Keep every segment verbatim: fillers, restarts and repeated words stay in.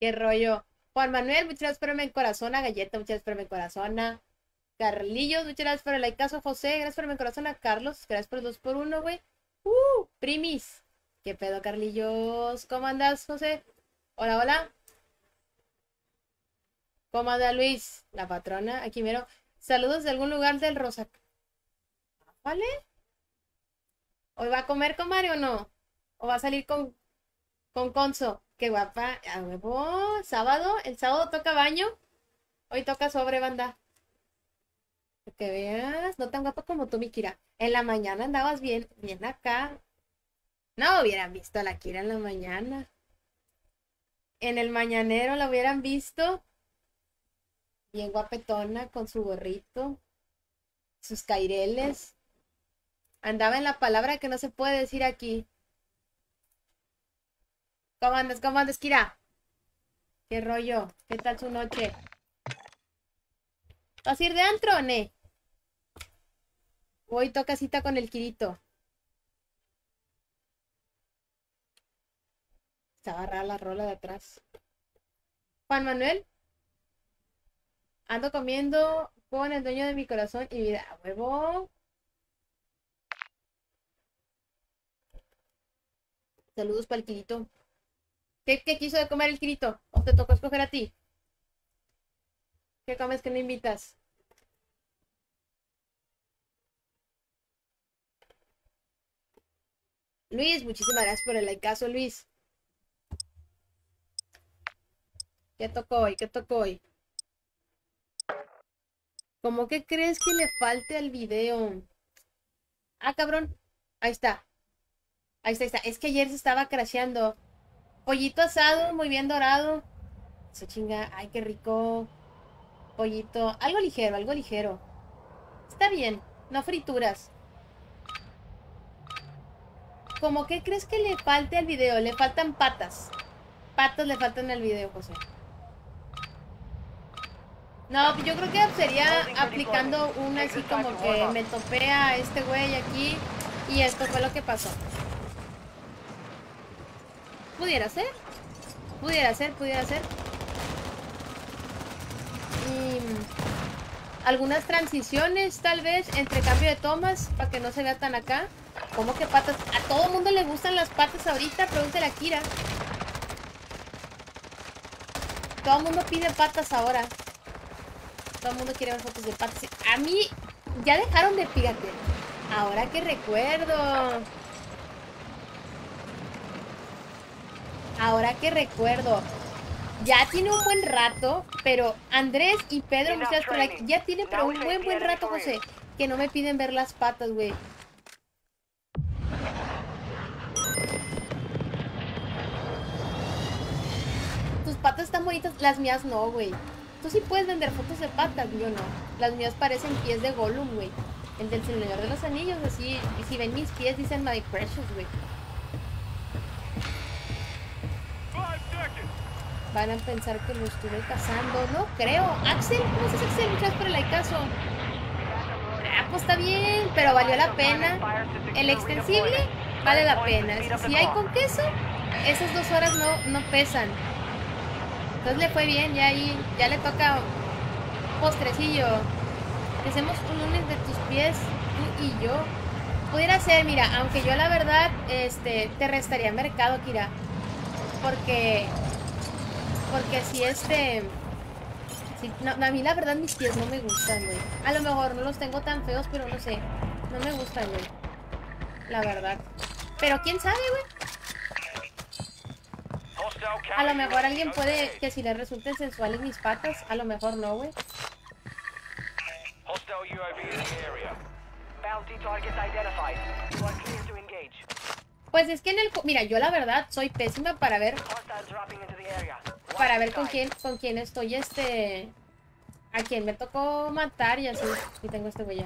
Qué rollo. Juan Manuel, muchas gracias por el corazón. A Galleta, muchas gracias por el corazón. A Carlillos, muchas gracias por el like caso. José, gracias por el corazón. A Carlos, gracias por el dos por uno, güey. Uh, primis. ¿Qué pedo, Carlillos? ¿Cómo andas, José? Hola, hola. ¿Cómo anda Luis? La patrona, aquí mero. Saludos de algún lugar del Rosa. ¿Vale? ¿Hoy va a comer con Mario o no? ¿O va a salir con, con Conso? Qué guapa. A huevo. Sábado. El sábado toca baño. Hoy toca sobre, banda. Que veas. No tan guapa como tú, mi Kira. En la mañana andabas bien, bien acá. No hubieran visto a la Kira en la mañana. En el mañanero la hubieran visto. Bien guapetona, con su gorrito. Sus caireles. Andaba en la palabra que no se puede decir aquí. ¿Cómo andas? ¿Cómo andas, Kira? ¿Qué rollo? ¿Qué tal su noche? ¿Vas a ir de antro o ne? Hoy toca cita con el Kirito. Estaba rara la rola de atrás. Juan Manuel. Ando comiendo con el dueño de mi corazón y vida. ¡A huevo! Saludos para el Kirito. ¿Qué, ¿Qué quiso de comer el Kirito? ¿O te tocó escoger a ti? ¿Qué comes que no invitas? Luis, muchísimas gracias por el likeazo, Luis. ¿Qué tocó hoy? ¿Qué tocó hoy? ¿Cómo que crees que le falte al video? Ah, cabrón. Ahí está. Ahí está, ahí está. Es que ayer se estaba crasheando. Pollito asado, muy bien dorado. Se chinga. Ay, qué rico. Pollito. Algo ligero, algo ligero. Está bien. No frituras. ¿Cómo que crees que le falte al video? Le faltan patas. Patas le faltan al video, José. No, yo creo que sería aplicando una así como que me topé a este güey aquí y esto fue lo que pasó. Pudiera ser. Pudiera ser, pudiera ser. Y algunas transiciones tal vez entre cambio de tomas para que no se vea tan acá. ¿Cómo que patas? A todo el mundo le gustan las patas ahorita, pregúntale a Kira. Todo el mundo pide patas ahora. Todo el mundo quiere ver fotos de patas. A mí ya dejaron de, fíjate. Ahora que recuerdo. Ahora que recuerdo. Ya tiene un buen rato, pero Andrés y Pedro, muchas por like, ya tiene pero un buen buen rato, José, que no me piden ver las patas, güey. Tus patas están bonitas, las mías no, güey. Tú sí puedes vender fotos de patas, yo no. Las mías parecen pies de Gollum, güey. El del Señor de los Anillos, así. Y si ven mis pies, dicen My Precious, güey. Van a pensar que lo estuve cazando. No creo. Axel, ¿cómo estás, Axel? Muchas gracias por el likeazo. Ah, pues está bien, pero valió la pena. El extensible vale la pena. Si hay con queso, esas dos horas no, no pesan. Entonces le fue bien, ya ahí, ya le toca postrecillo. Hacemos un lunes de tus pies, tú y yo. Pudiera ser, mira, aunque yo la verdad, este, te restaría mercado, Kira. Porque, porque si este, si, no, a mí la verdad mis pies no me gustan, güey. A lo mejor no los tengo tan feos, pero no sé, no me gustan, güey. La verdad. Pero quién sabe, güey. A lo mejor alguien puede que si le resulten sensuales mis patas, a lo mejor no, güey. Pues es que en el... Mira, yo la verdad soy pésima para ver... Para ver con quién, con quién estoy, este... A quién me tocó matar y así. Y tengo este güey ya.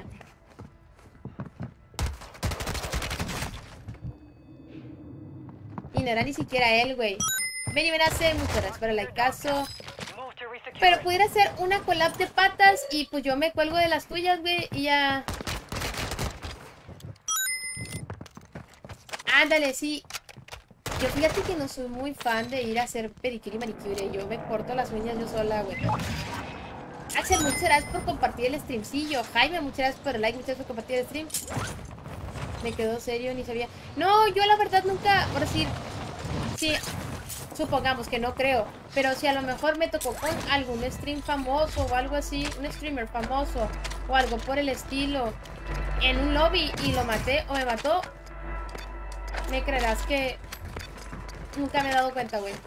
Y no era ni siquiera él, güey. Ven y ven a hacer muchas gracias por el likeazo. Pero pudiera ser una collab de patas y pues yo me cuelgo de las tuyas, güey, y ya... Ándale, sí. Yo fíjate que no soy muy fan de ir a hacer pedicure y manicure. Yo me corto las uñas yo sola, güey. Axel, muchas gracias por compartir el streamcillo. Jaime, muchas gracias por el like, muchas gracias por compartir el stream. Me quedó serio, ni sabía. No, yo la verdad nunca, por decir, sí, supongamos que no creo, pero si a lo mejor me tocó con algún stream famoso o algo así, un streamer famoso o algo por el estilo, en un lobby y lo maté o me mató, me creerás que nunca me he dado cuenta, güey.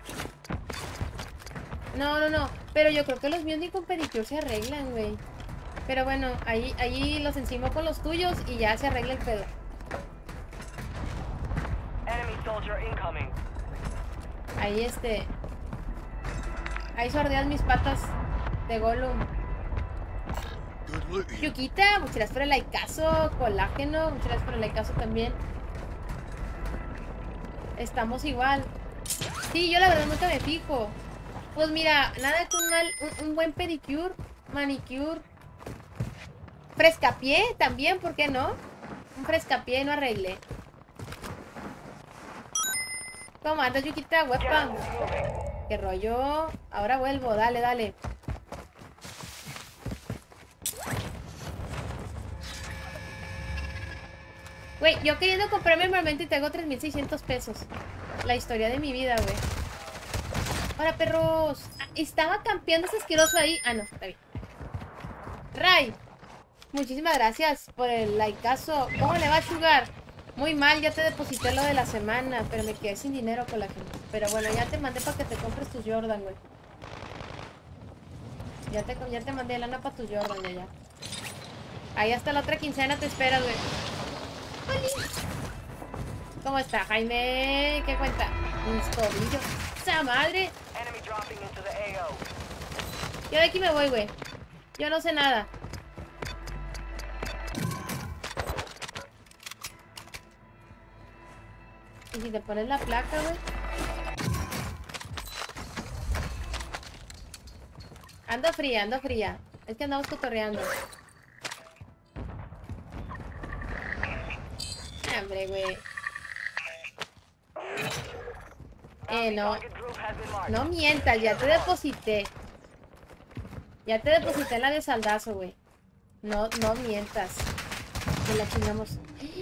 No, no, no, pero yo creo que los míos ni con pedicure se arreglan, güey. Pero bueno, ahí, ahí los encimo con los tuyos y ya se arregla el pedo. Ahí este... Ahí sordean mis patas de Gollum. Yukita, muchas gracias por el likeazo. Colágeno, muchas gracias por el likeazo también. Estamos igual. Sí, yo la verdad nunca me fijo. Pues mira, nada que un, mal, un, un buen pedicure, manicure, frescapié también, ¿por qué no? Un frescapié no arregle. ¿Cómo andas, Yukita? Webcam. ¿Qué rollo? Ahora vuelvo, dale, dale. Güey, yo queriendo comprarme el momento y tengo tres mil seiscientos pesos. La historia de mi vida, güey. Ahora, perros. Estaba campeando ese asqueroso ahí. Ah, no, está bien. Ray, muchísimas gracias por el likeazo. ¿Cómo le va a Sugar? Muy mal, ya te deposité lo de la semana, pero me quedé sin dinero con la gente. Pero bueno, ya te mandé para que te compres tus Jordan, güey. Ya te, ya te mandé lana para tus Jordan, ya, ya. Ahí hasta la otra quincena te esperas, güey. ¿Cómo está, Jaime? ¿Qué cuenta? Mis tobillos. ¡Esa madre! Yo de aquí me voy, güey. Yo no sé nada. Y si te pones la placa, güey. Ando fría, ando fría. Es que andamos cotorreando. Hombre, güey. Eh, no. No mientas, ya te deposité. Ya te deposité en la de saldazo, güey. No, no mientas. Que la chingamos.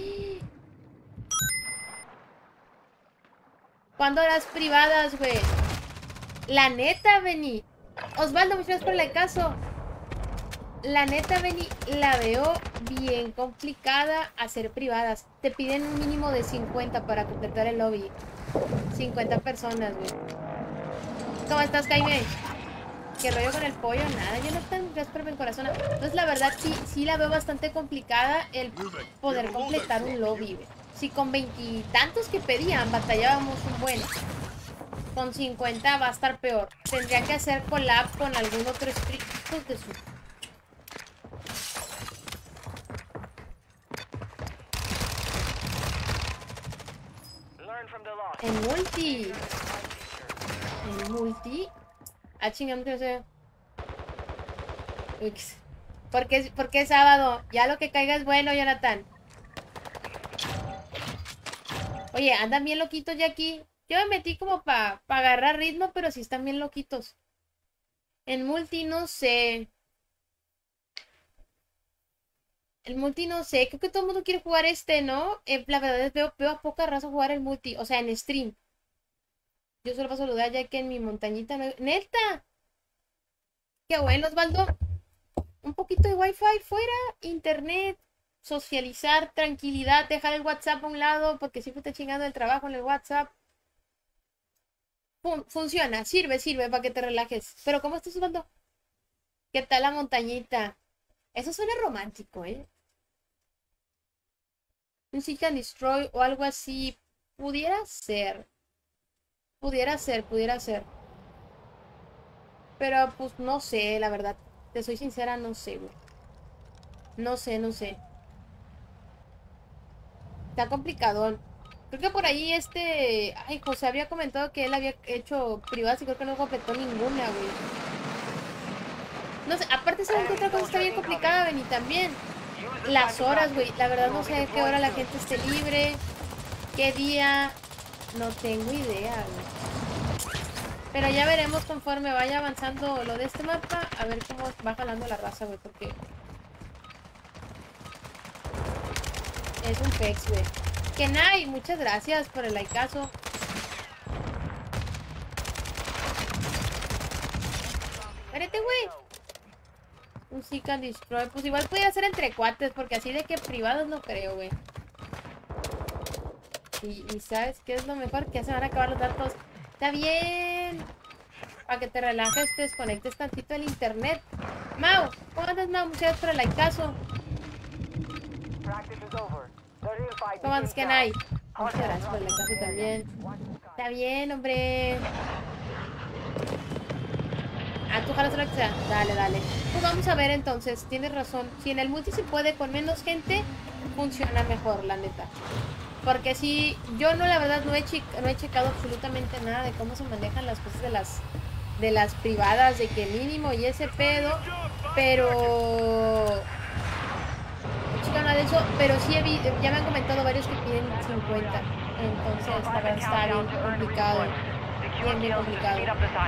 ¿Cuándo harás privadas, güey? La neta, Beni. Osvaldo, muchas gracias por el caso. La neta, Beni, la veo bien complicada hacer privadas. Te piden un mínimo de cincuenta para completar el lobby. cincuenta personas, güey. ¿Cómo estás, Jaime? ¿Qué rollo con el pollo? Nada, yo no tan gracias por mi corazón. Entonces, la verdad, sí, sí la veo bastante complicada el poder completar un lobby, güey. Si con veintitantos que pedían batallábamos un buen, con cincuenta va a estar peor. Tendría que hacer collab con algún otro stream de su... En multi. En multi. Ah, chingamos que no sé. Ups. ¿Por qué, ¿Por qué sábado? Ya lo que caiga es bueno, Jonathan. Oye, andan bien loquitos ya aquí. Yo me metí como para pa agarrar ritmo, pero sí están bien loquitos. En multi no sé. El multi no sé. Creo que todo el mundo quiere jugar este, ¿no? Eh, la verdad es veo, veo a poca raza jugar el multi. O sea, en stream. Yo solo paso a saludar ya que en mi montañita no... ¡Neta! Qué bueno, Osvaldo. Un poquito de wifi fuera. Internet. Socializar. Tranquilidad. Dejar el WhatsApp a un lado. Porque siempre está chingando el trabajo en el WhatsApp. Fun funciona. Sirve, sirve para que te relajes. Pero ¿cómo estás, Osvaldo? ¿Qué tal la montañita? Eso suena romántico, ¿eh? Un Seek and Destroy o algo así. Pudiera ser. Pudiera ser, pudiera ser. Pero pues no sé, la verdad. Te soy sincera, no sé, güey. No sé, no sé. Está complicado. Creo que por ahí este... Ay, José había comentado que él había hecho privadas y creo que no completó ninguna, güey. No sé, aparte saben que otra cosa está bien complicada, Beni, también. Las horas, güey. La verdad no sé a qué hora la gente esté libre. Qué día. No tengo idea, güey. Pero ya veremos conforme vaya avanzando lo de este mapa. A ver cómo va jalando la raza, güey. Porque es un pex, güey. Kenai, muchas gracias por el likeazo. Espérate, güey. Un Seek and Destroy. Pues igual podría ser entre cuates, porque así de que privados no creo, güey. Y, y ¿sabes qué es lo mejor? Que ya se van a acabar los datos. Está bien. Para que te relajes, te desconectes tantito el internet. Mau, ¿cómo andas, Mau? Muchas gracias por el likeazo. ¿Cómo andas, Kenai? Muchas gracias por el likeazo también. Está bien, hombre. Ah, tú jalas lo que sea. Dale, dale. Pues vamos a ver entonces. Tienes razón. Si en el multi se puede con menos gente, funciona mejor, la neta. Porque si yo no, la verdad, no he, no he checado absolutamente nada de cómo se manejan las cosas de las de las privadas, de que mínimo y ese pedo. Pero chica, nada de eso. Pero sí he vi, ya me han comentado varios que piden cincuenta. Entonces, la verdad está bien complicado. Bien, bien complicado.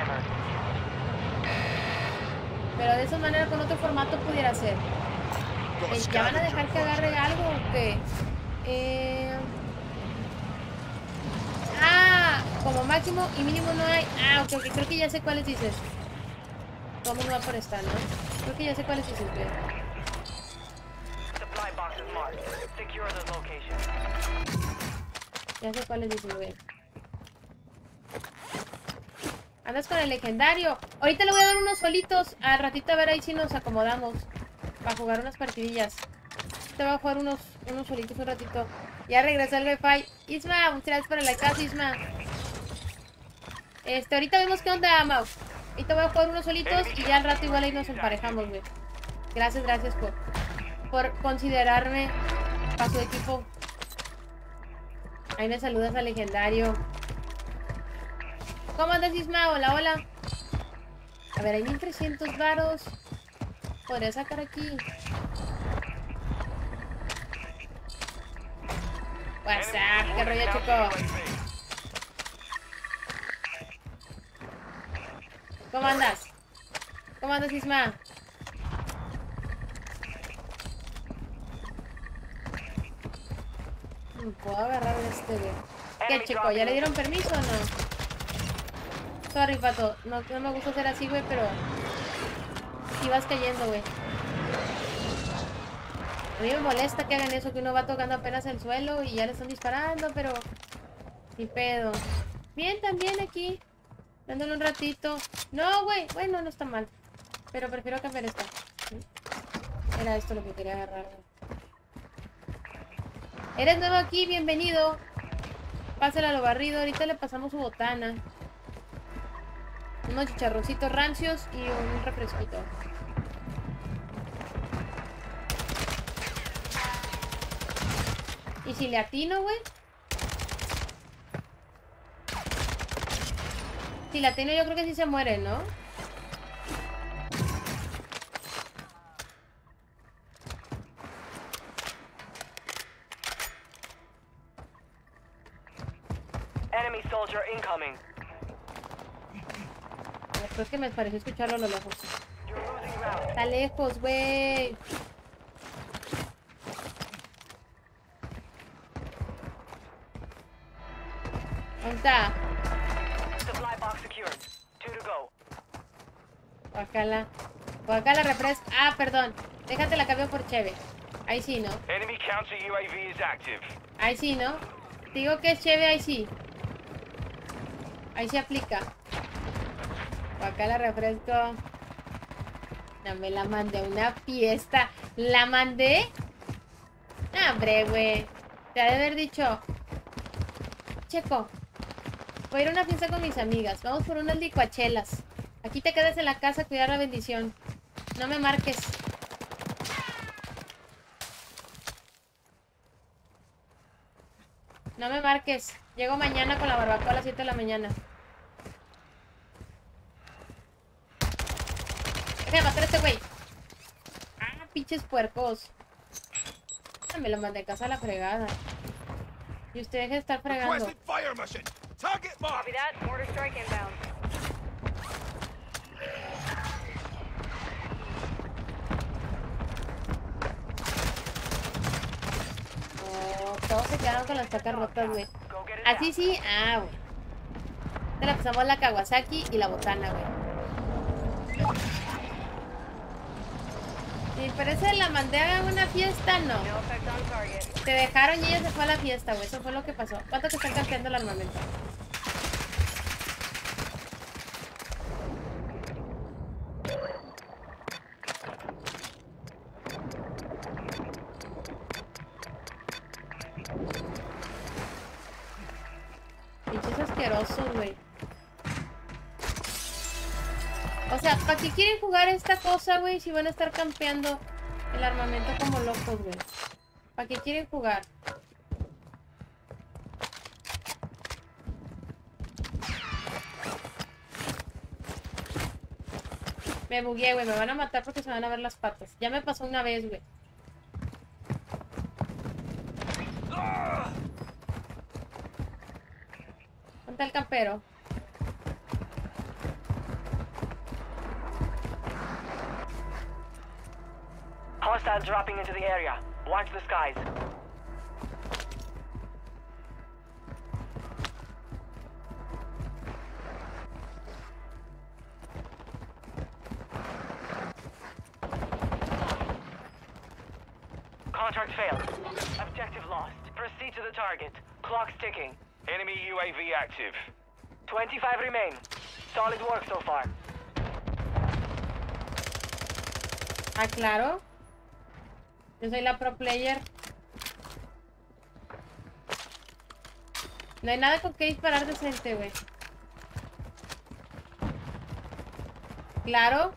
Pero de esa manera con otro formato pudiera ser. Eh, ¿Ya van a dejar que agarre algo o qué? Eh... Ah, como máximo y mínimo no hay. Ah, ok, ok, creo que ya sé cuáles dices. ¿Cómo no va por esta, no? Creo que ya sé cuáles dices, güey. Ya sé cuáles dices, güey. Andas con el legendario. Ahorita le voy a dar unos solitos. Al ratito a ver ahí si nos acomodamos. Para jugar unas partidillas. Te voy a jugar unos, unos solitos un ratito. Ya regresó el Wi-Fi. Isma, muchas gracias por la casa, Isma. Este, ahorita vemos qué onda, Mau. Ahorita voy a jugar unos solitos y ya al rato igual ahí nos emparejamos, güey. Gracias, gracias por, por considerarme para su equipo. Ahí me saludas al legendario. ¿Cómo andas, Isma? Hola, hola. A ver, hay mil trescientos varos. Podría sacar aquí. WhatsApp, qué rollo, chico. ¿Cómo andas? ¿Cómo andas, Isma? ¿Puedo agarrar este, güey? ¿Qué, chico? ¿Ya le dieron permiso o no? Sorry, pato. No, no me gusta hacer así, güey, pero... Si vas cayendo, güey. A mí me molesta que hagan eso, que uno va tocando apenas el suelo y ya le están disparando, pero... Ni pedo. Bien, también aquí. Dándole un ratito. No, güey. Bueno, no está mal. Pero prefiero cambiar esta. Era esto lo que quería agarrar, güey. Eres nuevo aquí, bienvenido. Pásale a lo barrido. Ahorita le pasamos su botana. Unos chicharroncitos rancios y un refresquito. ¿Y si le atino, güey? Si le atino yo creo que sí se muere, ¿no? Enemy soldier incoming. Creo que me pareció escucharlo a lo lejos. Está lejos, güey. ¿Dónde está? Guacala. Guacala refresca. Ah, perdón. Déjate la cambio por Cheve. Ahí sí, ¿no? Ahí sí, ¿no? Digo que es Cheve, ahí sí. Ahí se aplica. Guacala refresco. No me la mandé a una fiesta. ¿La mandé? No, hombre, güey. Te ha de haber dicho. Checo, voy a ir a una fiesta con mis amigas. Vamos por unas licuachelas. Aquí te quedas en la casa a cuidar la bendición. No me marques. No me marques. Llego mañana con la barbacoa a las siete de la mañana. Déjame matar a este güey. Ah, pinches puercos. Ah, me lo mandé a casa a la fregada. Y usted deje de estar fregando. Requested fire mission. Target mark. Copy that. Mortar strike inbound. Oh, todos se quedaron con las placas rotas, güey. Go get it Así now. sí, ah, güey. Te la pasamos la Kawasaki y la botana, güey. Sí, pero esa la mandé a una fiesta, no. No effect on target. Te dejaron y ella se fue a la fiesta, güey. Eso fue lo que pasó. ¿Cuánto te están cambiando el armamento? Pinches asquerosos, güey. O sea, ¿para qué quieren jugar esta cosa, güey? Si van a estar campeando el armamento como locos, güey. ¿Para qué quieren jugar? Me bugué, güey. Me van a matar porque se van a ver las patas. Ya me pasó una vez, güey. ¿Dónde está el campero? Hostiles dropping into the area. Watch the skies. Contract failed. Objective lost. Proceed to the target. Clock's ticking. Enemy U A V active. twenty-five remain. Solid work so far. Ah, claro. Yo soy la pro player. No hay nada con que disparar decente, güey. Claro.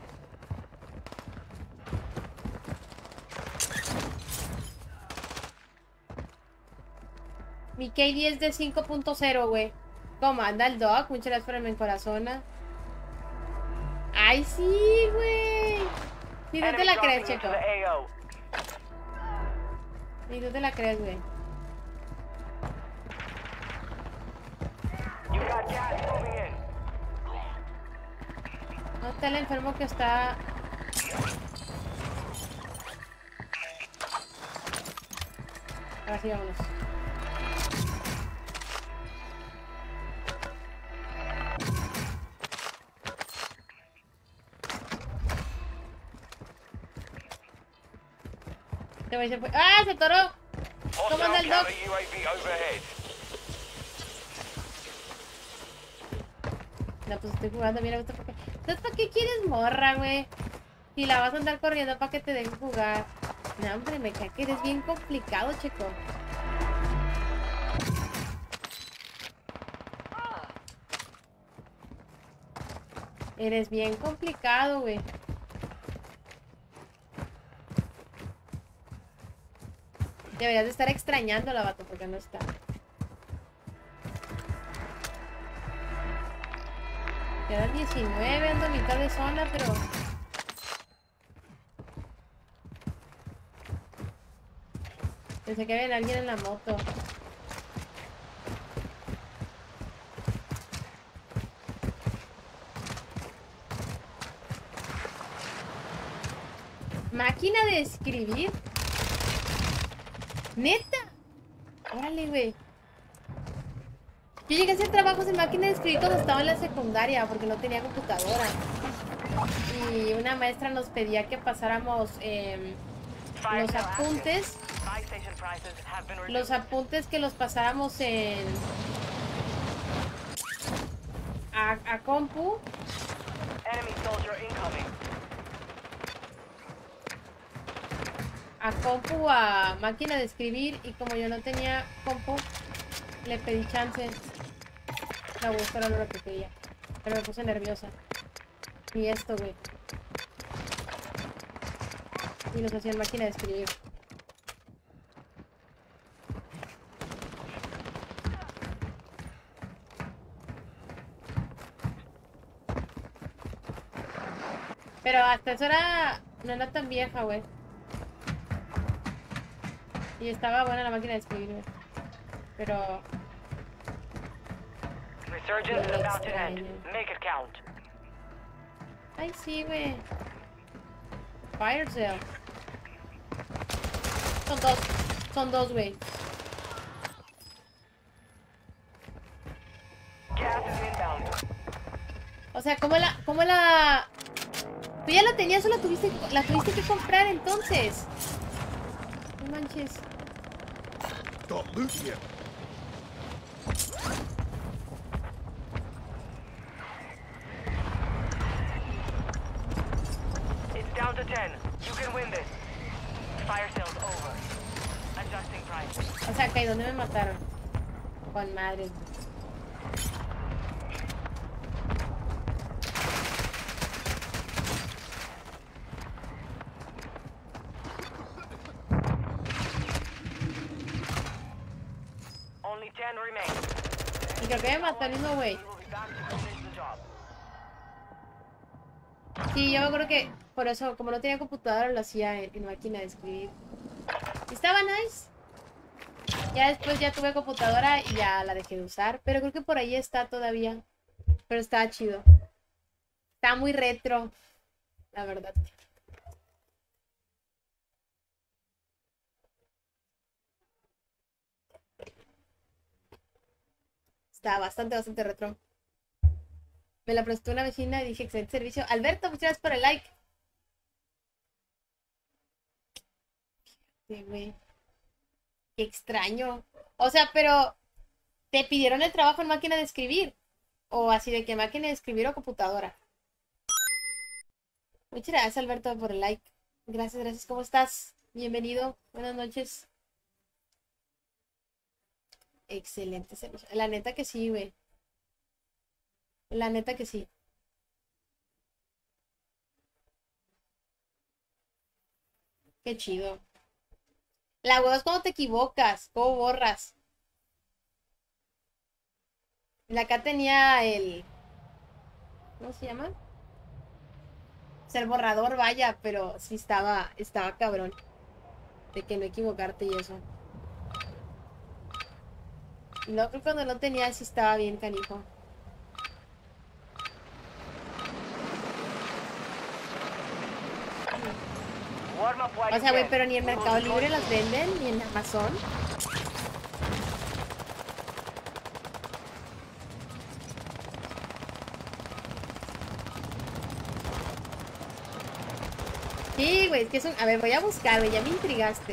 Mi K D es de cinco punto cero, güey. ¿Cómo anda el Doc? Muchas gracias por el encorazona. ¡Ay, sí, güey! Ni tú te la crees, dropping Checo. into the A O. Ni tú te la crees, güey. You got gas moving in. ¿Dónde está el enfermo que está? Ahora sí, vámonos. Este güey se fue. ¡Ah, se atoró! ¿Cómo anda el Doc? Hostile counter U A V overhead. No, pues estoy jugando bien a gusto porque... Entonces, ¿para qué quieres morra, güey? Si la vas a andar corriendo para que te dejen jugar. No, hombre, me cae que eres bien complicado, Checo. Eres bien complicado, güey. Deberías de estar extrañándola, vato, porque no está. Quedan diecinueve, ando a mitad de zona, pero... Pensé que había alguien en la moto. ¿Máquina de escribir? ¿Neta? Órale, güey. Yo llegué a hacer trabajos en máquina de escribir cuando estaba en la secundaria porque no tenía computadora. Y una maestra nos pedía que pasáramos eh, los apuntes. Buy station prices have been reduced. Los apuntes que los pasáramos en... A, a compu. Enemy soldier incoming. A compu, a máquina de escribir. Y como yo no tenía compu, le pedí chance. La busca era lo que quería. Pero me puse nerviosa. Y esto, güey. Y los hacía en máquina de escribir. Pero hasta eso era... No era tan vieja, güey. Y estaba buena la máquina de escribir, güey. Pero... Resurgence is about to end. Make it count. Ay, sí, güey. Fire sale. Son dos. Son dos, güey. Gas is inbound. O sea, ¿cómo la... ¿Cómo la... Tú ya la tenías o la tuviste, la tuviste que comprar entonces? No manches. Got loot here. It's down to ten. You can win this. Fire sale's over. Adjusting price. O sea, ¿y dónde me mataron? Con madre. Only ten remain. Y creo que me mató el mismo güey. We will be back to finish the job. Sí, yo creo que por eso, como no tenía computadora, lo hacía en, en máquina de escribir. Y estaba nice. Ya después ya tuve computadora y ya la dejé de usar. Pero creo que por ahí está todavía. Pero estaba chido. Está muy retro, la verdad. Está bastante, bastante retro. Me la prestó una vecina y dije, excelente servicio. Alberto, muchas gracias por el like. Sí, güey. Qué extraño. O sea, pero ¿te pidieron el trabajo en máquina de escribir? O así de que máquina de escribir o computadora. Muchas gracias, Alberto, por el like. Gracias, gracias. ¿Cómo estás? Bienvenido. Buenas noches. Excelente servicio. La neta que sí, güey. La neta que sí. Qué chido. La huevo es cuando te equivocas. ¿Cómo borras? La acá tenía el... ¿Cómo se llama? O sea, el borrador, vaya, pero sí estaba, estaba cabrón. De que no equivocarte y eso. No, creo que cuando no tenía sí estaba bien canijo. Warm up while O you sea, güey, can. pero ni en We will Mercado deploy Libre you. las venden, ni en Amazon. Sí, güey, es que es un... A ver, voy a buscar, güey, ya me intrigaste.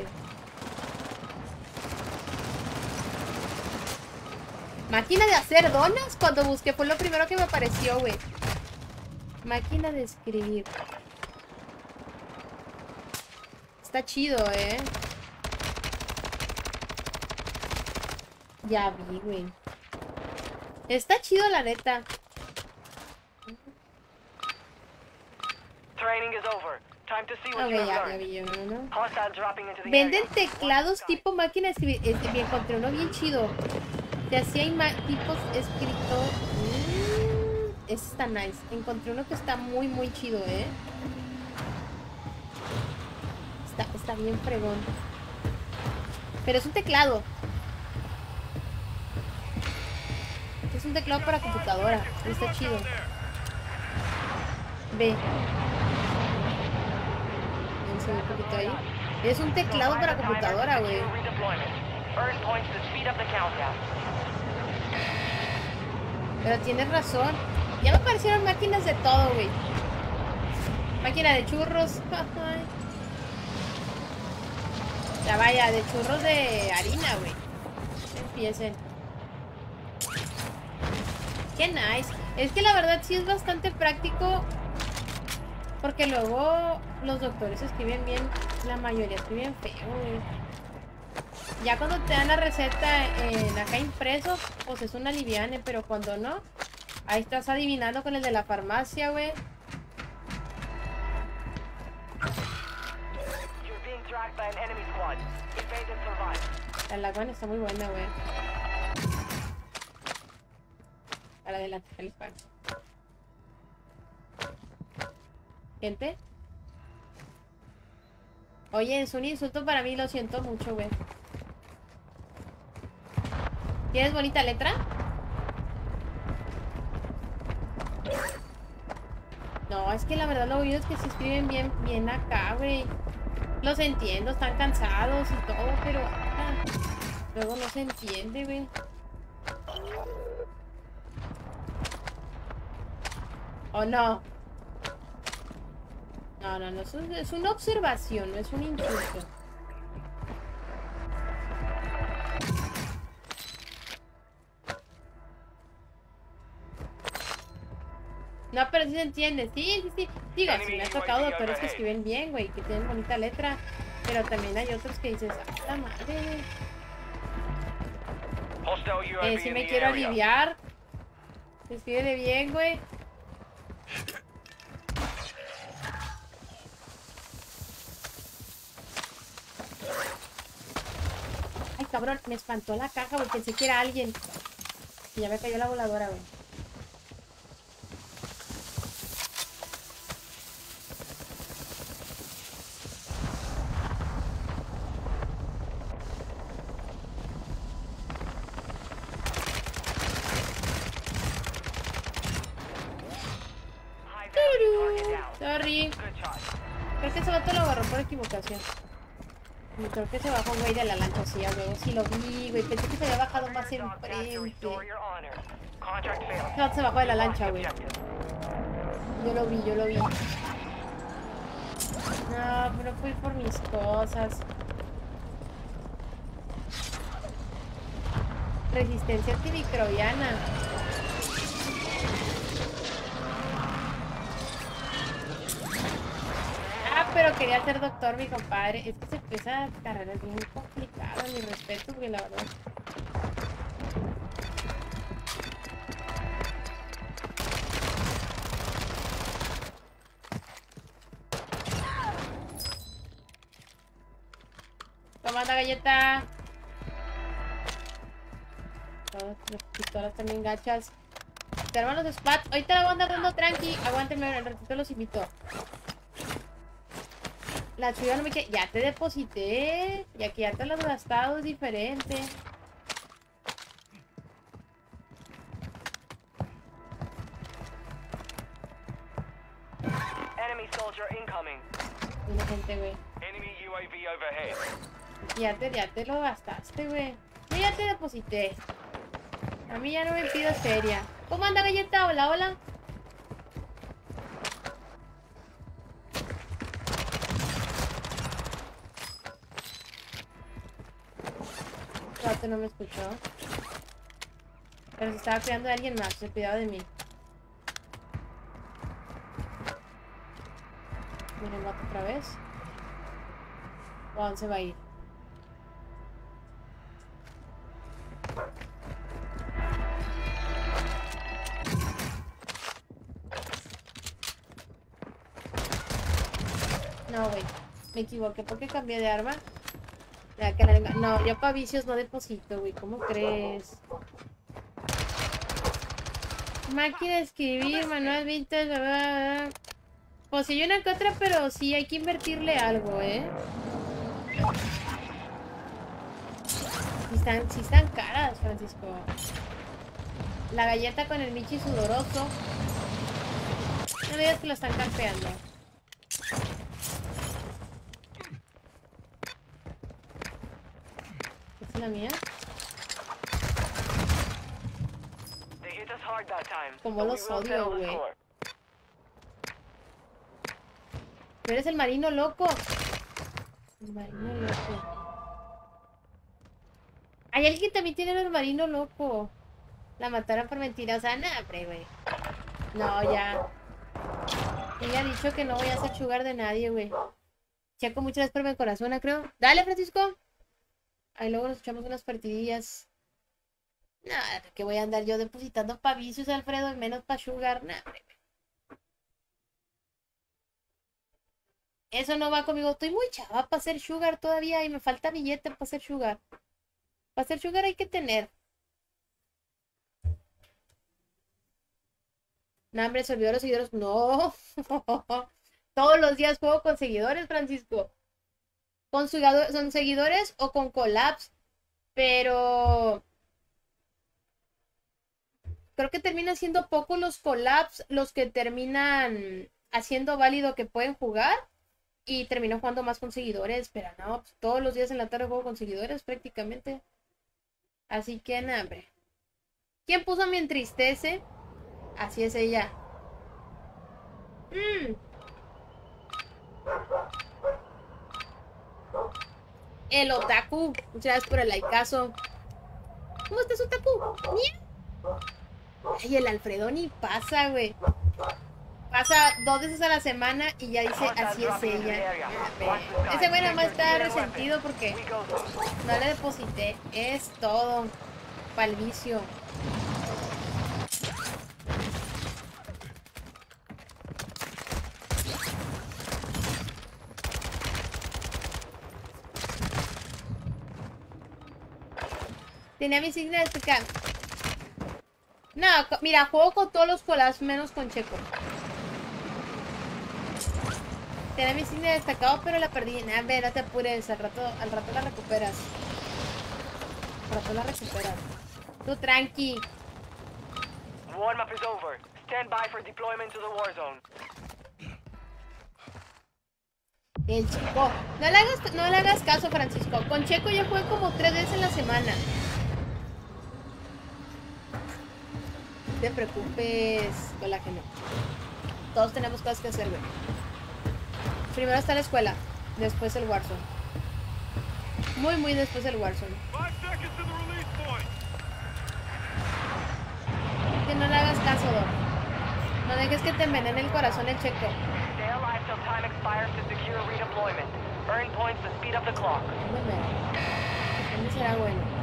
Máquina de hacer donas, cuando busqué fue lo primero que me apareció, güey. Máquina de escribir. Está chido, ¿eh? Ya vi, güey. Está chido, la neta. Training is over. Time to see what Ok, you have ya, ya learned. vi, yo, ¿no? Hostile dropping into the Venden area. teclados tipo máquina de escribir. Este, me encontré uno bien chido. Te hacía ima- tipos escrito. Mm, ese está nice. Encontré uno que está muy, muy chido, ¿eh? Está, está bien fregón. Pero es un teclado. Es un teclado para computadora. Está chido. Ve. Un poquito ahí. Es un teclado para computadora, güey. Earn points to speed up the countdown. Pero tienes razón. Ya me aparecieron máquinas de todo, güey. Máquina de churros. Ya vaya, de churros de harina, güey. Empiecen. Qué nice. Es que la verdad sí es bastante práctico. Porque luego los doctores escriben bien. La mayoría escriben feo, güey. Ya cuando te dan la receta en acá impreso, pues es una liviane, pero cuando no, ahí estás adivinando con el de la farmacia, güey. You're being tracked by an enemy squad. Evade and survive. La laguna está muy buena, güey. Para adelante, el pan. Gente. Oye, es un insulto para mí, lo siento mucho, güey. ¿Tienes bonita letra? No, es que la verdad lo oído es que se escriben bien, bien acá, güey. Los entiendo, están cansados y todo, pero ah, luego no se entiende, güey. ¿O no? No, no, no, es, un- es una observación, no es un insulto. No, pero sí se entiende, sí, sí, sí. Digo, sí me ha tocado doctores que escriben bien, güey, que tienen bonita letra. Pero también hay otros que dices, ¡ah, la madre! Hostile U A Eh, V sí in me the quiero area. aliviar. Escríbele bien, güey. Ay, cabrón, me espantó la caja, güey, pensé que era alguien. Y ya me cayó la voladora, güey. High value target down. Sorry. Good shot. Creo que ese vato lo agarró por equivocación. Y creo que se bajó un güey de la lancha, sí, a huevo. Sí lo vi, güey. Pensé que se había bajado más Your dog task to restore enfrente. your honor. Contract failed. Ese vato se bajó de la lancha, Lost güey. objective. Yo lo vi, yo lo vi. No, pero fui por mis cosas. Resistencia antimicrobiana. Ah, pero quería ser doctor, mi compadre. Es que se- esa carrera es bien complicada, mi respeto, porque la verdad. Toma la galleta. Todas las pistolas también gachas. Te arman los spats. Ahorita la voy a andar dando tranqui. Aguántenme, el ratito los invito. La chulla no me quiere. Ya te deposité. Ya que ya te lo has gastado, es diferente. Enemy soldier incoming. Una gente, güey. Enemy U A V overhead. Ya te, ya te lo gastaste, güey. Yo ya te deposité. A mí ya no me pidas feria. ¿Cómo anda, galleta? Hola, hola. El vato no me escuchó. Pero se estaba cuidando de alguien más. Se cuidaba de mí. Miren, vato otra vez. ¿O a dónde se va a ir? No, güey. Me equivoqué porque cambié de arma. Ya que la- No, yo para vicios no deposito, güey. ¿Cómo crees? Máquina de escribir, manual vintage, bla, bla, bla. Pues sí, hay una que otra, pero sí hay que invertirle algo, ¿eh? Sí están, sí están caras, Francisco. La galleta con el michi sudoroso. No me digas que lo están campeando. ¿Esta es la mía? They hit us hard that time. Como but we los will odio, settle the güey. score. Tú eres el marino loco. El marino loco. Hay alguien que también tiene el marino loco. La mataron por mentirosa. Nah, hombre, güey. No, ya. Ella ha dicho que no voy a hacer sugar de nadie, güey. Checo muchas veces por mi corazón, creo. Dale, Francisco. Ahí luego nos echamos unas partidillas. Nada, que voy a andar yo depositando pa' vicios, Alfredo, y menos pa' sugar. Nah, hombre. Eso no va conmigo. Estoy muy chava para hacer sugar todavía y me falta billete para hacer sugar. Para hacer sugar hay que tener. No, hombre, se olvidó los seguidores. No. Todos los días juego con seguidores, Francisco. Con seguidores, son seguidores o con collabs. Pero creo que terminan siendo pocos los collabs los que terminan haciendo válido que pueden jugar. Y termino jugando más con seguidores. Pero no, pues, todos los días en la tarde juego con seguidores prácticamente. Así que nada, hombre. ¿Quién puso me entristece? Así es ella. Mm. El otaku. Muchas gracias por el likeazo. ¿Cómo estás, otaku? ¿Mía? Ay, el Alfredo ni pasa, güey. Pasa dos veces a la semana y ya dice así es ella. Ese güey nomás está resentido porque no le deposité. Es todo. Pa'l vicio. Tenía mi signo de destacar. No, mira, juego con todos los collabs menos con Checo. Tenía mi signo de destacado, pero la perdí. Nah, ve, no te apures, al rato, al rato la recuperas. Al rato la recuperas. Tú tranqui. Warm-up is over. Stand by for deployment to the war zone. El Checo. No le hagas, no le hagas caso, Francisco. Con Checo ya jugué como tres veces en la semana. No te preocupes, colágeno. Todos tenemos cosas que hacer, güey. Primero está la escuela, después el Warzone. Muy, muy después el Warzone. Que no le hagas caso, Doc. No dejes que te envenene el corazón el Checo. Stay alive till time expires to secure redeployment. Earn points to speed up the clock. ¿Dónde será bueno?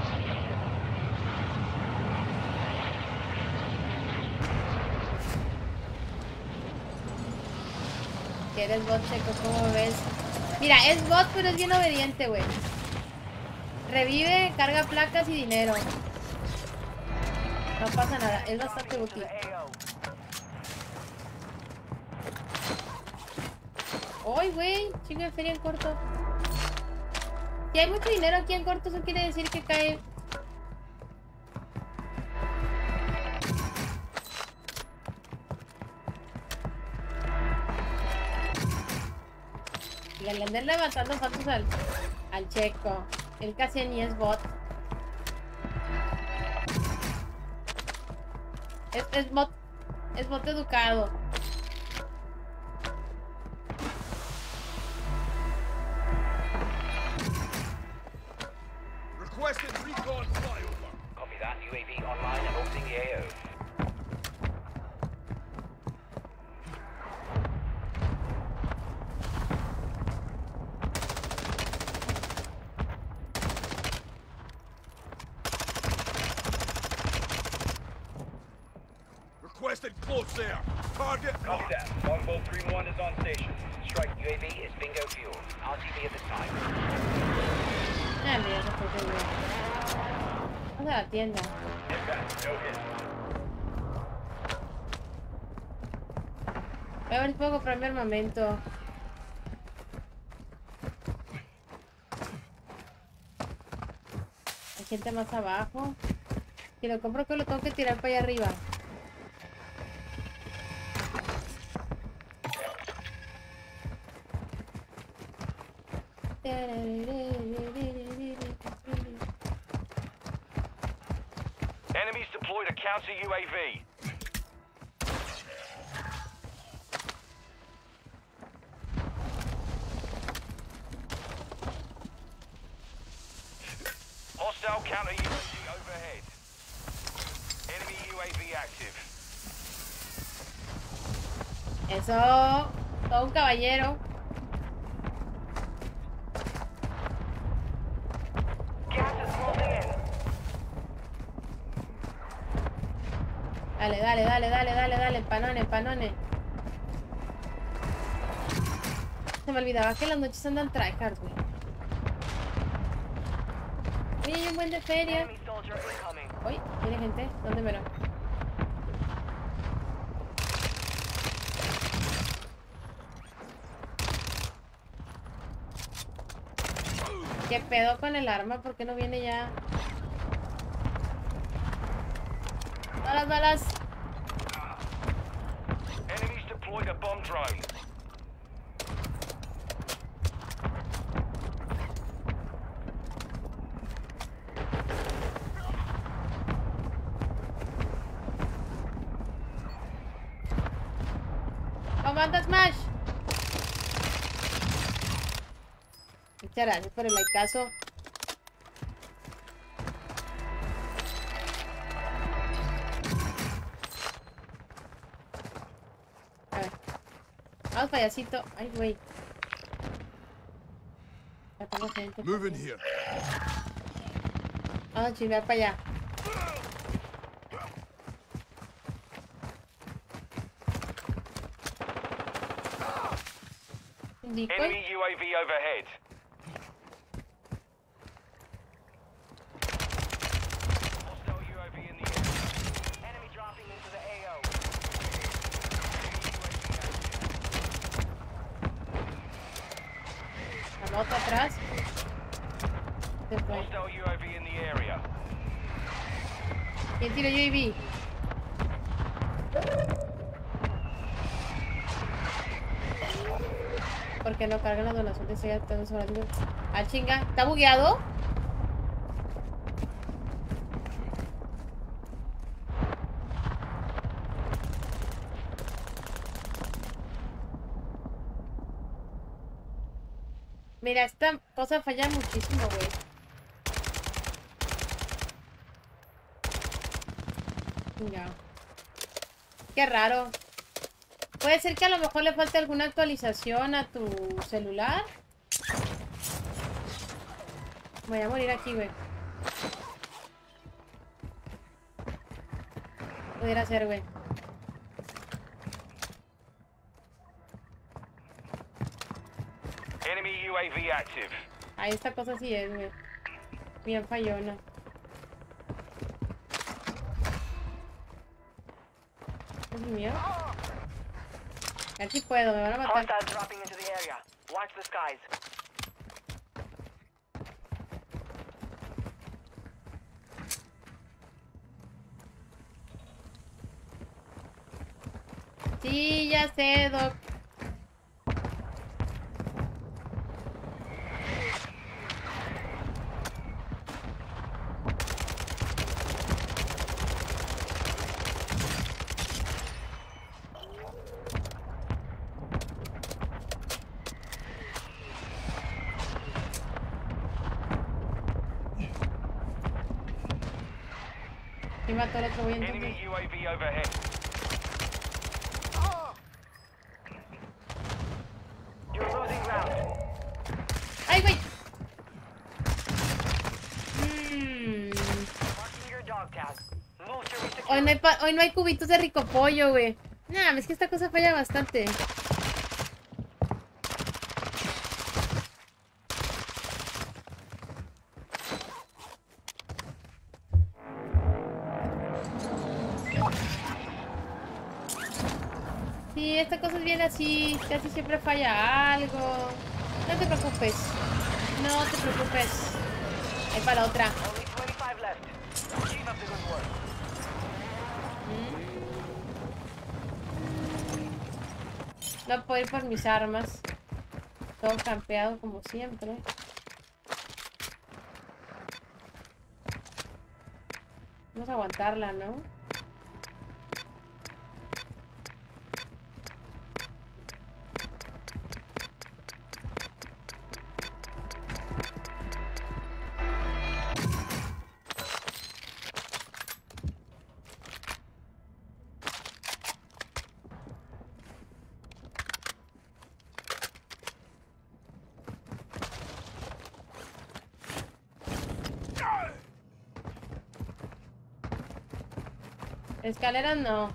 Que eres bot, Checo, ¿cómo ves? Mira, es bot, pero es bien obediente, güey. Revive, carga placas y dinero. No pasa nada, es bastante útil. ¡Ay, güey! Chingo de feria en corto. Si hay mucho dinero aquí en corto, eso quiere decir que cae. Y al andar levantando fotos al, al Checo. Él casi ni es bot. Es, es bot. Es bot educado. Requesting recon flyover. Copy that. U A V online and orbiting the A O. Requesting close air. Target Copy locked. that. Longbow three one is on station. Strike U A V is bingo fuel. R T B at this time. Ah, mira, se fue de güey. Vamos a la tienda. Dispatch, no hit. Voy a ver si puedo comprar mi armamento. Hay gente más abajo. Si lo compro, que lo tengo que tirar para allá arriba. Enemies deployed a counter U A V. Hostile counter U A V overhead. Enemy U A V active. Eso. Todo un caballero. Gas is closing in. Dale, dale, dale, dale, dale, dale. Panone, panone. Se me olvidaba que las noches andan tryhards, güey. Oye, hay un buen de feria. Enemy soldier incoming. Oye, ¿tiene gente? ¿Dónde me lo? ¿Qué pedo con el arma? ¿Por qué no viene ya? Balas, balas. Enemies deployed a bomb drone. ¡Comanda Smash! Muchas gracias por el likeazo. A ver. Vamos, payasito. Ay, güey. Ya tengo gente. Moving here. Vamos a chingar para allá. Decoy. Enemy U A V overhead. Hostile U A V in the air. Enemy dropping into the A O. La moto atrás. Se fue. Hostile U A V in the area. ¿Quién tiró U A V? Porque no cargan la donación de estrella de sobre el... Ah, chinga. ¿Está bugueado? Mira, esta cosa falla muchísimo, güey. Chinga. Qué raro. Puede ser que a lo mejor le falte alguna actualización a tu celular. Voy a morir aquí, güey. Pudiera ser, güey. Enemy U A V active. Ahí esta cosa sí es, güey. Bien fallona. ¿Es mío? A ver si puedo, me van a matar. Hostiles dropping into the area. Watch the skies. Sí, ya sé, Doc. Y mató al otro güey entonces. Enemy U A V overhead. You're losing ground. ¡Ay, güey! Mm. Marking your dog tag. Move to resecure. Hoy, no hay pa- hoy no hay cubitos de rico pollo, güey. Nah, es que esta cosa falla bastante. Sí, esta cosa es bien así, casi siempre falla algo. No te preocupes, no te preocupes. Ahí para la otra. Only twenty-five left. Keep up the good work. No puedo ir por mis armas. Todo campeado como siempre. Vamos a aguantarla, ¿no? Escaleras no.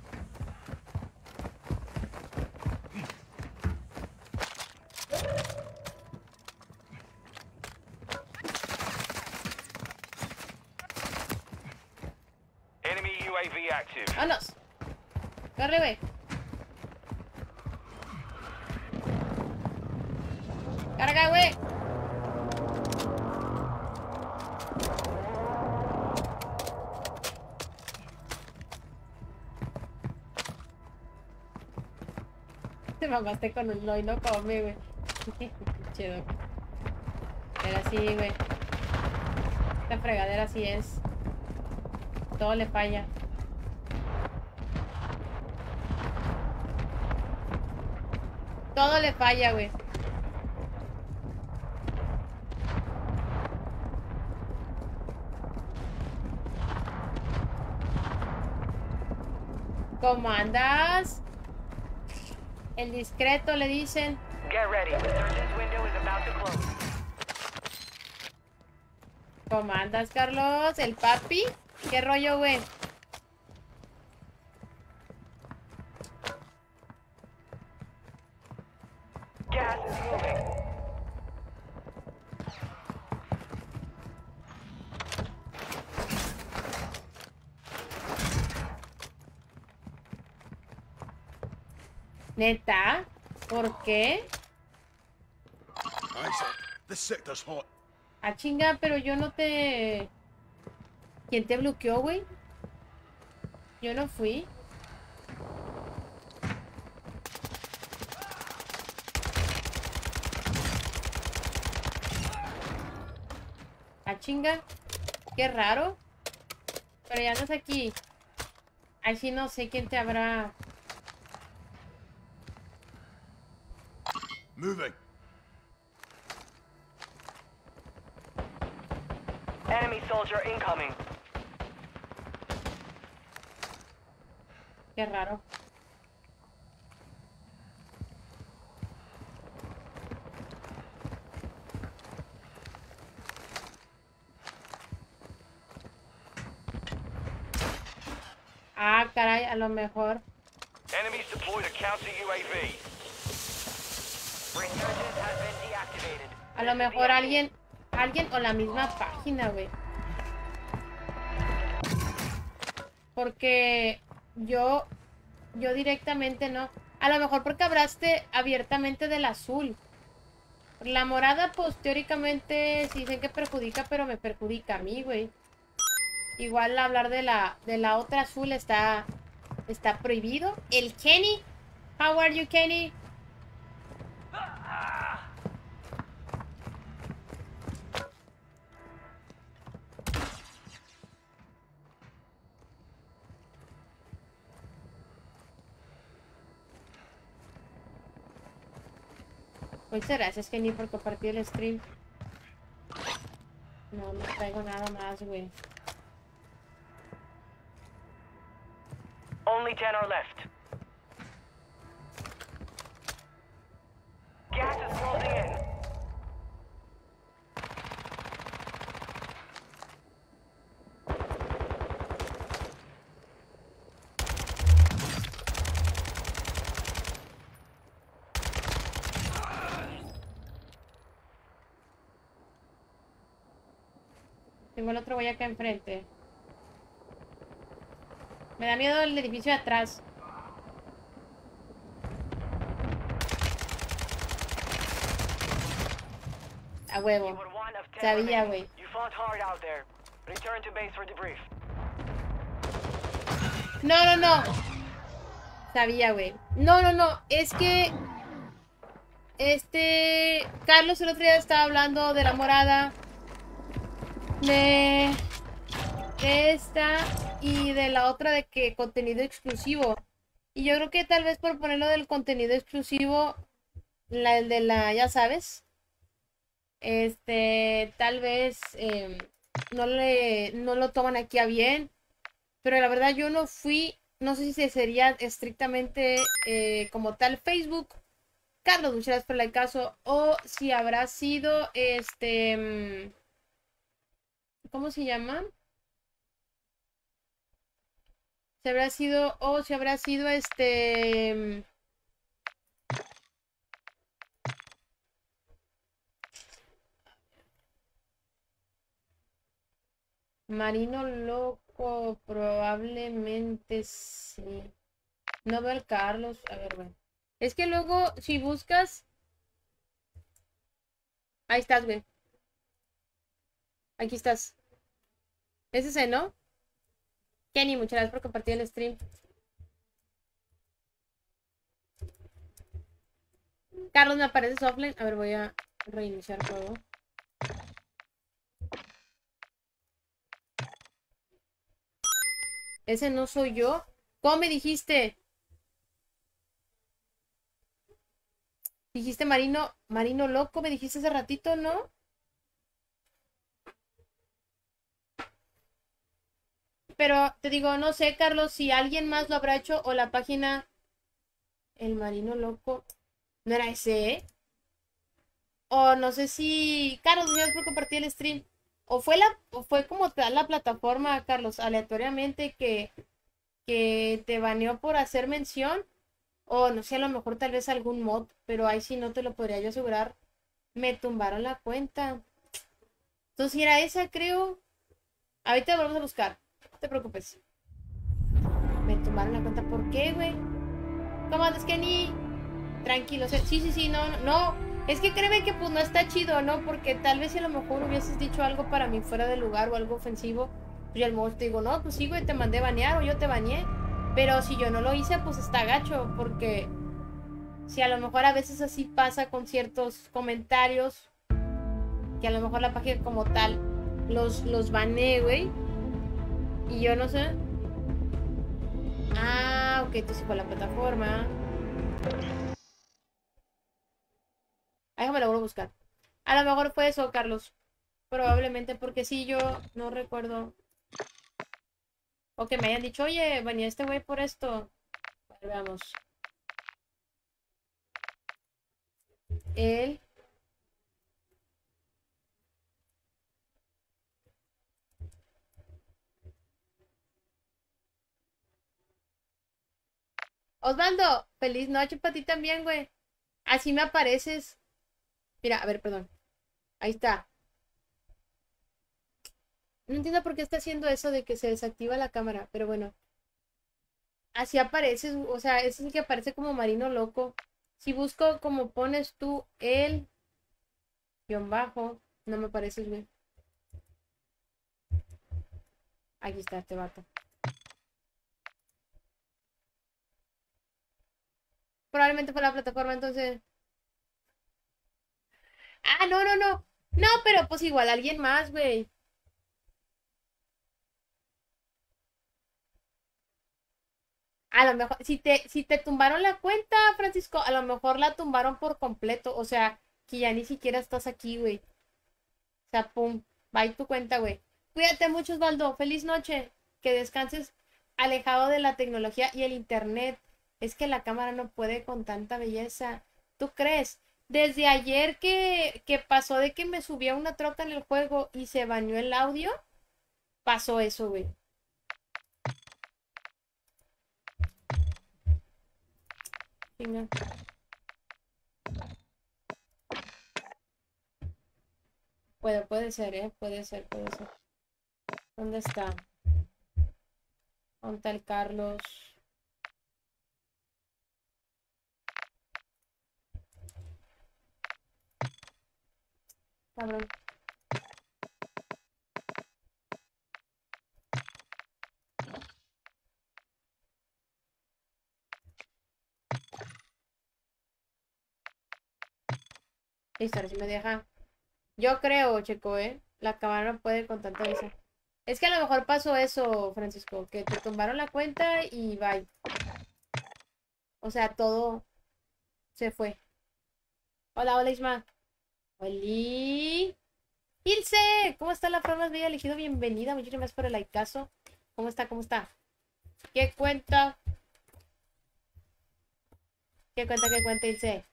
Enemy U A V active. ¡Vámonos! ¡Corre, güey! ¡Carga, güey! mamaste con un hoy no come, güey. Chido. Pero así, güey. Esta fregadera así es. Todo le falla. Todo le falla, güey. ¿Cómo andas? El discreto le dicen. Get ready. The surgeon's window is about to close. ¿Cómo andas, Carlos? ¿El papi? ¿Qué rollo, güey? Gas is moving. ¿Neta? ¿Por qué? Isaac, this sector's hot. Ah, chinga, pero yo no te... ¿Quién te bloqueó, güey? Yo no fui. Ah, chinga. Qué raro. Pero ya no es aquí. Ay, sí, no sé quién te habrá... Moving. Enemy soldier incoming. Qué raro. Ah, caray, a lo mejor. Enemies deployed a counter U A V. Resurgence has been deactivated. A lo mejor alguien, alguien o la misma página, güey. Porque yo, yo directamente no. A lo mejor porque hablaste abiertamente del azul. La morada, pues teóricamente sí dicen que perjudica, pero me perjudica a mí, güey. Igual hablar de la, de la otra azul está, está prohibido. El Kenny. How are you, Kenny? Muchas gracias, Kenny, por compartir el stream. No, no traigo nada más, güey. Only ten are left. Gas is closing in. Tengo el otro güey acá enfrente. Me da miedo el edificio de atrás. A huevo. You were one of ten Sabía, remaining. güey. You fought hard out there. Return to base for debrief. No, no, no. Sabía, güey. No, no, no. Es que... Este... Carlos el otro día estaba hablando de la morada. De... De esta... Y de la otra de que contenido exclusivo. Y yo creo que tal vez por ponerlo del contenido exclusivo... La, el de la... Ya sabes. Este... Tal vez... Eh, no le... No lo toman aquí a bien. Pero la verdad yo no fui... No sé si sería estrictamente eh, como tal Facebook. Carlos, muchas gracias por el caso. O si habrá sido este... ¿Cómo se llama? Si habrá sido... O si habrá sido este... Marino Loco, probablemente sí. No veo al Carlos. A ver, bueno. Es que luego, si buscas... Ahí estás, güey. Aquí estás. Es ese, ¿no? Kenny, muchas gracias por compartir el stream. Carlos, me apareces offline. A ver, voy a reiniciar el juego. Ese no soy yo. ¿Cómo me dijiste? Dijiste Marino, Marino Loco, me dijiste hace ratito, ¿no? Pero te digo, no sé, Carlos, si alguien más lo habrá hecho o la página El Marino Loco. ¿No era ese, eh? O no sé si... Carlos, gracias por compartir el stream. O fue la, o fue como tal la plataforma, Carlos, aleatoriamente que, que te baneó por hacer mención. O no sé, a lo mejor tal vez algún mod, pero ahí sí no te lo podría yo asegurar. Me tumbaron la cuenta. Entonces, si era esa, creo. Ahorita volvemos a buscar. No te preocupes. Me tumbaron la cuenta. ¿Por qué, güey? ¿Cómo andas, Kenny? Tranquilo. Sí, sí, sí, no, no, no. Es que créeme que pues no está chido, ¿no? Porque tal vez si a lo mejor hubieses dicho algo para mí fuera de lugar o algo ofensivo, pues ya al mejor te digo, no, pues sí, güey, te mandé banear o yo te baneé. Pero si yo no lo hice, pues está gacho, porque si a lo mejor a veces así pasa con ciertos comentarios, que a lo mejor la página como tal los, los baneé, güey. Y yo no sé. Ah, ok, entonces fue la plataforma. Déjame lo vuelvo a buscar. A lo mejor fue eso, Carlos. Probablemente, porque sí, yo no recuerdo. O que me hayan dicho, oye, venía este güey por esto. A ver, veamos. Él. Osvaldo, feliz noche para ti también, güey. Así me apareces. Mira, a ver, perdón. Ahí está. No entiendo por qué está haciendo eso de que se desactiva la cámara, pero bueno. Así apareces, o sea, ese es el que aparece como Marino Loco. Si busco como pones tú el guión bajo, no me apareces, güey. Aquí está este vato. Probablemente fue la plataforma, entonces. Ah, no, no, no. No, pero pues igual alguien más, güey. A lo mejor, si te, si te tumbaron la cuenta, Francisco, a lo mejor la tumbaron por completo. O sea, que ya ni siquiera estás aquí, güey. O sea, pum, bye tu cuenta, güey. Cuídate mucho, Osvaldo. Feliz noche. Que descanses alejado de la tecnología y el internet. Es que la cámara no puede con tanta belleza. ¿Tú crees? Desde ayer que, que pasó de que me subía una troca en el juego y se bañó el audio, pasó eso, güey. Venga. Puede, puede ser, ¿eh? Puede ser, puede ser. ¿Dónde está? ¿Dónde está el Carlos? Cabrón. Listo, ahora sí me deja. Yo creo, Checo, ¿eh? La cámara no puede con tanta visa. Es que a lo mejor pasó eso, Francisco, que te tumbaron la cuenta y bye. O sea, todo se fue. Hola, hola, Isma. Hola. Ilse, ¿cómo está la flor más bella elegido? Bienvenida, muchísimas gracias por el likeazo. ¿Cómo está? ¿Cómo está? ¿Qué cuenta? ¿Qué cuenta? ¿Qué cuenta, Ilse?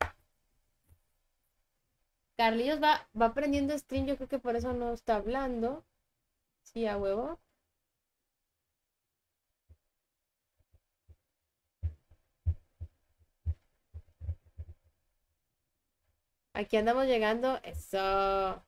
Carlillos va, va aprendiendo stream, yo creo que por eso no está hablando. Sí, a huevo. Aquí andamos llegando. Eso.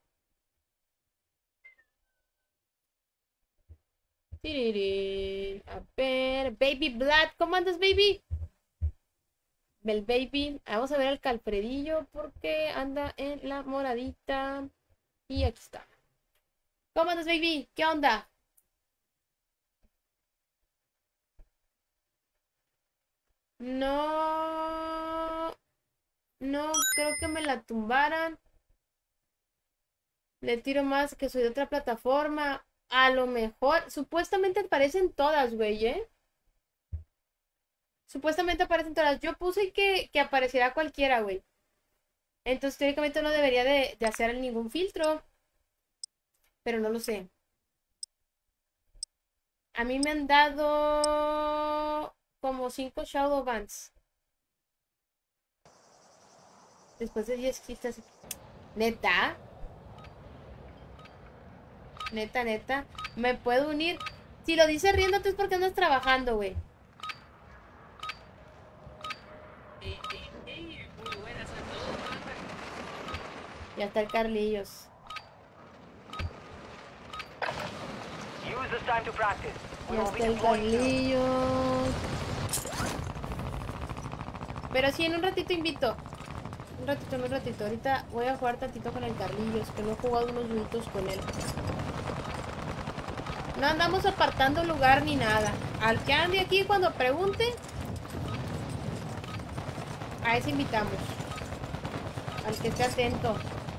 Tiriri. A ver. Baby Blood. ¿Cómo andas, baby? El baby. Vamos a ver al Calfredillo porque anda en la moradita. Y aquí está. ¿Cómo andas, baby? ¿Qué onda? No. No creo que me la tumbaran. Le tiro más que soy de otra plataforma. A lo mejor. Supuestamente aparecen todas, güey, ¿eh? Supuestamente aparecen todas. Yo puse que, que apareciera cualquiera, güey. Entonces teóricamente no debería de, de hacer ningún filtro. Pero no lo sé. A mí me han dado como cinco Shadow Bands. Después de diez quistas. ¿Neta? Neta, neta. ¿Me puedo unir? Si lo dices riéndote es porque andas trabajando, güey. Ya está el Carlillos. Use this time to practice. We Ya will be está el deploying soon. Carlillos. Pero sí, en un ratito invito. Un ratito, en un ratito. Ahorita voy a jugar tantito con el Carlillos, que no he jugado unos minutos con él. No andamos apartando lugar ni nada. Al que ande aquí cuando pregunte, a ese invitamos. Al que esté atento.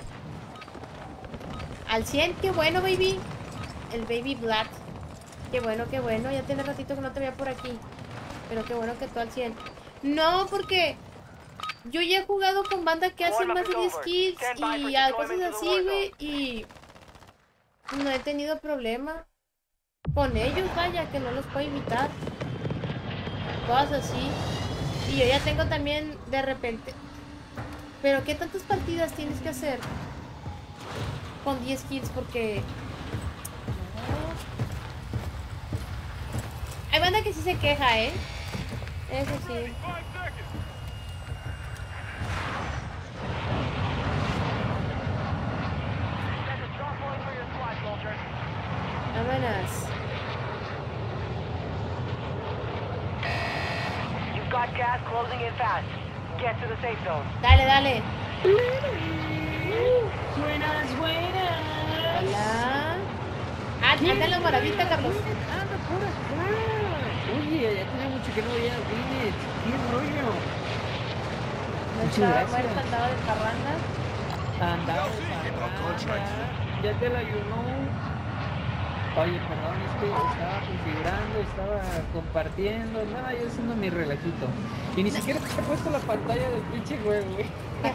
Al cien, qué bueno, baby. El baby Black. Qué bueno, qué bueno. Ya tiene ratito que no te veía por aquí. Pero qué bueno que tú al cien. No, porque yo ya he jugado con banda que hacen más de diez kills y a cosas así, güey. Y no he tenido problema con ellos, vaya, que no los puedo imitar. Cosas así. Y yo ya tengo también de repente. Pero ¿qué tantas partidas tienes que hacer con diez kills? Porque hay banda que sí se queja, ¿eh? Eso sí. Vámonos. You've got gas closing in fast. Get to the safe zone. Dale, dale. Buenas, buenas. Hola. Ah, anda en la moradita, Carlos. Anda por acá. Oye, ya tenía mucho que no veía a Winnet. ¿Qué rollo? No Muchas estaba gracias. muerto, andaba de parranda. Andaba de parranda. Ya te la ayunó. Oye, perdón, es que estaba configurando, estaba compartiendo, nada, yo haciendo mi relajito. Y ni siquiera te he puesto la pantalla del pinche juego, güey.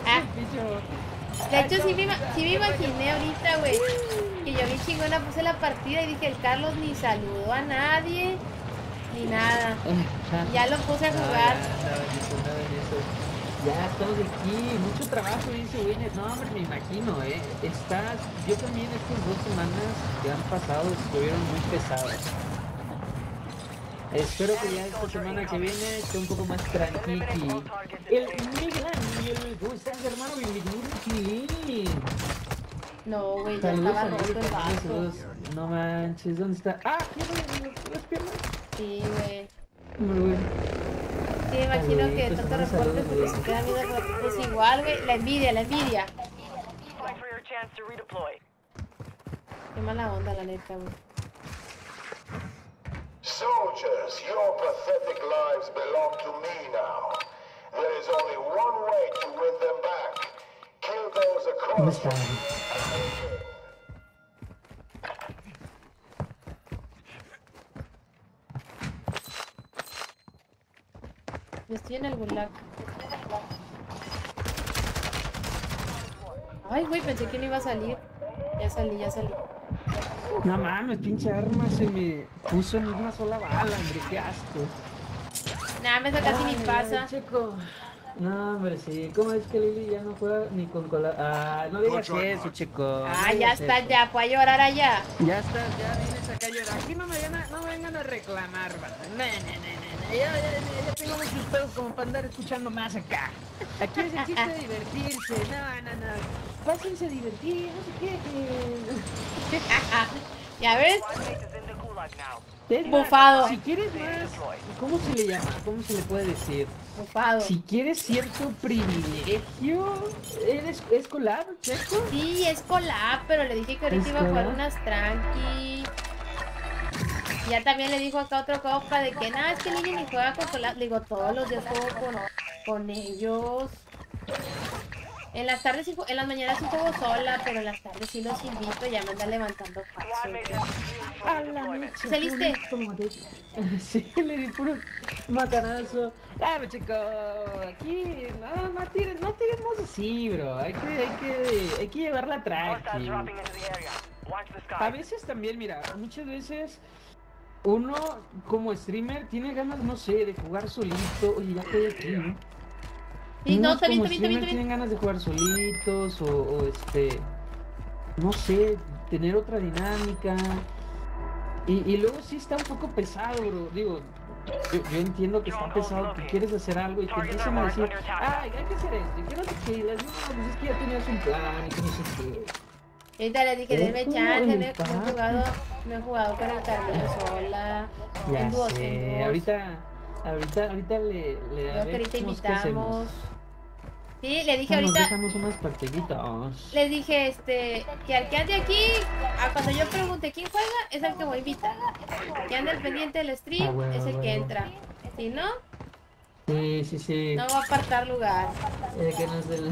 De hecho, sí me, ima- sí me imaginé ahorita, güey, que yo vi chingona, puse la partida y dije, el Carlos ni saludó a nadie, ni nada. Ya lo puse a jugar. Ya estamos aquí, mucho trabajo dice Winnet. No, hombre, me imagino, eh. Estás, yo también estas dos semanas que han pasado estuvieron muy pesadas. Espero que ya esta semana que viene esté un poco más tranquilo. El Miguel Ángel, ¿cómo estás, hermano? Bienvenido aquí. No, güey, ya Saludos, estaba roto saludos, el vaso. saludos. No manches, ¿dónde está? Ah, ¿qué las piernas? Sí, güey. Muy bueno. Sí, me imagino que Saluditos, tanto unos reporte saludos, porque güey. se quedan viendo ratitos igual, güey. La envidia, la envidia. Wait for your chance to redeploy. Qué mala onda, la neta, güey. Soldiers, your pathetic lives belong to me now. There is only one way to win them back. Kill those ¿Cómo across están? Yo estoy en el gulag. Ay, güey, pensé que no iba a salir. Ya salí, ya salí. No mames, pinche arma se me puso en una sola bala, hombre, qué asco. Nada, me casi ni Ay, pasa. ay, Checo. No, hombre, sí. ¿Cómo es que Lili ya no juega ni con cola? Ah, no digas eso, Checo. Ah, no ya digas está, eso. ya, puede llorar allá. Ya está, ya vienes acá a llorar. Aquí no me, vengan a, no me vengan a reclamar, banda. No, no, no, no, no. Ya, ya, ya tengo muchos pedos como para andar escuchando más acá. Aquí es el chiste de divertirse. No, no, no. Pásense a divertir, no se quejen. Ya ves, Five mates is in the gulag now. Es más, Bufado. Si quieres más, ¿cómo se le llama? ¿Cómo se le puede decir? bufado. Si quieres cierto privilegio, ¿eres es collab, Checo? Sí, es collab, pero le dije que ahorita ¿Es iba a jugar collab? unas tranqui. Ya también le dijo acá otro compa de que nada, es que Lili ni juega con collab. Le digo, todos los días juego con, con ellos. En las tardes, sí ju- en las mañanas sí juego sola, pero en las tardes sí los invito, ya me andan levantando Squad falso. mates have secured full A la deployment. mecha, ¿Saliste? puro madre. Sí, le di puro macanazo. Claro, chico, aquí no, no tiren, no tiremos así, bro. Hay que, hay que, hay que llevarla Hostiles tranqui. dropping into the area. Watch the A sky. veces también, mira, muchas veces uno como streamer tiene ganas, no sé, de jugar solito. Oye, ya estoy aquí, ¿no? Sí, no, Unos está bien, como está bien, está bien, streamer está bien. tienen ganas de jugar solitos o, o este, no sé, tener otra dinámica. Y, y luego sí está un poco pesado, bro. Digo, yo, yo entiendo que está pesado, que quieres hacer algo y te empiezan a decir, ay, hay que hacer esto. Y que no te quedas, no, pues es que ya tenías un plan y que no sé qué. Y ahorita le dije, denme Ojo, chance, el no he, no he papi. jugado, no he jugado con el Carmelo sola. Ya en dúos, en sé, dúos. ahorita, ahorita, ahorita le, le Creo que ahorita haremos qué hacemos. invitamos. Sí, le dije Ah, nos ahorita, dejamos unas partiditas. les dije este, que al que ande aquí, a cuando yo pregunte quién juega, es al que voy a invitar. Que ande al pendiente del Ah, stream, huevo, es el que huevo. entra. Si no, Sí, sí, sí. no va a apartar lugar. Eh, que nos del...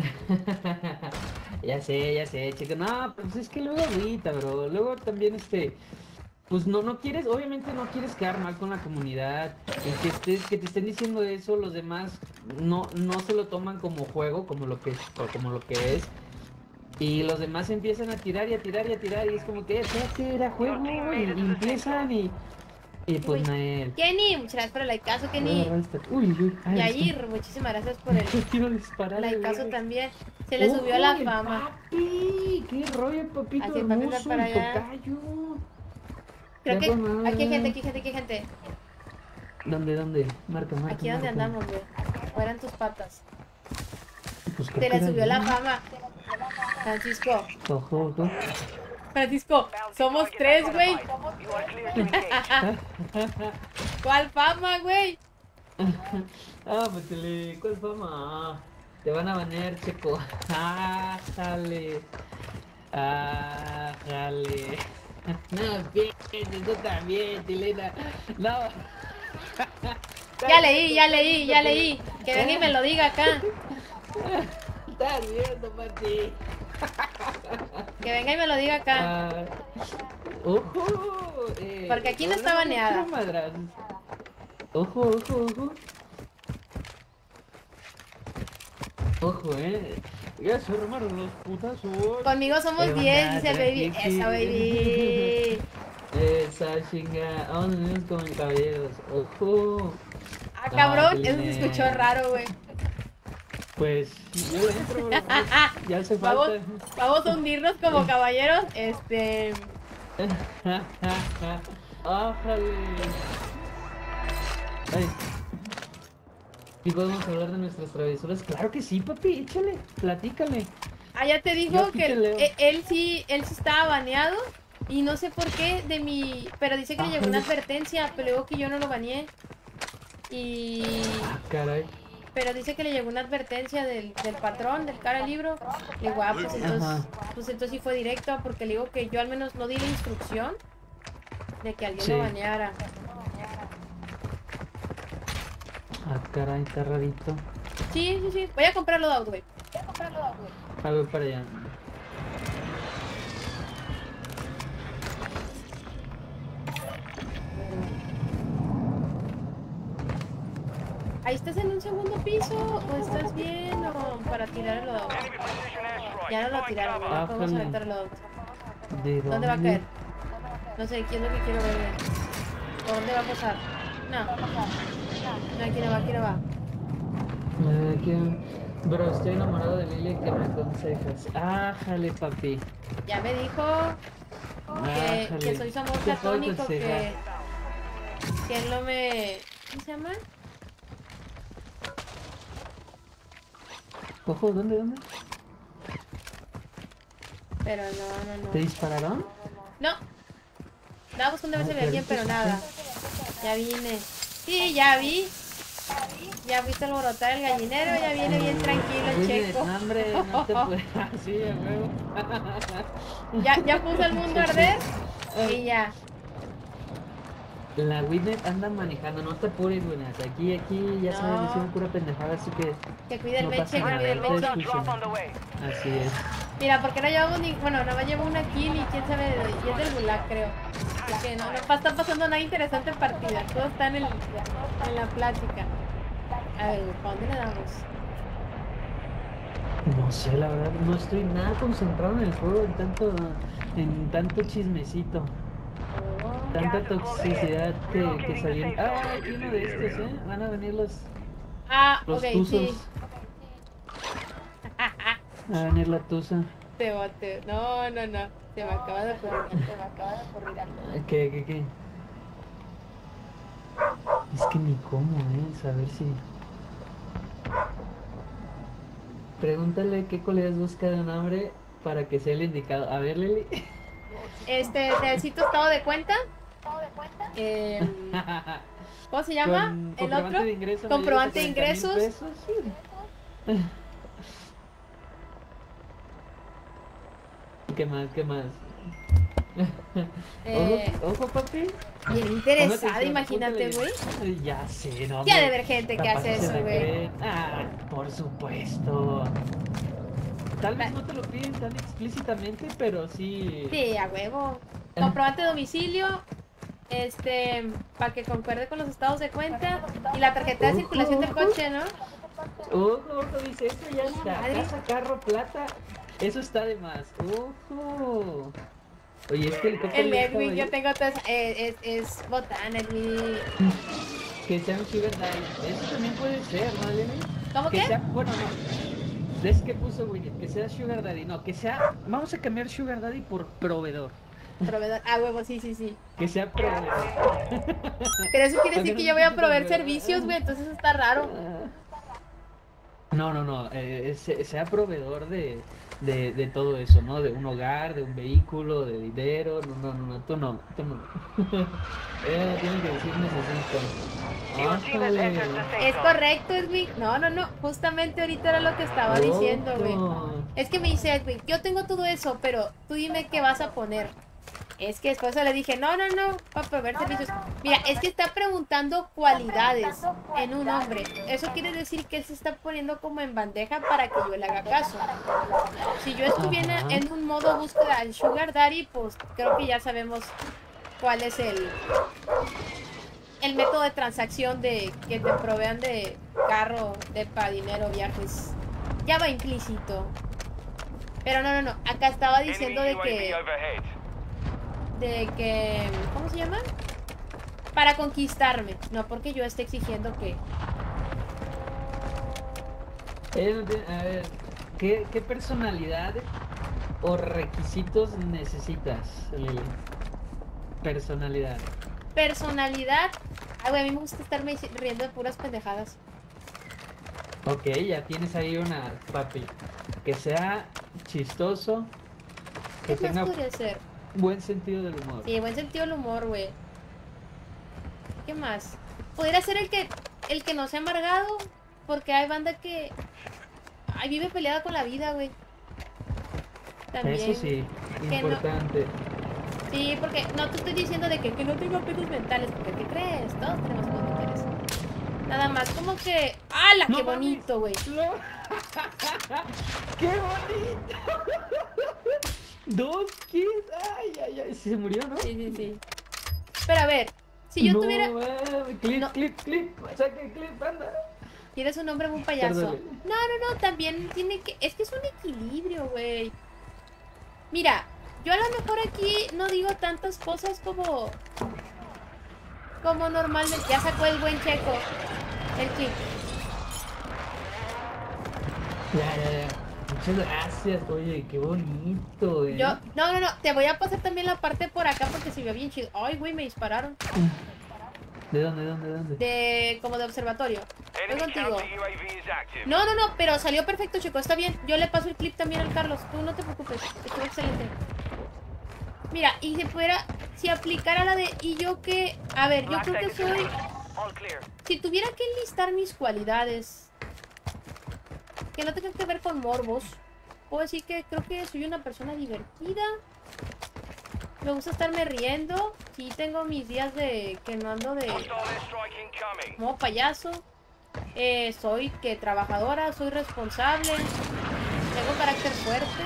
Ya sé, ya sé, chico. No, pues es que luego agüita, bro. Luego también, este... Pues no, no quieres, obviamente no quieres quedar mal con la comunidad. El que estés, que te estén diciendo eso, los demás no, no se lo toman como juego, como lo que es, o como lo que es. Y los demás empiezan a tirar y a tirar y a tirar. Y es como que, espérate, era juego. Y, y empiezan y... Y pues Uy. Nael. Kenny, muchas gracias por el likeazo, Kenny. Uy, uy, ay, Yair, muchísimas gracias por el quiero disparar. likeazo también. Se le subió la fama. Papi, qué rollo, papito Así, papi, anda hermoso, para el allá. tocayo. Creo que Ya con aquí hay madre. gente, aquí hay gente, aquí hay gente. ¿Dónde, dónde? Marca, marca. Aquí donde marca. andamos, güey. Fuera en tus patas. Pues creo Se que le era subió la yo. fama. Francisco, Ojo, ojo. Francisco, Bounty somos target tres, güey. identified. You are clear to engage. ¿Cuál fama, güey? Ah, pues le... ¿Cuál fama? Te van a banear, checo. Ah, jale. Ah, jale. No, pienses, tú también, Tilena. No. Ya leí, ya leí, ya leí. Que venga y me lo diga acá. Estás viendo, Mati. Que venga y me lo diga acá. Ah, ojo. Eh, Porque aquí no está ahora baneada. quiero madrazos. Ojo, ojo, ojo. Ojo, eh. Ya se armaron los putazos. Conmigo somos Eh, diez, banda, dice el baby. tranqui. Esa baby. Esa chinga. Vamos a unirnos como caballeros. Ojo. Ah, cabrón, Ah, eso se escuchó Tilena. raro, güey. Pues yo le entro, bro, pues, ya hace Vamos, falta. vamos a hundirnos como caballeros. Este. ¡Ájale! Ay. ¿Y podemos hablar de nuestras travesuras? Claro que sí, papi, échale, platícale. Ah, ya te Yo dijo aquí que te él, leo. él- él sí, él sí estaba baneado. Y no sé por qué de mi. Pero dice que le llegó una Ajá. advertencia, pero luego que yo no lo baneé. Y. Ah, caray. Pero dice que le llegó una advertencia del, del patrón, del cara libro. Le digo, ah, pues entonces, Ajá. pues entonces sí fue directo, porque le digo que yo al menos no di la instrucción de que alguien Sí. lo baneara. Ah, caray, está rarito. Sí, sí, sí. Voy a comprarlo de auto, güey. A ver para allá. ¿Ahí estás en un segundo piso o estás bien o para tirar el loadout? Enemy precision airstrike. Ya no lo Find tiraron, cover. güey. Ah, Vamos a jale. aventar el loadout. ¿De ¿Dónde va a dónde? caer? No sé, ¿qué es lo que quiero ver, güey? ¿Por dónde va a pasar? No. No, aquí no va, aquí no va. Ah, ¿qué? Bro, estoy enamorado de Lili, ¿qué me aconsejas? Ájale, papi. Ya me dijo que, Ájale. que soy su amor ¿Qué puedo platónico, que, aconsejar? que él no me... ¿Cómo se llama? Ojo, ¿dónde, dónde? Pero no, no, ¿Te no. dispararon? No. Estaba buscando a ver si Ah, había alguien, pero pero ahorita nada. Ya vine. Sí, ya vi. Ya fuiste a alborotar el gallinero, ya viene bien tranquilo el Oye, checo. no, hombre, no te puedes así, a huevo. Ya, ya puso el mundo a arder y ya. La Winnet anda manejando, no te apures, Winnet. Aquí, aquí ya No. sabes, decimos pura pendejada, así que Que cuide el no Meche, pasa que nada. cuide el no te Meche. escuchen. Drop on the way. Así es. Mira, porque no llevamos ni. Bueno, nada más llevo una kill y quién sabe. Y es del Gulag, creo. Así que no, no pa- está pasando nada interesante en partida. Todo está en, el, en la plática. A ver, ¿para dónde le damos? No sé, la verdad, no estoy nada concentrado en el juego, en tanto, en tanto chismecito, Oh, tanta toxicidad que, que salía. Ah, aquí uno de estos, ¿eh? Van a venir los, Ah, los ok, tuzos. sí. Va a venir la tusa. Te bote. No, no, no. Se me acaba de ocurrir. Se me acaba de ocurrir algo. ¿Qué, qué, qué? Es que ni cómo, ¿eh? Saber si... Pregúntale qué cualidades busca de un hombre para que sea el indicado. A ver, Lili. Este, necesito estado de cuenta. Eh, ¿Cómo se llama? Con El comprobante otro. de ingreso Comprobante de mayores a cuarenta mil ingresos. pesos. ¿Qué más? ¿Qué más? Eh, ojo, ojo, papi. Bien Ponga interesada, atención, imagínate, apúntale. güey. Ya sé, no. Ya hombre, debe haber gente que capaz hace se eso, la güey. creen. Ah, por supuesto. Tal vez no te lo piden tan explícitamente, pero sí. Sí, a huevo. Comprobante de domicilio. Este, para que concuerde con los estados de cuenta. Y la tarjeta de Ojo, circulación del ojo. coche, ¿no? Ojo, ojo, dice, eso ya está. Madre. Casa, carro, plata. Eso está de más. Ojo. Oye, este helicóptero. El ya estaba Edwin, ahí. yo tengo todo eso. Eh, es, es botán, Edwin. Que sea un sugar daddy. Eso también puede ser, ¿no, Lenny? ¿Cómo Que qué? sea, bueno, no. Es que puso Winnie, que sea sugar daddy. No, que sea, vamos a cambiar sugar daddy por proveedor. Proveedor. Ah, huevo, sí, sí, sí. Que sea proveedor. Pero eso quiere decir También que no yo voy a necesito proveer proveedor. servicios, güey. Entonces eso está raro. No, no, no. Eh, se- sea proveedor de, de, de todo eso, ¿no? De un hogar, de un vehículo, de dinero. No, no, no, no. Tú no, tú no. Ella no tiene que decir necesito. Your team has entered the safe Es zone. correcto, Edwin. No, no, no. Justamente ahorita era lo que estaba diciendo, güey. Otro. Es que me dice Edwin, yo tengo todo eso, pero tú dime qué vas a poner. Es que después le dije, no, no, no, para proveer servicios. Mira, es que está preguntando cualidades en un hombre. Eso quiere decir que él se está poniendo como en bandeja para que yo le haga caso. Si yo estuviera Ajá. en un modo búsqueda del Sugar Daddy, pues creo que ya sabemos cuál es el, el método de transacción de que te provean de carro, de pa dinero, viajes. Ya va implícito. Pero no, no, no. Acá estaba diciendo de Enemy U A V que... overhead. de que, ¿cómo se llama? Para conquistarme, no porque yo esté exigiendo que... Ella no tiene- a ver, ¿qué, qué personalidad o requisitos necesitas, Lili? Personalidad. Personalidad... Ay, güey, a mí me gusta estarme riendo de puras pendejadas. Ok, ya tienes ahí una, papi. Que sea chistoso, que ¿Qué más tenga podría ser? buen sentido del humor. Sí, buen sentido del humor, güey. ¿Qué más? Podría ser el que, el que no sea amargado, porque hay banda que... Ay, vive peleada con la vida, güey. También. Eso sí, que no- importante. Sí, porque no te estoy diciendo de que, que no tengo pedos mentales, porque ¿qué crees? Todos tenemos pedos mentales. Nada más, como que... ¡Hala! No ¡Qué mames. bonito, güey! No. ¡Qué bonito! Dos kids. Ay, ay, ay. Se murió, ¿no? Sí, sí, sí. Pero a ver, si yo no, tuviera... mames, clip, No. clip, clip. Saca el clip, anda. Tienes un nombre muy payaso. Perdón. No, no, no, también tiene que... Es que es un equilibrio, güey. Mira, yo a lo mejor aquí no digo tantas cosas como... Como normalmente. Ya sacó el buen Checo. El clip. Ya, ya, ya. Muchas gracias, oye, qué bonito, eh. Yo... No, no, no. Te voy a pasar también la parte por acá porque se ve bien chido. Ay, güey, me dispararon. ¿De dónde, de dónde, de dónde? De... Como de observatorio. Voy Enemy contigo. counter U A V is active. No, no, no, pero salió perfecto, chico, está bien. Yo le paso el clip también al Carlos. Tú no te preocupes, estuvo excelente. Mira, y si fuera, si aplicara la de, y yo que, a ver, yo Black creo que Tag is- soy, All clear. si tuviera que enlistar mis cualidades, que no tengan que ver con morbos, puedo decir que creo que soy una persona divertida, Me gusta estarme riendo. Sí, tengo mis días de que no ando de Hostile airstrike incoming. modo payaso. Eh, soy que trabajadora, soy responsable. Tengo carácter fuerte.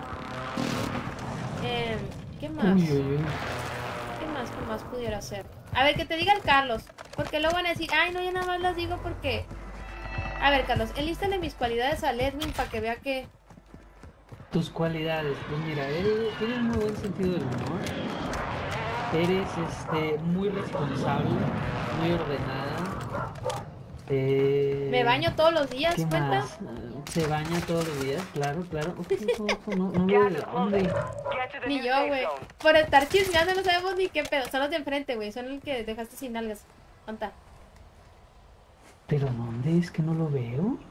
Eh, ¿Qué más? Uy, uy, uy. ¿Qué más? ¿Qué más pudiera hacer? A ver, que te diga el Carlos. Porque luego van a decir, ay, no, yo nada más las digo porque... A ver, Carlos, enlístale mis cualidades al Edwin para que vea que... Tus cualidades, pues mira, eres, tienes muy buen sentido del humor. Eres este, muy responsable, muy ordenada. Eh, Me baño todos los días, ¿Qué ¿cuenta? más? Ah, Se baña todos los días, claro, claro. Uf, ojo, ojo, no, no veo de dónde. Get to the Ni new yo, safe güey. zone. Por estar chismeando no sabemos ni qué pedo. Son los de enfrente, güey. Son los que dejaste sin nalgas. ¿Cuánta? ¿Pero dónde? Es que no lo veo.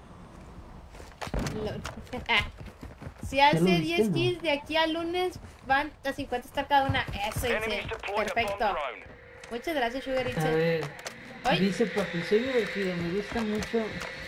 Si hace lo viste, diez no? kills de aquí al lunes, van a cincuenta estar cada una. Eso, dice. Enemies deployed a bomb Perfecto. drone. Muchas gracias, Sugar A Itzel. ver, Ay. dice papi, soy divertido, me gusta mucho.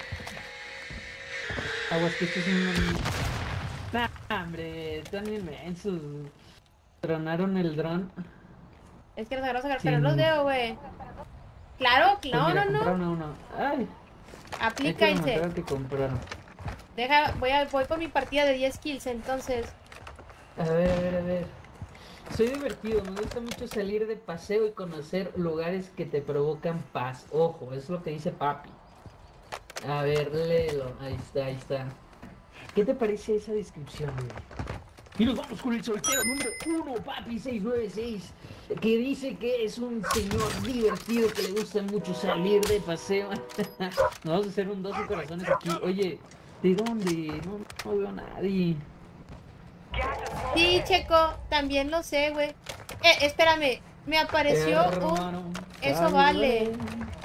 Aguas que esto es un... Nah, hombre, están inmensos. Tronaron el dron. Es que los agarro a sacar, Sí, pero no los no. veo, güey. Claro, Pues no, mira, no, no. compraron a uno. Ay, Aplica, hay que dice. demostrar que compraron. Deja, voy, a, voy por mi partida de diez kills, entonces. A ver, a ver, a ver. Soy divertido, me gusta mucho salir de paseo y conocer lugares que te provocan paz. Ojo, es lo que dice papi. A ver, léelo. Ahí está, ahí está. ¿Qué te parece esa descripción, güey? Y nos vamos con el soltero número uno, papi seis nueve seis, que dice que es un señor divertido que le gusta mucho salir de paseo. Nos vamos a hacer un doce corazones aquí. Oye, ¿de dónde? No, no veo a nadie. Sí, Checo, también lo sé, güey. Eh, espérame, me apareció un... Hermano, Eso dale, vale. dale.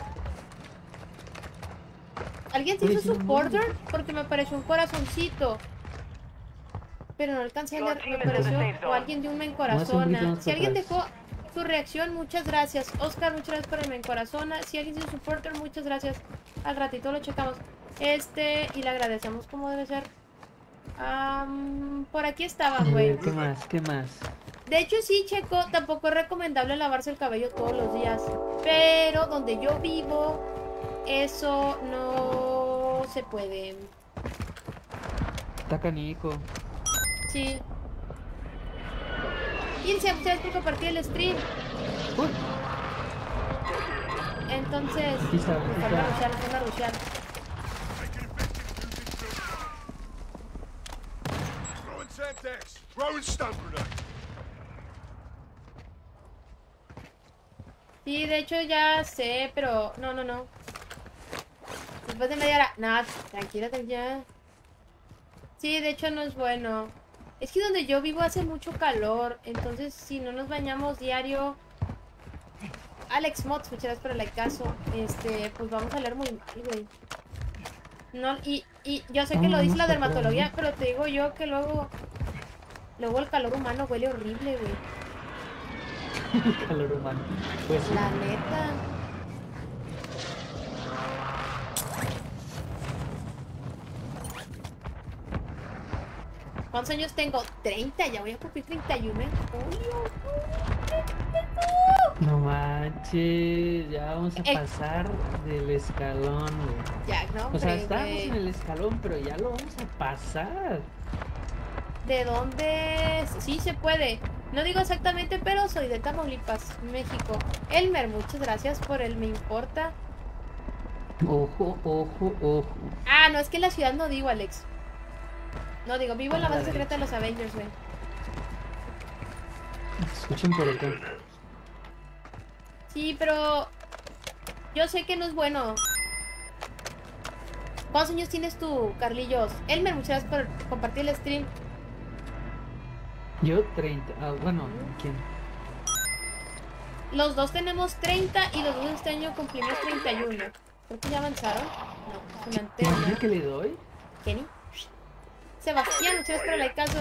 ¿Alguien se Oye, hizo sí, no, supporter? Porque me apareció un corazoncito. Pero no alcancé a leer, me apareció... O alguien dio un me Más un poquito encorazona. más Si para alguien atrás. dejó su reacción, muchas gracias. Oscar, muchas gracias por el me encorazona. Si alguien se hizo supporter, muchas gracias. Al ratito lo checamos. Este, y le agradecemos como debe ser. Am, por aquí A estaban, güey. ver, ¿qué más? ¿Qué más? De hecho, sí, Checo, tampoco es recomendable lavarse el cabello todos los días. Pero donde yo vivo, eso no se puede. Está canico. Sí. Irse, muchas gracias por compartir el stream. Uy, Entonces, Aquí está, aquí me falta está. rushear, me falta rushear. Throwing Semtex. Throwing stun grenade. Sí, de hecho ya sé, pero no, no, no. Después de media hora, nada, tranquila, tranquila. Sí, de hecho no es bueno. Es que donde yo vivo hace mucho calor, entonces si no nos bañamos diario... Alex Mods, muchas gracias por el likeazo. Este, pues vamos a leer muy mal, güey. No, y, y yo sé que lo dice la dermatología, pero te digo yo que luego... Luego el calor humano huele horrible, güey. el calor humano. Pues sí. La neta. ¿Cuántos años tengo? treinta, ya voy a cumplir treinta y uno en julio. No manches, ya vamos a Eh. pasar del escalón, güey. Ya, no, O sea, hombre, estábamos güey. en el escalón, pero ya lo vamos a pasar. ¿De dónde? Sí se puede. No digo exactamente, pero soy de Tamaulipas, México. Elmer, muchas gracias por el me importa. Ojo, ojo, ojo. Ah, no, es que en la ciudad no digo, Alex. No digo, vivo en la A la base secreta de los Avengers, güey. Escuchen por acá. Sí, pero yo sé que no es bueno. ¿Cuántos años tienes tú, Carlillos? Elmer, muchas gracias por compartir el stream. Yo treinta. Ah, bueno, ¿quién? Los dos tenemos treinta y los dos este año cumplimos treinta y uno. Creo que ya avanzaron. No, es una ¿Te imaginas antena. que le doy? Kenny. Sebastián, muchas gracias por el likeazo.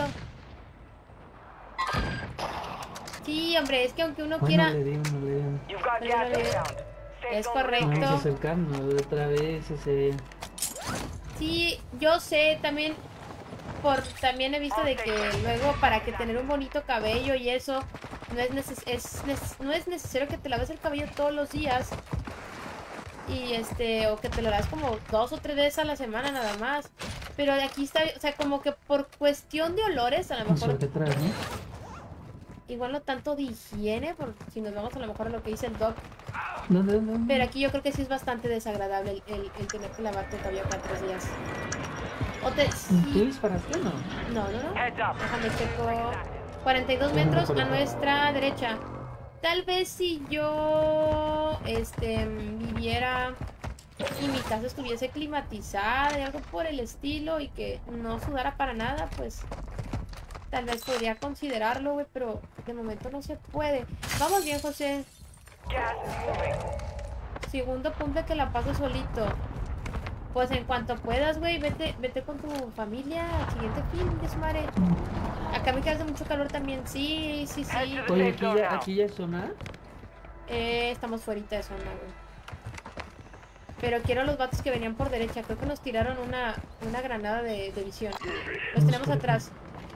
Sí, hombre, es que aunque uno Bueno, quiera... le di uno, le di uno. You've got Vale, gas vale. inbound. Safe Es zone correcto. Vamos a acercarnos otra vez ese... Sí, yo sé también, por también he visto de que luego para que tener un bonito cabello y eso, no es, neces es neces no es necesario que te laves el cabello todos los días. Y este, o que te lo laves como dos o tres veces a la semana nada más. Pero de aquí está, o sea, como que por cuestión de olores, a lo mejor... ¿Qué traes, no? Igual no tanto de higiene, por si nos vamos a lo mejor a lo que dice el doc. ¿Dónde, dónde? Pero aquí yo creo que sí es bastante desagradable el, el, el tener que lavarte el cabello cada tres días. O te... ¿Tú Sí. disparaste o no? No, no, no. Heads up. Déjame checo. cuarenta y dos metros a nuestra derecha. Tal vez si yo este viviera y mi casa estuviese climatizada y algo por el estilo y que no sudara para nada, pues tal vez podría considerarlo, güey, pero de momento no se puede. Vamos bien, José. Gas is moving. Segundo punto que la paso solito. Pues en cuanto puedas, güey, vete, vete con tu familia al siguiente fin de su madre. Acá me quedas de mucho calor también. Sí, sí, sí. Oye, aquí ya, aquí ya es zona. Eh, estamos fuerita de zona, güey. Pero quiero a los vatos que venían por derecha. Creo que nos tiraron una, una granada de, de visión. Los tenemos atrás.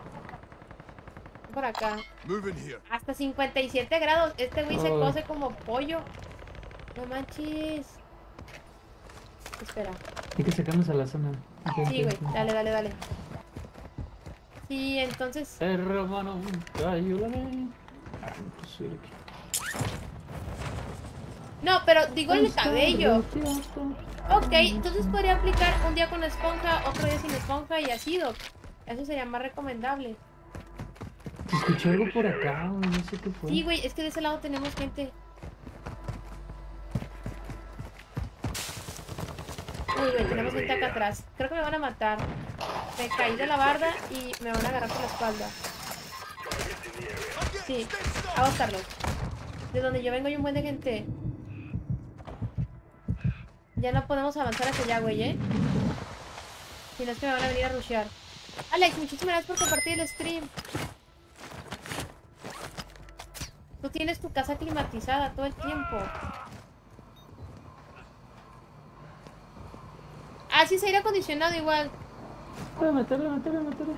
Por acá. Moving here. Hasta cincuenta y siete grados. Este güey se Oh. cose como pollo. No manches. Espera. Hay que sacarnos a la zona. Sí, güey. Dale, dale, dale. Sí, entonces... Hermano, ayúdame. Ah, no sé qué. No, pero digo el cabello. Ok, entonces podría aplicar un día con esponja, otro día sin esponja y así, Doc. Eso sería más recomendable. Escuché algo por acá, güey, no sé qué fue. Sí, güey, es que de ese lado tenemos gente. Uy, güey, tenemos gente acá atrás. Creo que me van a matar. Me caí de la barda y me van a agarrar por la espalda. Sí, a buscarlos. De donde yo vengo hay un buen de gente. Ya no podemos avanzar hacia allá, güey, ¿eh? Si no es que me van a venir a rushear. Alex, muchísimas gracias por compartir el stream. Tú tienes tu casa climatizada todo el tiempo. Ah, sí, es aire acondicionado igual. Ah, meterle, meterle, meterle.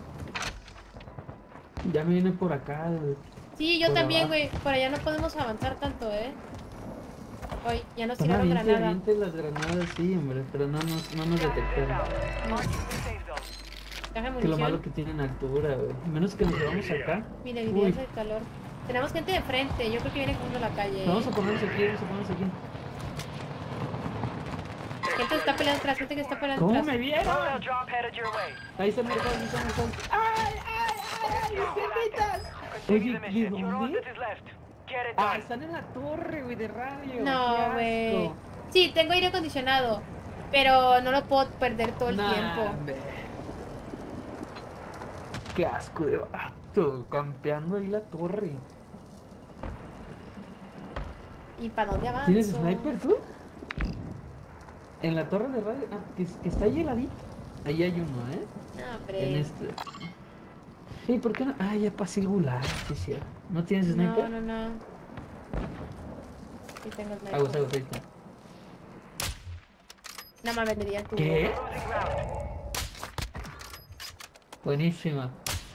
Ya me viene por acá. güey. Sí, yo Por también, abajo. güey. Por allá no podemos avanzar tanto, ¿eh? Hoy ya nos Toma, tiraron aviente, granada. aviente las granadas, sí, hombre, pero no nos, no nos detectaron. No, Safe zone. caja de Que lo malo munición. que tienen altura, güey. Menos que nos llevamos acá. Mira, Uy. vivías el calor. Tenemos gente de frente. Yo creo que viene cruzando la calle. Vamos ¿eh? a ponernos aquí, vamos a ponernos aquí. Gente que está peleando atrás, gente que está peleando ¿Cómo atrás. me vieron? Loadout drop headed your way. Ahí está mi hermano, ahí está mi hermano. ¡Ay, ay, ay, ay! ¡Mis piernitas! Continue Oye, the ¿de mission. You're all dónde? that is left. Get it Ah, done. están en la torre, güey, de radio. No, Qué güey. asco. Sí, tengo aire acondicionado. Pero no lo puedo perder todo el Nah, tiempo. hombre. Qué asco de vato, campeando ahí la torre. ¿Y para dónde avanzo? ¿Tienes sniper tú? En la torre de radio, ah, que, que está ahí heladito. Ahí hay uno, ¿eh? No, hombre. En este. Sí, ¿por qué no? Ah, ya pasé el gulag, sí, sí. ¿No tienes No, sniper? no, no. Sí tengo sniper. Aguas, aguas, ahí está. No mames, me di el tubo. ¿Qué? Losing ground. Buenísima.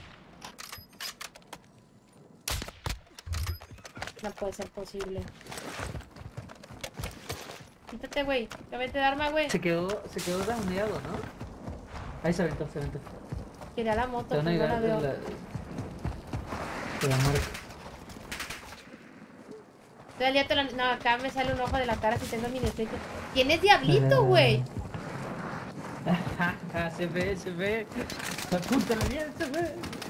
No puede ser posible. Quítate, güey. Cámbiate de arma, güey. Se quedó, se quedó downeado, ¿no? Ahí se aventó, se aventó. Quería la moto, Te van a pero no la ayudar veo. de la... De la marca. Todavía te la... No, acá me sale un ojo de la cara si tengo el mini stick. ¿Tienes diablito, güey? Ah, se ve, se ve. Apúntale bien, se ve.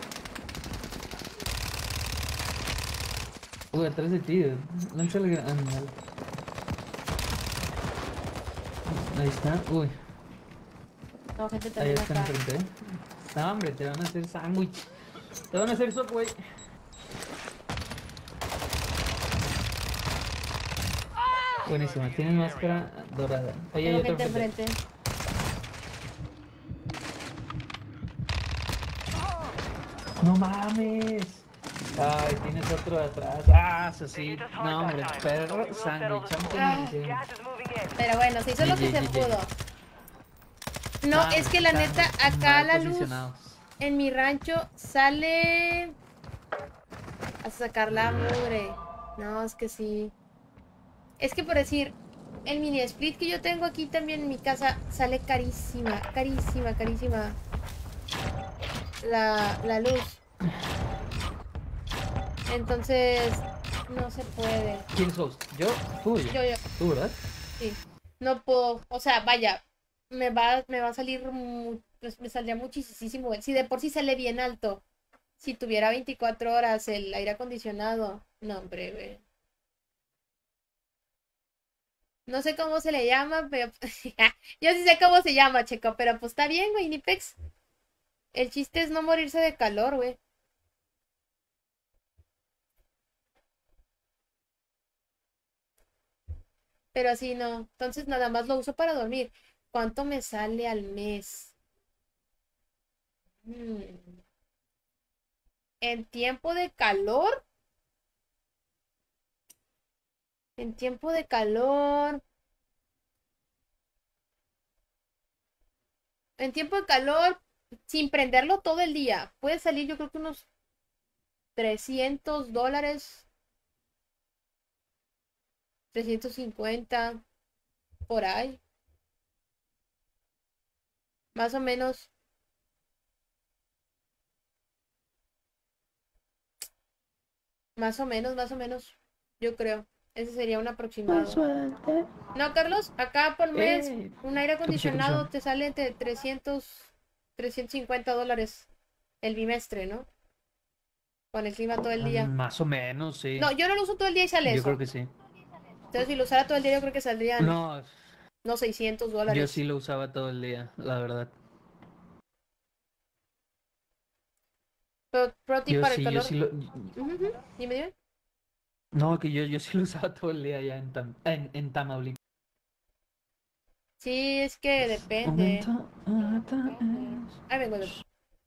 Uy, atrás de ti. Lánzale gran... Ah, no, vale. Ahí está. Uy, No, gente ahí también está acá. enfrente, ¿eh? No, hombre, te van a hacer sándwich. Te van a hacer Subway. Buenísima, tienes máscara dorada. Ahí hay Tengo otro gente enfrente. enfrente. No mames. Ay, tienes otro atrás. Ah, eso sí. No, hombre, perro sándwich. Ah. Gas is moving in. Pero bueno, se hizo lo que G G, se G G. pudo. No, Ah, es que la están neta, acá mal la luz posicionados. en mi rancho sale a sacar la mugre. No, es que sí. Es que por decir, el mini split que yo tengo aquí también en mi casa sale carísima, carísima, carísima. La, la luz. Entonces, no se puede. ¿Quién sos? ¿Yo? ¿Tú o yo? Yo, yo, ¿Tú, verdad? sí. No puedo, o sea, vaya, me va, me va a salir, mu- pues me saldría muchísimo. Si de por sí sale bien alto, si tuviera veinticuatro horas el aire acondicionado, no, hombre, güey. No sé cómo se le llama, pero yo sí sé cómo se llama, Checo, pero pues está bien, güey, Nipex. El chiste es no morirse de calor, güey. Pero así no. Entonces nada más lo uso para dormir. ¿Cuánto me sale al mes? Hmm. En tiempo de calor. En tiempo de calor. En tiempo de calor, sin prenderlo todo el día, puede salir yo creo que unos trescientos dólares. trescientos cincuenta. Por ahí. Más o menos. Más o menos, más o menos. Yo creo. Ese sería un aproximado. Suerte. No, Carlos, acá por mes Eh, un aire ¿qué pasó, qué acondicionado pasó? te sale entre trescientos, trescientos cincuenta dólares el bimestre, ¿no? Con el clima todo el día. Más o menos, sí. No, yo no lo uso todo el día y sale Yo eso. creo que sí. Entonces, si lo usara todo el día, yo creo que saldrían, No, no, seiscientos yo dólares. sí lo usaba todo el día, la verdad. Pero pro tip Yo para el sí, yo calor. sí lo... Ujú, ujú. Dime, dime. No, que yo, yo sí lo usaba todo el día ya en, Tam... en, en Tamaulipas. Sí, es que depende. Momento, ahorita es- Ahí vengo. de-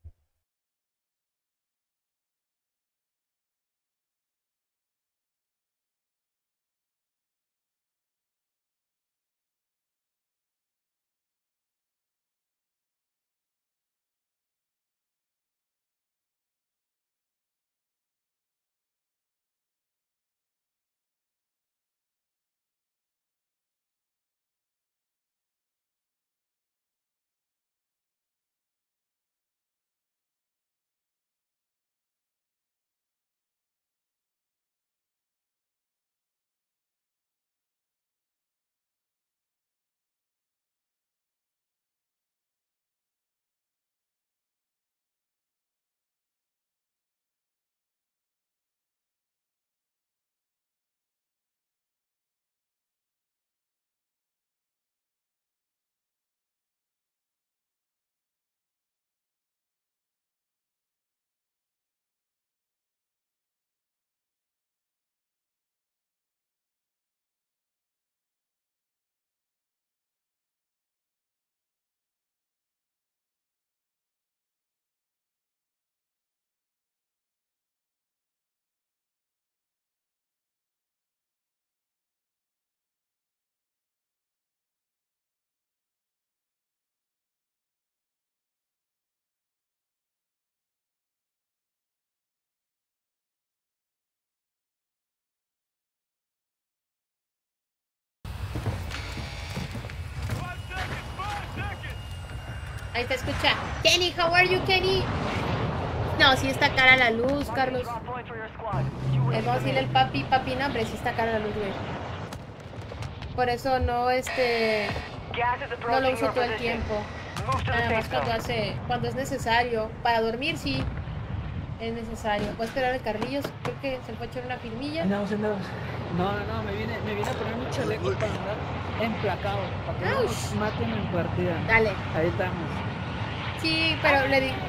Ahí te escucha. Kenny, how are you, Kenny? No, sí está cara la luz, Carlos. Drop point for your squad. You Eh, ready vamos for a decirle this? al papi, papi, no, hombre, sí está cara la luz, güey. Por eso no, este, Gas is no lo approaching uso your todo el position. tiempo. Move to the Nada safe más cuando zone. hace, cuando es necesario. Para dormir sí es necesario. Voy a esperar al Carrillos, creo que se fue a echar una firmilla. Andamos, andamos. No, no, no, me vine, me vine a poner mi chaleco para andar emplacado, para que no nos Ouch. maten en partida. Dale. Ahí estamos. Sí, pero le di.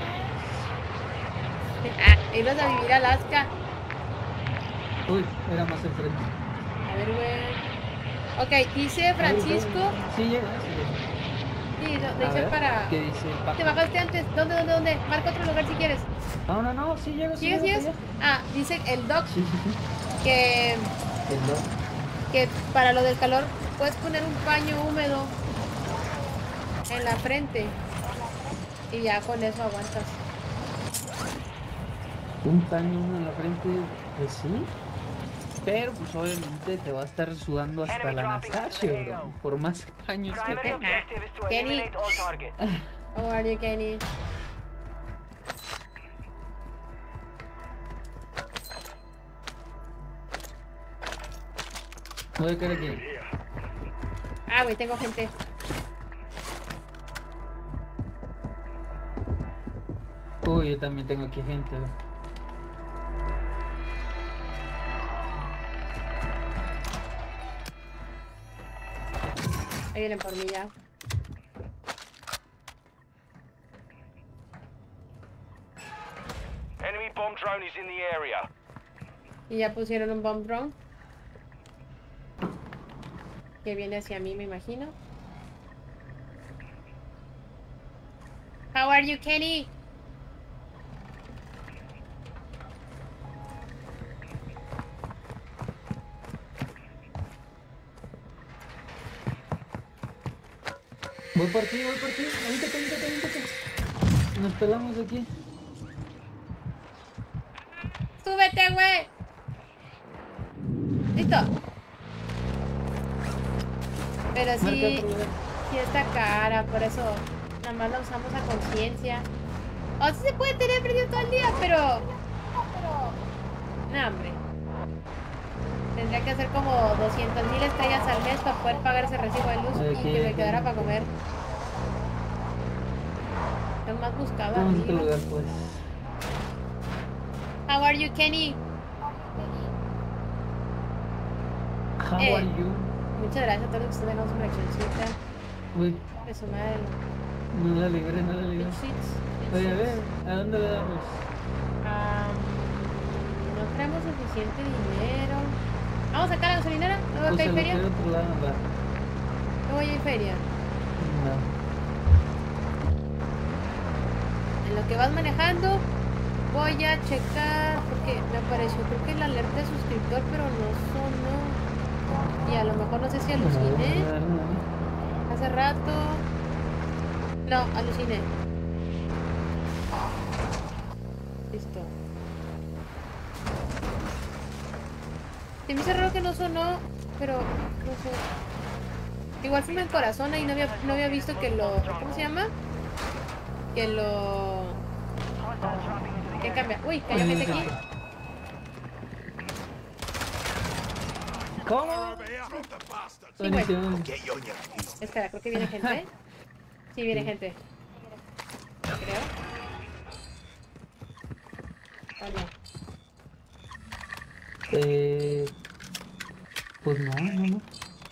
Ah, irnos a vivir a Alaska. Uy, era más enfrente. A ver, güey. Ok, dice Francisco. Sí, llega, sí llega. Sí, lo A dice ver, para. ¿qué dice el Paco? Te bajaste antes. ¿Dónde, dónde, dónde? Marca otro lugar si quieres. No, no, no, sí llego, sí ¿Sigues, llego, sigues? sí Ah, dice el doc llego. Sí, sí, sí. que, El dos. que para lo del calor puedes poner un paño húmedo en la frente y ya con eso aguantas. Un paño uno en la frente, Pues sí. Pero pues obviamente te va a estar sudando hasta la Anastasia, bro. Por más años que Primary tenga. objective is to Kenny. eliminate all targets. How are you, Kenny? Voy a caer aquí. Ah, güey, tengo gente. Uy, yo también tengo aquí gente, bro. Ahí vienen por mí ya. Enemy bomb drone is in the area. Y ya pusieron un bomb drone. Que viene hacia mí, me imagino. How are you, Kenny? Voy por ti, voy por ti. Avítate, avítate, avítate. Nos pelamos aquí. ¡Súbete, güey! Listo. Pero Marca sí, otro lugar. sí está cara, por eso nada más la usamos a conciencia. O sí se puede tener perdido todo el día, pero... No, hombre. Tendría que hacer como doscientas mil estrellas al mes para poder pagar ese recibo de luz y Ok, que me ok. quedara para comer. Es más buscado, Vamos a otro amigo. lugar, pues. How are you, Kenny? How Eh. are you? Muchas gracias a todos los que están dejando su reaccioncita. Uy, De su madre. no la libré, no la libré. Bitchits, Oye, a bitchits. ver, ¿a dónde le damos? Ah, no traemos suficiente dinero. Vamos acá a la gasolinera. Luego acá Pues hay a feria. cualquier otro lado, va. Luego hay feria. No. En lo que vas manejando, voy a checar. Porque me apareció, creo que la alerta de suscriptor, pero no sonó. Y a lo mejor no sé si aluciné. No, no, no. Hace rato. No, aluciné. Listo. Se me hizo raro que no sonó, pero no sé. Igual fue en corazón y no había, no había visto que lo. ¿Cómo se llama? Que lo. ¿Qué cambia? Uy, cayó gente aquí. ¿Cómo? Over here, drop the bastards. Sí, güey. Buenísimo. Get you on your feet. Espera, creo que viene gente. Sí, viene gente. Creo. Hola. Eh. Pues no, no, no.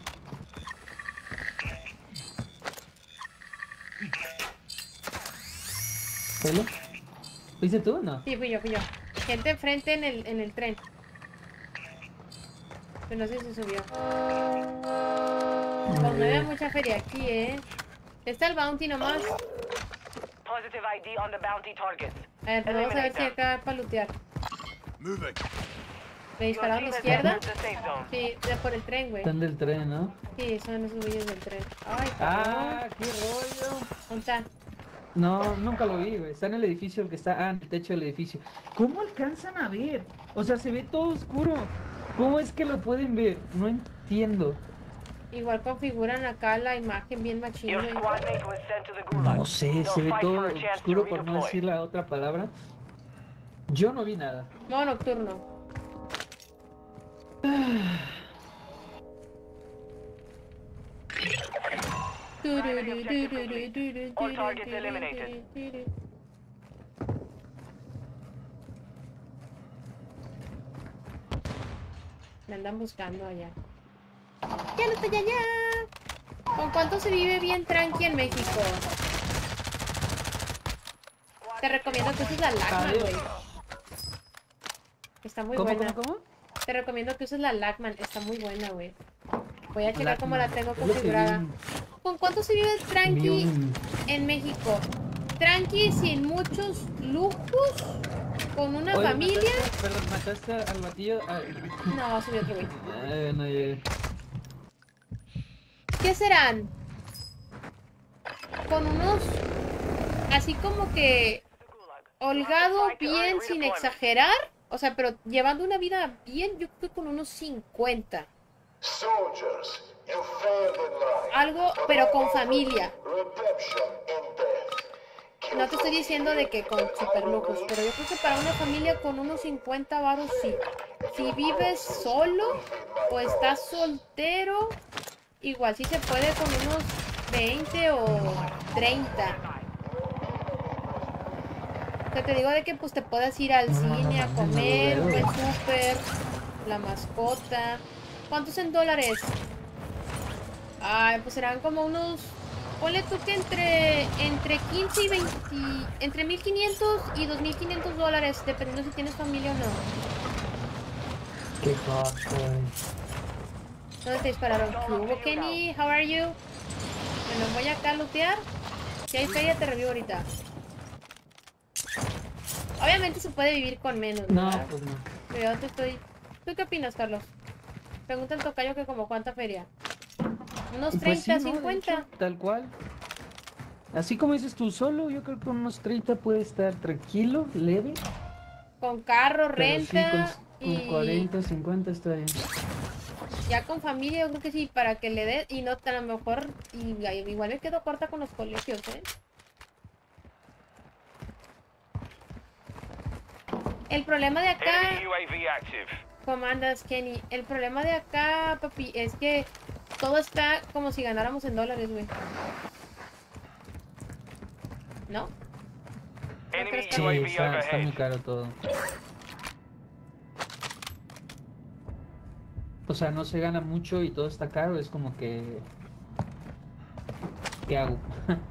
¿Solo? ¿Fuiste tú o no? Sí, fui yo, fui yo. Gente enfrente en el, en el tren. Pero no sé si se subió. Pues no había mucha feria aquí, ¿eh? Está el bounty nomás. Positive I D on the bounty targets. A ver, pues vamos a ver si acá hay para lootear. Moving. ¿Me Your dispararon a team la has izquierda? entered the safe zone. Sí, de por el tren, güey. Están del tren, ¿no? Sí, son esos güeyes del tren. Ay, Ah, cabrón. qué rollo. ¿Dónde está? No, nunca lo vi, güey. Está en el edificio, el que está ah, en el techo del edificio. ¿Cómo alcanzan a ver? O sea, se ve todo oscuro. ¿Cómo es que lo pueden ver? No entiendo. Igual configuran acá la imagen bien machín, Your güey. squad mate was sent to the gulag. No sé, They'll se ve fight todo for a chance to oscuro por no redeploy. decir la otra palabra. Yo no vi nada. Modo nocturno. All targets eliminated. Me andan buscando allá. ¡Ya no estoy allá! ¿Con cuánto se vive bien tranqui en México? Te recomiendo que uses la Lagman, Adiós. güey. Está muy ¿Cómo, buena. cómo, cómo? Te recomiendo que uses la Lagman. Está muy buena, güey. Voy a checar cómo la tengo Es lo que configurada. vi. ¿Con cuánto se vive Vi tranqui un- en México? Tranqui, sin muchos lujos, con una Oye, familia. mataste- Perdón, mataste al batillo. Ah, No, subió otro güey. eh, no llegué. ¿Qué serán? Con unos, así como que holgado bien sin exagerar, O sea, pero llevando una vida bien, yo creo que con unos cincuenta. Soldiers, you failed in life. Algo, but pero I con offer familia. you redemption in death. No te estoy diciendo de que con super lujos, pero yo creo que para una familia con unos cincuenta varos sí. Si vives solo o estás soltero, igual sí se puede con unos veinte o treinta. O sea, te digo de que pues te puedas ir al cine a comer, un buen súper, la mascota. ¿Cuántos en dólares? Ay, pues serán como unos... Ponle tú que entre, entre quince y veinte... Entre mil quinientos y dos mil quinientos dólares, dependiendo si tienes familia o no. Qué cosa. ¿Dónde te dispararon? ¿Qué hubo, Kenny? How are you? Bueno, voy acá a lootear. Si hay feria, te revivo ahorita. Obviamente se puede vivir con menos, No, ¿verdad? pues no. Pero yo te estoy... ¿Tú qué opinas, Carlos? Pregunta al tocayo que como cuánta feria. Unos Pues treinta, sí, ¿no? De cincuenta. hecho, tal cual. Así como dices tú solo, yo creo que con unos treinta puede estar tranquilo, leve. Con carro, Pero sí, renta con, con y cuarenta, cincuenta está bien. ya con familia yo creo que sí, para que le dé y no a lo mejor y, y- igual me quedo corta con los colegios, ¿eh? El problema de acá, Enemy U A V active. comandas Kenny, el problema de acá, papi, es que todo está como si ganáramos en dólares, güey. ¿No? ¿No Enemy crees que- Sí, U A V está, está muy overhead. caro todo. O sea, no se gana mucho y todo está caro, es como que... ¿Qué hago?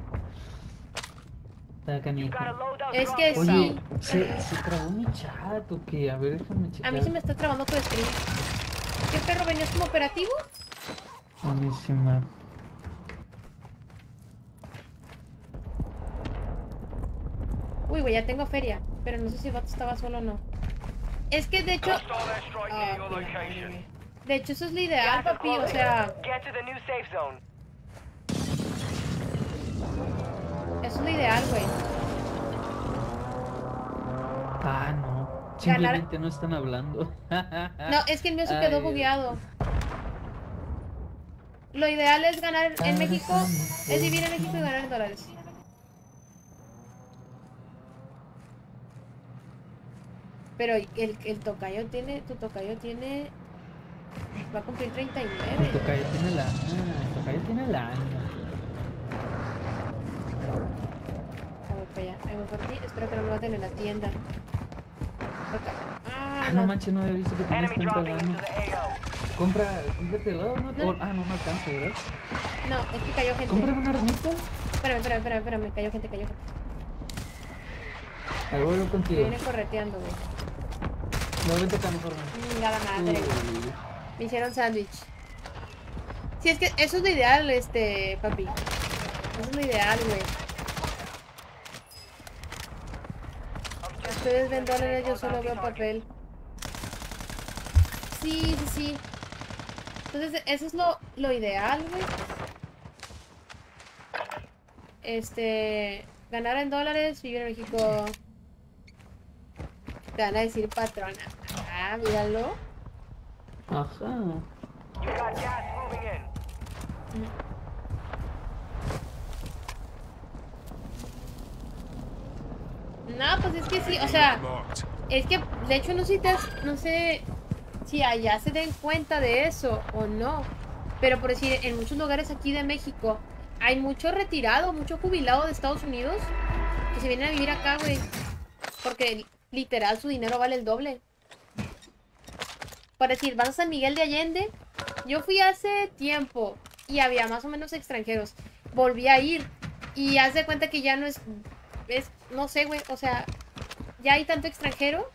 Está canijo. Got a loadout Es drop que inbound. Oye, sí. ¿se, se trabó mi chat o qué? A ver, déjame checar. A mí se me está trabando tu stream. ¿Qué perro venías como operativo? Buenísima. Uy, güey, ya tengo feria. Pero no sé si el vato estaba solo o no. Es que de hecho... Hostile airstrike Ah, near your qué la madre, location. güey. De hecho, eso es lo ideal, Gas is papi. O closing. sea, Get to the new safe zone. eso es lo ideal, güey. Ah, no. Simplemente no están hablando. No, es que el mío se quedó Ay, bugueado. Lo ideal es ganar en México, es vivir en México y ganar en dólares. Pero el, el tocayo tiene, tu tocayo tiene, va a cumplir treinta y El nueve. tocayo tiene la... El tocayo tiene la... Voy para allá, ahí voy por ti, espero que no me maten en la tienda. Acá. Ah, Ah, no no. manches, no había visto que tenías Enemy tanta dropping lana. into the A O. Compra, cómprate helado, ¿no? No. O- ah, no me alcanza, ¿verdad? No, es que cayó gente. Compra una armita. Espérame, espérame, espérame, espérame, cayó gente, cayó gente. Ahí voy yo Me contigo. viene correteando, güey. No, vente acá mejor. ¿no? Chingada madre, güey. Uy. Me hicieron sándwich. Sí, es que eso es lo ideal, este, papi. Eso es lo ideal, güey. Ustedes ven dólares, yo solo veo papel. Sí, sí, sí. Entonces, eso es lo, lo ideal, güey. Este, ganar en dólares, vivir en México. Te van a decir patrona. Ah, míralo. Ajá. You got gas moving in. No, pues es que sí, o sea, Marked. es que de hecho no sé si te has- no sé si allá se den cuenta de eso o no, pero por decir, en muchos lugares aquí de México hay mucho retirado, mucho jubilado de Estados Unidos que se vienen a vivir acá, güey, porque literal su dinero vale el doble. Por decir, vas a San Miguel de Allende, yo fui hace tiempo y había más o menos extranjeros, volví a ir y haz de cuenta que ya no es, es no sé, güey, o sea, ya hay tanto extranjero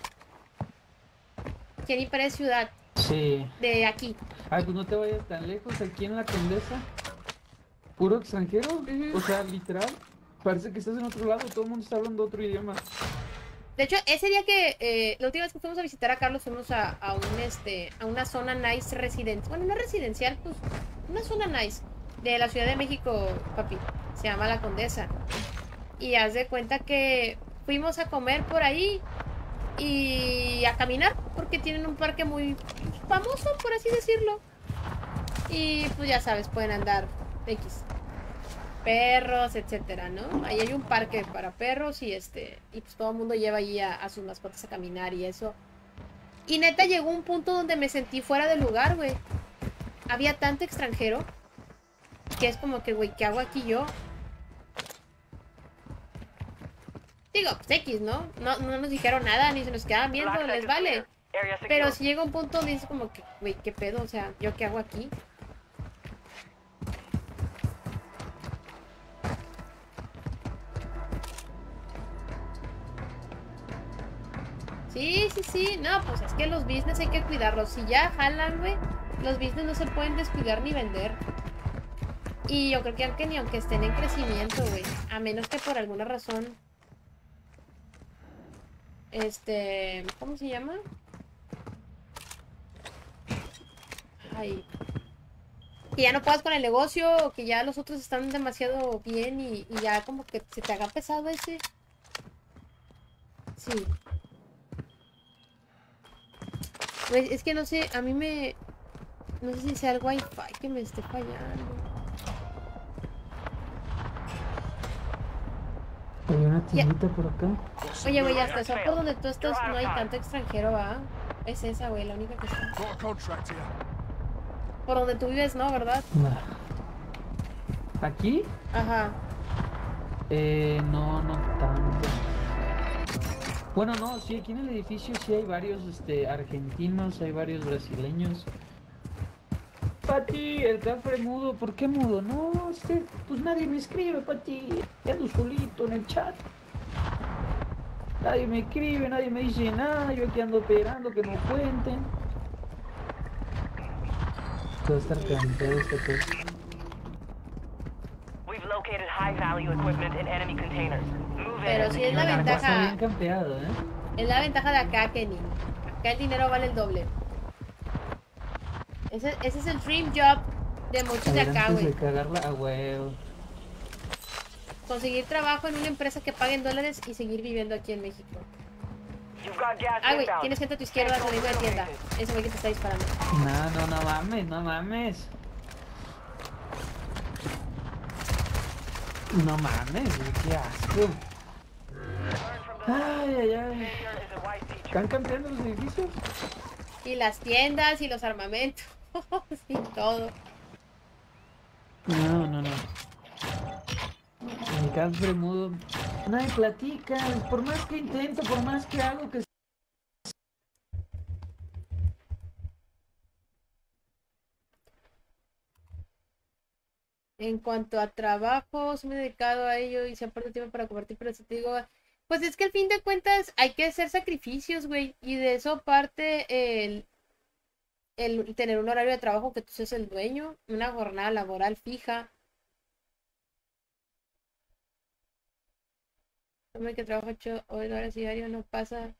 que ni parece ciudad Sí. de aquí. Ay, pues no te vayas tan lejos. Aquí en la Condesa, puro extranjero. Ujú. O sea, literal. Parece que estás en otro lado. Todo el mundo está hablando otro idioma. De hecho, ese día que, eh, la última vez que fuimos a visitar a Carlos, fuimos a, a un, este, a una zona nice residencial, bueno, no residencial, pues, una zona nice de la Ciudad de México, papi, se llama La Condesa, y haz de cuenta que fuimos a comer por ahí, y y a caminar, porque tienen un parque muy famoso, por así decirlo. Y pues ya sabes, pueden andar X perros, etcétera, ¿no? Ahí hay un parque para perros y este y pues todo el mundo lleva ahí a, a sus mascotas a caminar y eso. Y neta llegó un punto donde me sentí fuera de lugar, güey. Había tanto extranjero que es como que, güey, ¿qué hago aquí yo? Digo, pues X, ¿no? ¿no? No nos dijeron nada, ni se nos quedaban viendo, les vale. Pero si llega un punto donde dices como que, güey, ¿qué pedo? O sea, ¿yo qué hago aquí? Sí, sí, sí. No, pues es que los business hay que cuidarlos. Si ya jalan, güey, los business no se pueden descuidar ni vender. Y yo creo que aunque ni aunque estén en crecimiento, güey, a menos que por alguna razón, este, ¿cómo se llama? Ay, que ya no puedas con el negocio, o que ya los otros están demasiado bien y, y ya como que se te haga pesado ese. Sí. Pues es que no sé, a mí me, no sé si sea el wifi que me esté fallando. Hay una tiendita por acá. Oye, güey, hasta eso por donde tú estás no hay tanto extranjero, ¿va? Es esa, güey, la única que está. Got a contract here. Por donde tú vives, ¿no? ¿Verdad? Nah. ¿Aquí? Ajá. Eh, no, no tanto. Bueno, no, sí, aquí en el edificio sí hay varios este, argentinos, hay varios brasileños. Pati, el café mudo, ¿por qué mudo? No, este, pues nadie me escribe, Pati. Ando solito en el chat. Nadie me escribe, nadie me dice nada, yo aquí ando esperando que me cuenten. Todo estar campeado esta cosa. We've located high value equipment in enemy containers. Move in Pero and sí es la secure that ventaja. Está bien campeado, ¿eh? Es la ventaja de acá, Kenny. Acá el dinero vale el doble. Ese, ese es el dream job de muchos de acá, Antes de güey. cagarla a huevo. Conseguir trabajo en una empresa que pague en dólares y seguir viviendo aquí en México. You've got gas Ay, güey, inbound. tienes gente a tu izquierda, salida de tienda. Ese güey que te está disparando. No, no, no mames, no mames. No mames, güey, qué asco. Ay, ay, ay. Here is a white teacher. ¿Están campeando los edificios? Y las tiendas y los armamentos. Y todo. No, no, no. El café mudo. Nadie platica, por más que intento, por más que hago que... En cuanto a trabajos, me he dedicado a ello y se aparta tiempo para compartir, pero si te digo, pues es que al fin de cuentas hay que hacer sacrificios, güey, y de eso parte el, el tener un horario de trabajo que tú seas el dueño, una jornada laboral fija. Hombre que trabaja ocho horas diario no pasa.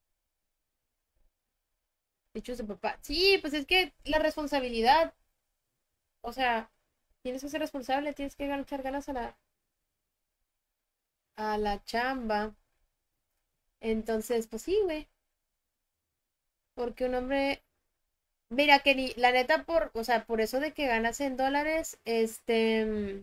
Dicho su papá. Sí, pues es que la responsabilidad, o sea, tienes que ser responsable, tienes que echar ganas a la a la chamba. Entonces, pues sí, güey. Porque un hombre, mira, Kenny, la neta, por, o sea, por eso de que ganas en dólares, este,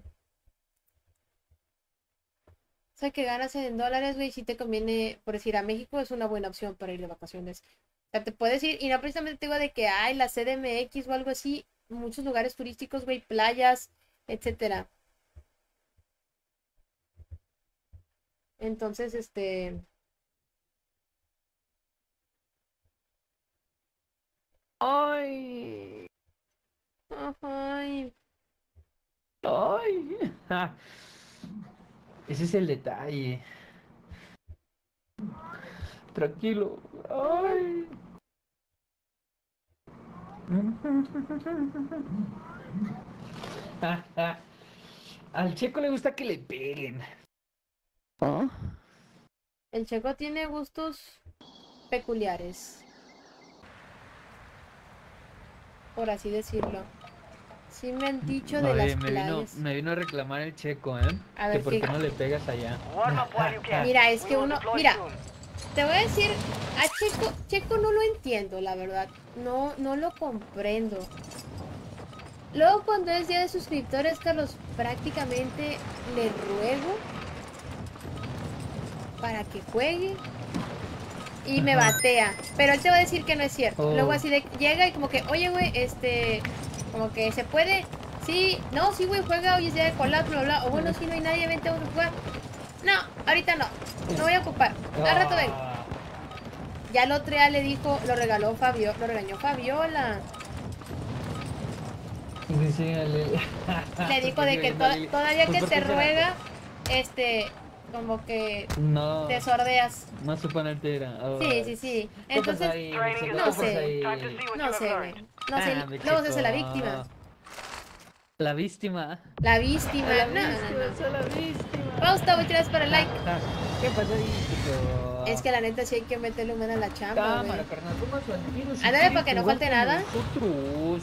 o sea, que ganas en dólares, güey, si te conviene, por decir, a México es una buena opción para ir de vacaciones. O sea, te puedes ir, y no precisamente te digo de que hay la C D M X o algo así, muchos lugares turísticos, güey, playas, etcétera. Entonces, este, ¡Ay! ay, ¡Ay! Ja. Ese es el detalle. Tranquilo. ¡Ay! Ja, ja. Al Checo le gusta que le peguen. ¿Ah? el Checo tiene gustos peculiares, por así decirlo. Sí me han dicho de Oye, las me vino, playas. me vino a reclamar el Checo, ¿eh? A Que ver, por ¿qué? qué no le pegas allá. Warm up while you can. Mira, es We que will uno, deploy mira, soon. te voy a decir, a Checo, Checo no lo entiendo, la verdad. No, no lo comprendo. Luego cuando es día de suscriptores, Carlos, prácticamente le ruego para que juegue y me Ajá. batea. Pero él te va a decir que no es cierto. Oh. Luego así de llega y como que, oye, güey, este, como que se puede. Sí, no, sí, güey, juega, hoy es día de collab, bla, bla. O bueno, si no hay nadie, vente, vamos a jugar. No, ahorita no. No voy a ocupar. Al rato vengo. Ah, Ya el otro día le dijo, lo regaló Fabio, lo regañó Fabiola. sí, sí, le, Le dijo de que to- todavía que te ruega, este, como que No, te sordeas. no suponerte era. Oh. Sí, sí, sí. ¿Qué pasa Entonces, ahí, Training Micho? is ¿Qué no pasa sé. ahí? Time to see what no you have sé, learned. güey. No sé, Ah, mi luego se hace la chico. víctima. La víctima. La víctima, La no, víctima, no, no. soy la víctima. Pausa, voy a tirar para el like. ¿Qué pasa ahí, chico? Es que la neta sí hay que meterle humano a la chamba, Cámara, güey. carnal, toma su antiviro. si Ándale, quieres para que no jugar falte con nada. nosotros.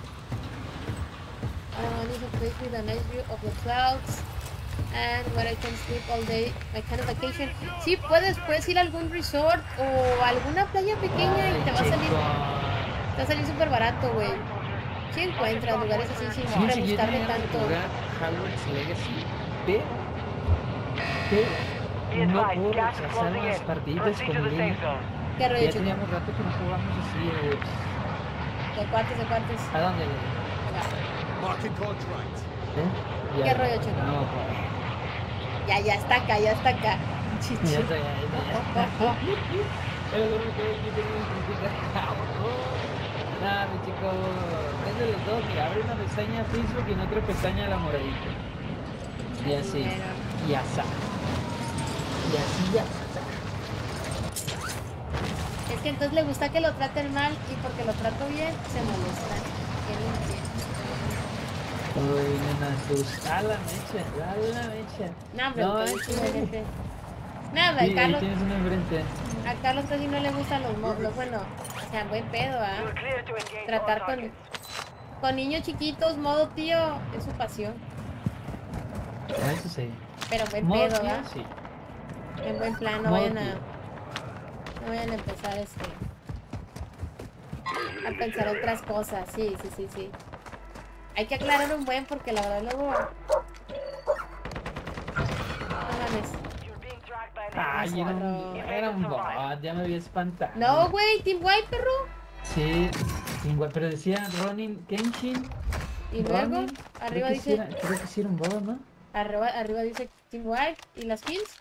I want to place with a nice view of the clouds and where I can sleep all day, my kind of vacation. Sí, puedes, puedes ir a algún resort o a alguna playa pequeña y te va a salir, te va a salir súper barato, güey. ¿Sí encuentras lugares así sin Fíjense, yo rebuscarle tenía ganas de tanto? jugar Hogwarts Legacy, pero, pero Be no advised, puedo gas is rechazar closing las in. partidas Proceed con to the safe línea. zone. ¿Qué rollo, Ya chico? teníamos rato que no jugamos así, eh. De cuartos, de cuartos. ¿A dónde? Marking contract. ¿Eh? Ya. ¿Qué rollo, chico? No, pues. Ya, ya está acá, ya está acá. Ya Chichi. está, ya está, ya está. Pero no me quedé aquí, tengo que criticar. Nada, mi chico, es de los dos. Mira, abre una pestaña Facebook y en otra pestaña la moradita. Y así. Bueno. Y así. Y así ya. Es que entonces le gusta que lo traten mal y porque lo trato bien, se molesta. Que no entiendo. Uy, nena, tus. A la mecha, a la mecha. No, hombre, No, no, es que- gente. Nada, Sí, ahí Carlos, tienes uno enfrente. a Carlos casi no le gustan los modos, bueno, o sea, buen pedo, ¿ah? You're clear to engage Tratar all con, targets. con niños chiquitos, modo tío, es su pasión. Ah, eso sí. Pero buen Modo pedo, tío, ¿ah? sí. En buen plan, no Modo vayan a, tío. no vayan a empezar este, a pensar otras cosas, sí, sí, sí, sí. Hay que aclarar un buen porque la verdad luego... No mames. You're being tracked by an Ay, enemy era squad. un, era un bot, ya me había espantado. No, güey, Team White, perro. Sí, igual, pero decía Ronin Kenshin. Y luego, Ronin, arriba creo que dice, sí era- creo que sí era un bot, ¿no? arriba, arriba dice Team White y las kills.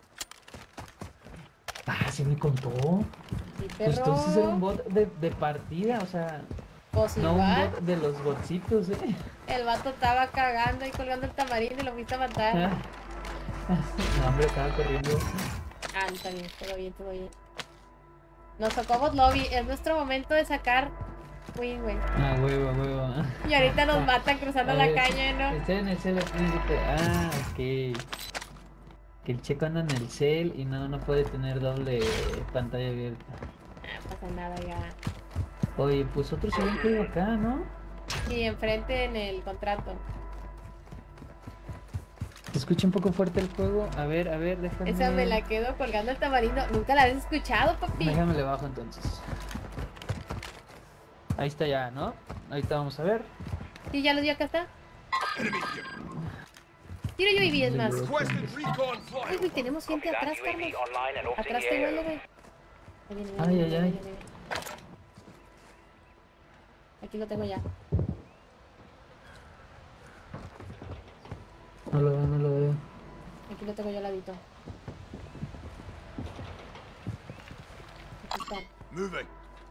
Ah, sí me contó. Y Pues perro, entonces era un bot de, de partida, o sea, pues no un igual. bot de los botsitos, ¿eh? El vato estaba cagando y colgando el tamarindo y lo fuiste a matar. Ah. No, hombre, estaba corriendo. Ah, está bien, todo bien, todo bien. Nos tocó bot lobby, es nuestro momento de sacar win, güey. Ah, huevo, huevo. Y ahorita nos matan cruzando A la ver, calle, ¿no? Estoy en el cel, príncipe. Ah, ok. Que el Checo anda en el cel y no, no puede tener doble pantalla abierta. Ah, no pasa nada ya. Oye, pues otro se habían quedado acá, ¿no? Y enfrente en el contrato. Se escucha un poco fuerte el juego. A ver, a ver, déjame. Esa me la quedo colgando el tamarindo. Nunca la habías escuchado, papi. Déjame le bajo entonces. Ahí está ya, ¿no? Ahorita vamos a ver. Sí, ya lo dio, acá está. Enemy here. Tiro yo y vi, es más. Requested recon Ay, flyover. güey, tenemos gente Copy that, atrás, U A V Carlos. online and orbiting Atrás the te area. huele, güey. Ahí viene, Ay, viene, ay, viene, ay. viene, viene. Aquí lo tengo ya. No lo veo, no lo veo. Aquí lo tengo yo al ladito. Aquí está. Moving.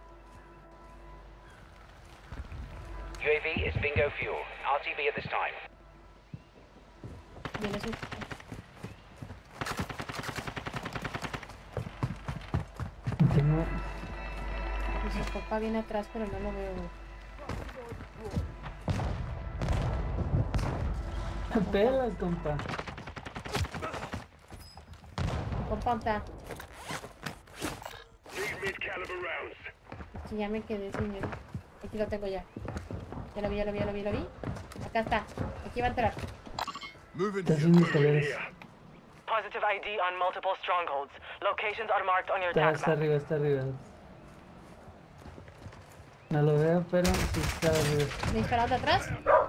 U A V is bingo fuel. R T B at this time. Viene su... Tengo. Su papá viene atrás, pero no lo veo, güey. Pelas, compa. Compa, está. Need mid-caliber rounds. Aquí ya me quedé sin miedo. Aquí lo tengo ya. Ya lo vi, ya lo vi, ya lo vi, ya lo vi. Acá está. Aquí va a entrar. Moving Está here. haciendo escaleras. positive I D on multiple strongholds. Locations are marked on your Está, attack está map. arriba, está arriba. No lo veo, pero sí está arriba. ¿Me dispararon de atrás?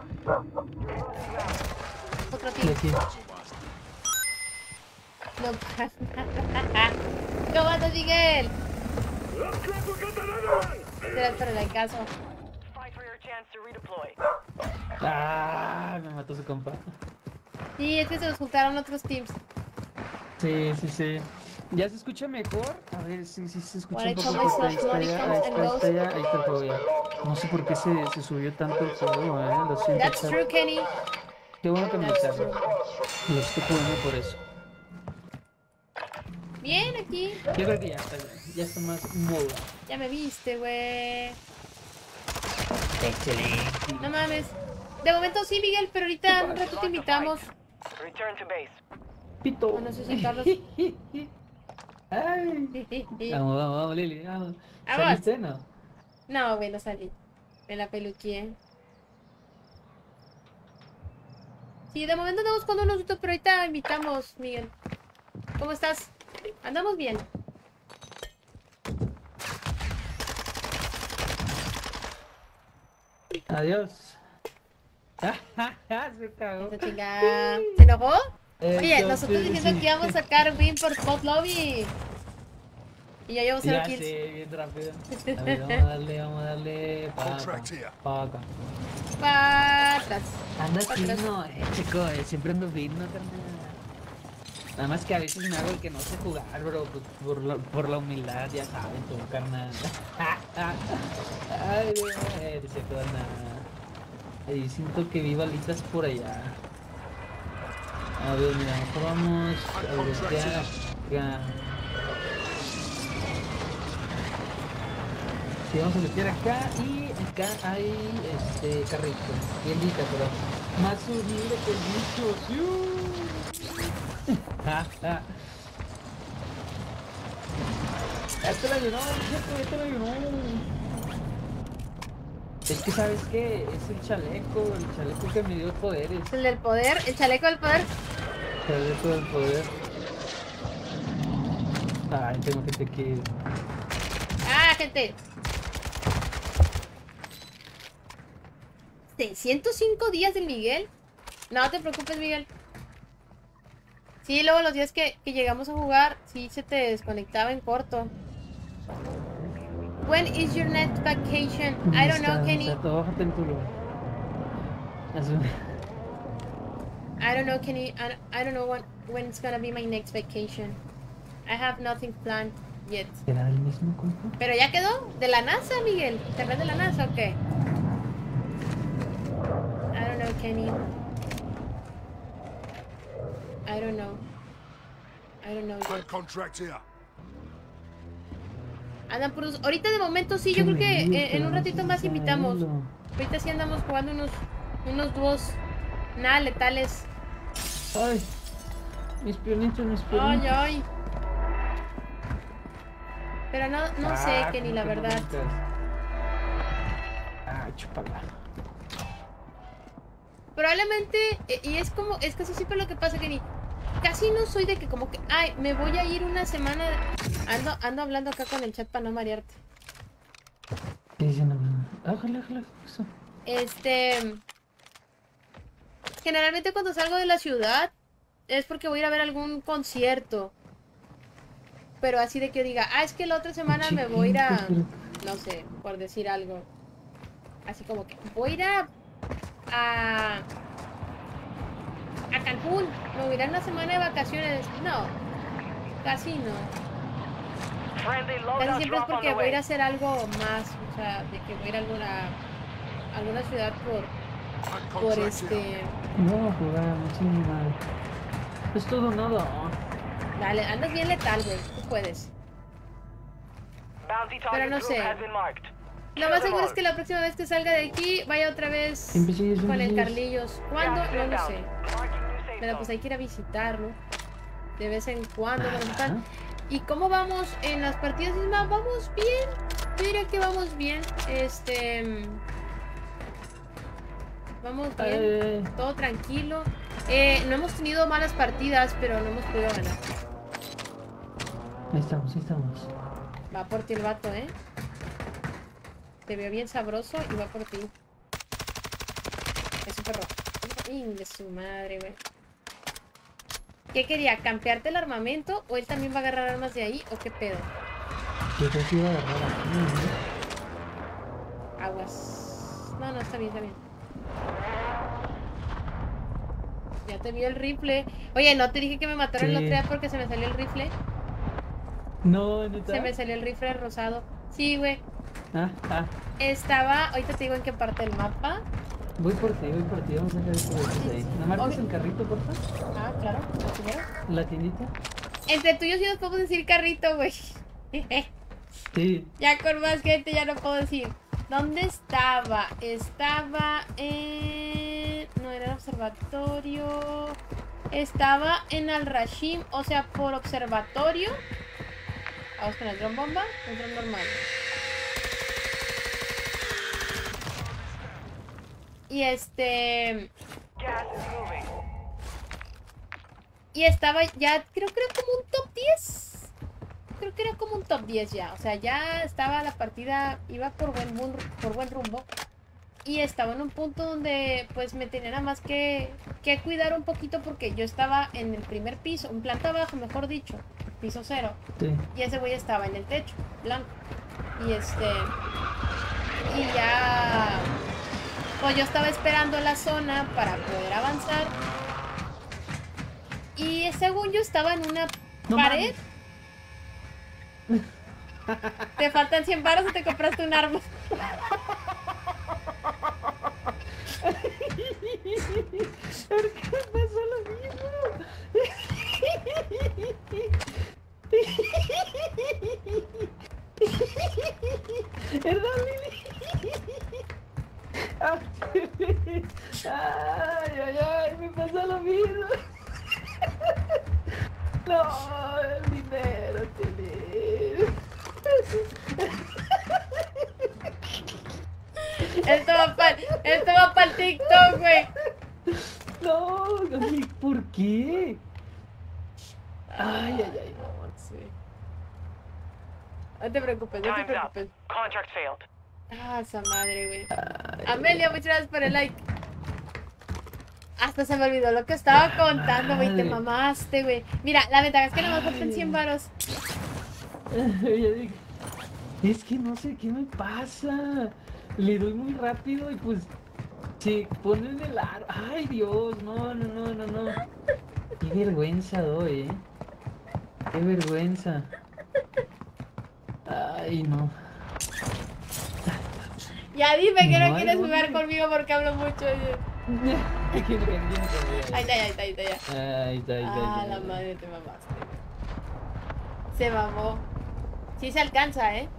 Otro De tío. aquí. No pasa nada. ¿Cómo andas, Miguel? Será para el caso. Fight for your chance to redeploy. Ah, me mató su compa. Sí, es que se nos juntaron otros teams. Sí, sí, sí. ¿Ya se escucha mejor? A ver, sí, sí se escucha un What I poco. told Ahí está, ahí myself, está, Naughty ahí comes está, and ahí está, ya, ahí está el juego ya. No sé por qué se, se subió tanto el juego, eh. Lo siento, That's chat. true, Kenny. Qué bueno que me That's avisaron. true. Lo estoy jugando por eso. Bien, aquí. Yo creo que ya está, ya, ya está más modo. Ya me viste, güey. Excelente. No mames. De momento sí, Miguel, pero ahorita en un rato te invitamos. Return to base. Pito. Bueno, eso sí, Carlos. Ay. Vamos, vamos, vamos, Lili, vamos. Vamos. ¿Saliste, no? No, güey, no salí. Me la peluqué. Sí, de momento andamos con unos minutos, pero ahorita invitamos, Miguel. ¿Cómo estás? Andamos bien. Adiós. Se cagó. Esa chingada. ¿Se enojó? Oye, Eso, nosotros sí, diciendo sí. que íbamos a sacar win por Spot Lobby. Y ya llevo cero Ya kills. sé, bien rápido. A ver, vamos a darle, vamos a darle. Pa' acá, Contract here. pa' acá. Para atrás. Anda Pa' así, atrás. no, eh, chico, eh, siempre ando bien, no carnal. Nada más que a veces me hago el que no sé jugar, bro, pues, por, la, por la humildad, ya saben, tu carnal. Ay, Dios, eh, dice toda nada. Ahí siento que vi balitas por allá. A ver, mira, mejor vamos a bloquear acá. Sí, vamos a bloquear acá y acá hay este carrito. Bien lita, pero más unido que el bicho. ¡Sí! Este lo ayunó, este lo ayunó. Es que, ¿sabes qué? Es el chaleco, el chaleco que me dio poderes. El del poder, el chaleco del poder. Chaleco del poder. Ay, tengo que te quiero. Ah, gente. ¿seiscientos cinco días del Miguel? No te preocupes, Miguel. Sí, luego los días que, que llegamos a jugar, sí se te desconectaba en corto. When is your next vacation? I don't know, Kenny. Bájate en tu lugar. I don't know, Kenny. I don't, I don't know when, when it's gonna be my next vacation. I have nothing planned yet. ¿Era el mismo compa? Pero ya quedó. ¿De la NASA, Miguel? ¿Te hablas de la NASA o qué? I don't know, Kenny. I don't know. I don't know yet. Red contract here. Andan por us- ahorita de momento sí, yo creo que eh, en un ratito más invitamos. Ahorita sí andamos jugando unos, unos dúos nada letales. Ay, mis pionitos, mis Ay, pionitos. ay. Pero no, no sé, Ah, Kenny, ¿cómo la que no verdad. brincas? Ah, chúpala. Probablemente, eh, y es como, es casi siempre lo que pasa, Kenny. Casi no soy de que como que, ay, me voy a ir una semana. Ando, ando hablando acá con el chat para no marearte. ¿Qué dicen? Ájale, ájale, eso. Este. Generalmente cuando salgo de la ciudad es porque voy a ir a ver algún concierto. Pero así de que yo diga, ah, es que la otra semana me voy a ir a. No sé, por decir algo. Así como que voy a ir a. a. a Cancún. Me voy a ir a una semana de vacaciones. No, casi no. Friendly Casi loadout siempre es drop on porque the voy a ir a way. hacer algo más. O sea, de que voy a ir a alguna. alguna ciudad por. Red por contract este. here. No, jugar, sí, mal. Es todo o nada. Dale, andas bien letal, güey. Tú puedes. Bounty Pero target no group sé. has been marked. Lo Kill más them seguro all. es que la próxima vez que salga de aquí vaya otra vez Siempre sigues, con siempre el sigues. Carlillos. ¿Cuándo? Gas No lo inbound. sé. Marking new safe Pero pues zone. hay que ir a visitarlo. De vez en cuando. Ajá. ¿Verdad? ¿Y cómo vamos en las partidas? Isma? Vamos bien. Yo diría que vamos bien. Este. Vamos bien. Eh, Todo tranquilo. Eh, no hemos tenido malas partidas, pero no hemos podido ganar. Ahí estamos, ahí estamos. Va por ti el vato, ¿eh? Te veo bien sabroso y va por ti. Es un perro. ¡Ing de su madre, güey! ¿Qué quería? ¿Campearte el armamento? ¿O él también va a agarrar armas de ahí? ¿O qué pedo? Yo creo que iba a agarrar aquí, ¿no? Aguas. No, no, está bien, está bien. Ya te vi el rifle. Oye, ¿no te dije que me mataron el Sí. otro día porque se me salió el rifle? No, ¿neta? Se me salió el rifle rosado. Sí, güey. Ah, ah. Estaba... Ahorita te digo en qué parte del mapa. Voy por ti, voy por ti. Vamos a dejar esto de aquí, ahí. ¿Me marcas Ok. el carrito, por favor? Ah, claro. ¿La primera? ¿La tiendita? Entre tú y yo sí nos podemos decir carrito, güey. Sí. Ya con más gente ya no puedo decir. ¿Dónde estaba? Estaba en... No, era el observatorio. Estaba en Al-Rashim, o sea, por observatorio. Vamos con el dron bomba, el dron normal. Y este... Gas is moving. Y estaba ya, creo que era como un top diez. Creo que era como un top diez ya. O sea, ya estaba la partida, iba por buen, bun- por buen rumbo. Y estaba en un punto donde pues me tenía nada más que, que cuidar un poquito porque yo estaba en el primer piso, en planta baja, mejor dicho, piso cero. Sí. Y ese güey estaba en el techo, blanco. Y este... Y ya... Pues yo estaba esperando la zona para poder avanzar. Y según yo estaba en una No pared. ¿Te faltan cien baros o te compraste un arma? ¿Por qué me pasó lo mismo? ¿Verdad, Lili? Ay, ay, ay, me pasó lo mismo. No, el dinero, Lili. Esto va para esto va para el TikTok, güey. No, Lili, ¿por qué? Ay, ay, ay, no. Sí. No te preocupes, no te Time's up. preocupes. Contract failed. Ah, esa madre, güey. Amelia, muchas gracias por el like. Hasta se me olvidó lo que estaba contando, güey. Te Madre. mamaste, güey. Mira, la ventaja es que nomás faltan cien varos. Yo digo, es que no sé qué me pasa. Le doy muy rápido y pues se pone en el aro. Ay, Dios, no, no, no, no, no. Qué vergüenza doy, eh. Qué vergüenza. Ay, no. Ya dime que no, No hay quieres dónde. jugar conmigo porque hablo mucho. oye. ¿Quién te quién te- Ahí está, ahí está, ahí está, ya. Ahí está, ahí está. Ah, ahí la está. madre, te mamaste. Se mamó. Sí se alcanza, ¿eh?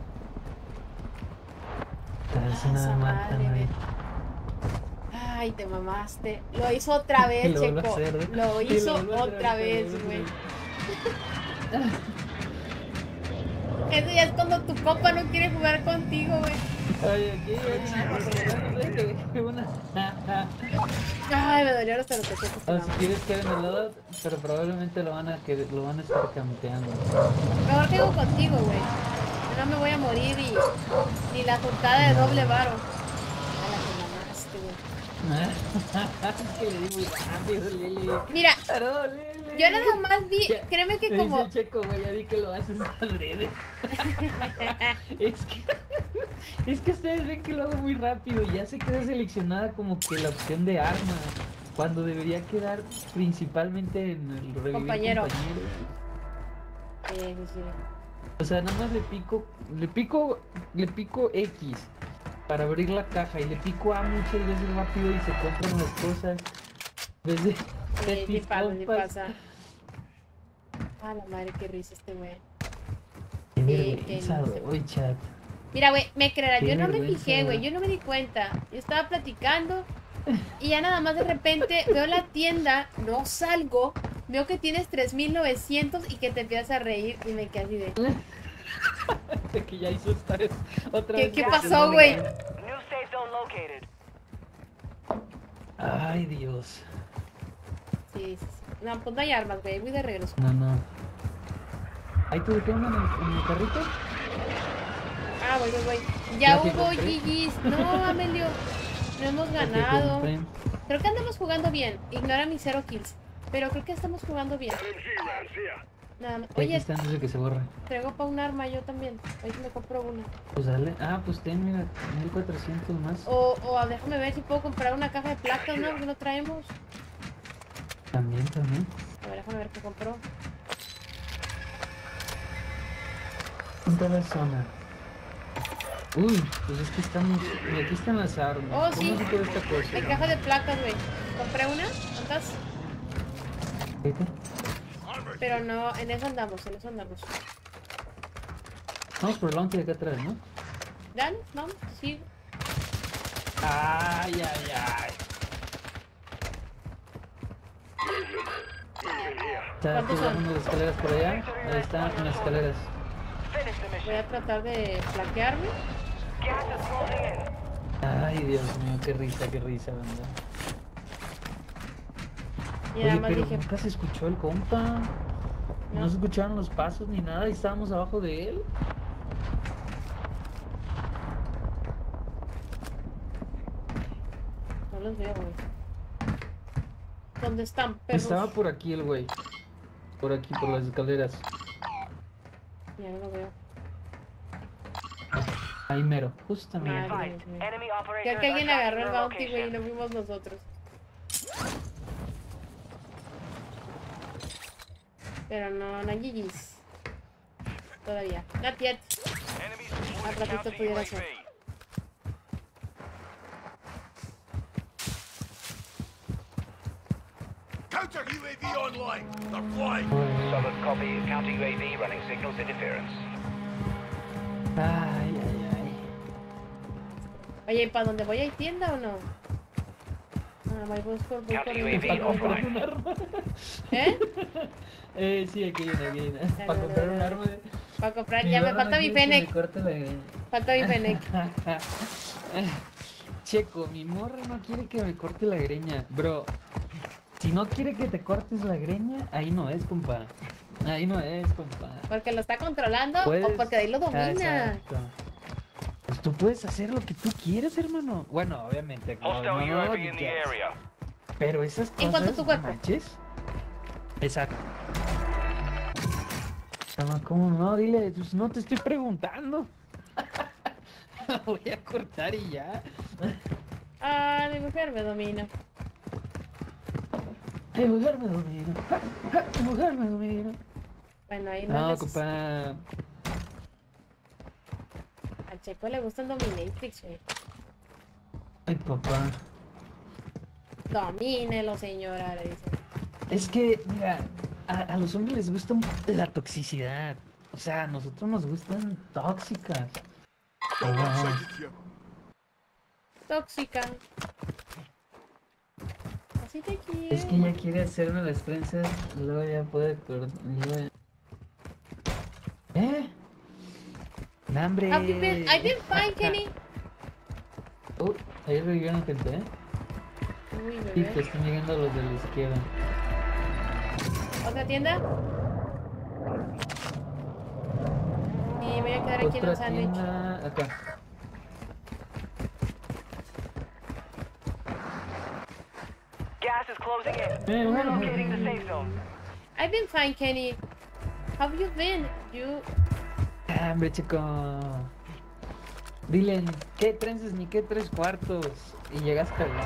Tal vez Ah, nada esa mata, madre, ¿no? ve. Ay, te mamaste. Lo hizo otra vez, Lo vuelvo a Checo. hacer, ¿eh? Lo Sí, hizo vuelvo a hacer, otra ahorita, vez, lo vuelvo a güey. hacer. Eso ya es cuando tu compa no quiere jugar contigo, güey. Ay, aquí, aquí, qué buena. Ay, me dolieron hasta los techos. O si quieres que en el lado, pero probablemente lo van a que lo van a estar campeando. Mejor que contigo, güey. No me voy a morir y ni la juntada de doble varo. A la que mamaste, güey. Es que le di muy rápido, Lili. Mira, Claro, Lili. yo nada más vi, Ya, créeme que me como... dice Checo, güey, ya vi que lo haces adrede. es que es que ustedes ven que lo hago muy rápido y ya se queda seleccionada como que la opción de arma, cuando debería quedar principalmente en el revivir Compañero. compañero. Sí, sí, sí. O sea, nada más le pico, le pico, le pico X para abrir la caja y le pico A muchas veces rápido y se compran las cosas. Desde Sí, sí mis pasa, sí compas. pasa. Ah, la madre, qué risa este güey. Qué Sí, vergüenza, que no se- doy, chat. Mira, güey, me creerán, Qué yo no me vergüenza. fijé, güey, yo no me di cuenta. Yo estaba platicando y ya nada más de repente veo la tienda, no salgo, veo que tienes tres mil novecientos y que te empiezas a reír y me quedé así de... De que ya hizo esta vez otra ¿Qué, vez. qué que pasó, se- güey? New safe zone located. Ay, Dios. Sí, sí, sí. No, pues no hay armas, güey. Voy de regreso. No, no. ¿Ahí te dejé una en el, en el carrito? Ah, voy, voy, voy. Ya ¿La que hubo compré? G Gs. No, Amelio. No hemos ganado. Creo que andamos jugando bien. Ignora mis cero kills. Pero creo que estamos jugando bien. Nada más. Aquí Oye, está antes de que se borre. traigo para un arma yo también. Hoy me compro una. Pues dale. Ah, pues ten, mira, mil cuatrocientos más. O, o déjame ver si puedo comprar una caja de placas, ¿no? Porque no traemos. También, también. A ver, déjame ver qué compró. ¿Dónde está la zona? Uy, pues es que estamos... Mira, aquí están las armas. Oh, sí. ¿Cómo se queda esta cosa? Hay caja de placas, güey. Compré una. ¿Cuántas? Vete. Pero no, en eso andamos, en eso andamos. Vamos por el bounty de acá atrás, ¿no? ¿Dale? Vamos, sí. Ay, ay, ay. Está ¿Cuántos son? tirando las escaleras por allá. Ahí están en las escaleras. Finish the Voy mission. a tratar de flanquearme. Gas is closing in. Ay, Dios mío, qué risa, qué risa, banda. Y Oye, nada más pero dije, nunca se escuchó el compa. No. No. se escucharon los pasos ni nada y estábamos abajo de él. no los veo, güey. ¿Dónde están, perros? Estaba por aquí el güey. Por aquí, por las escaleras. Ya no lo veo. Ahí mero, justamente. Madre. Advised, Dios mío. enemy operators Creo que alguien are agarró el tracking your bounty, güey, y location. no fuimos nosotros. Pero no, no hay G Gs. Todavía. Not yet. Enemies Al deploying ratito counter pudiera U A ser. V. Counter U A V online. They're flying. Solid copy. Counter U A V running signals interference. Ay, ay, ay. Oye, ¿y para dónde voy? ¿Hay tienda o no? Ah, voy, voy por, voy Counter por- U A V Para comprar offline. un arma. ¿Eh? Eh, sí, aquí viene, aquí viene. Para comprar un arma. de- Para comprar, Mi ya me barra falta no mi quiere que Fennec. me corte la- Falta mi Fennec. Checo, mi morra no quiere que me corte la greña. Bro, si no quiere que te cortes la greña, ahí no es, compa. Ahí no es, compa. ¿Porque lo está controlando Puedes- o porque de ahí lo Ah, domina? exacto. Pues tú puedes hacer lo que tú quieras, hermano. Bueno, obviamente. no- Hostile no, no, U A no, V in the yes. area. Pero esas cosas. En cuanto a tu cuerpo. ¿Manches? Exacto. No, ¿cómo no? Dile, pues no te estoy preguntando. Voy a cortar y ya. Ah, mi mujer me domina. Mi mujer me domina. Mi mujer me domina. Bueno, ahí no, No, es- compa. Al Checo le gusta el Dominatrix, güey. Ay, papá. Domínelo, señora, le dice. Es que, mira, a, a los hombres les gusta la toxicidad. O sea, a nosotros nos gustan tóxicas. Got one Ah. sighted here. Tóxica. Así te quiero. Es que ella quiere hacerme las trenzas, luego ya puede cortar. ¿Eh? ¡No, hombre! Have you been- I've been fine, Kenny. Uh, ahí revivieron gente, ¿eh? Uy, Sí, bebé. que están llegando los de la izquierda. ¿Otra tienda? Y me voy a quedar aquí en el Otra sándwich. tienda acá. Gas is closing in. Eh, bueno. Relocating the safe zone. I've been fine, Kenny. How have you been? You... Ah, hombre, chico. Dile, ¿qué trenzas ni qué tres cuartos? Y llegas pelón,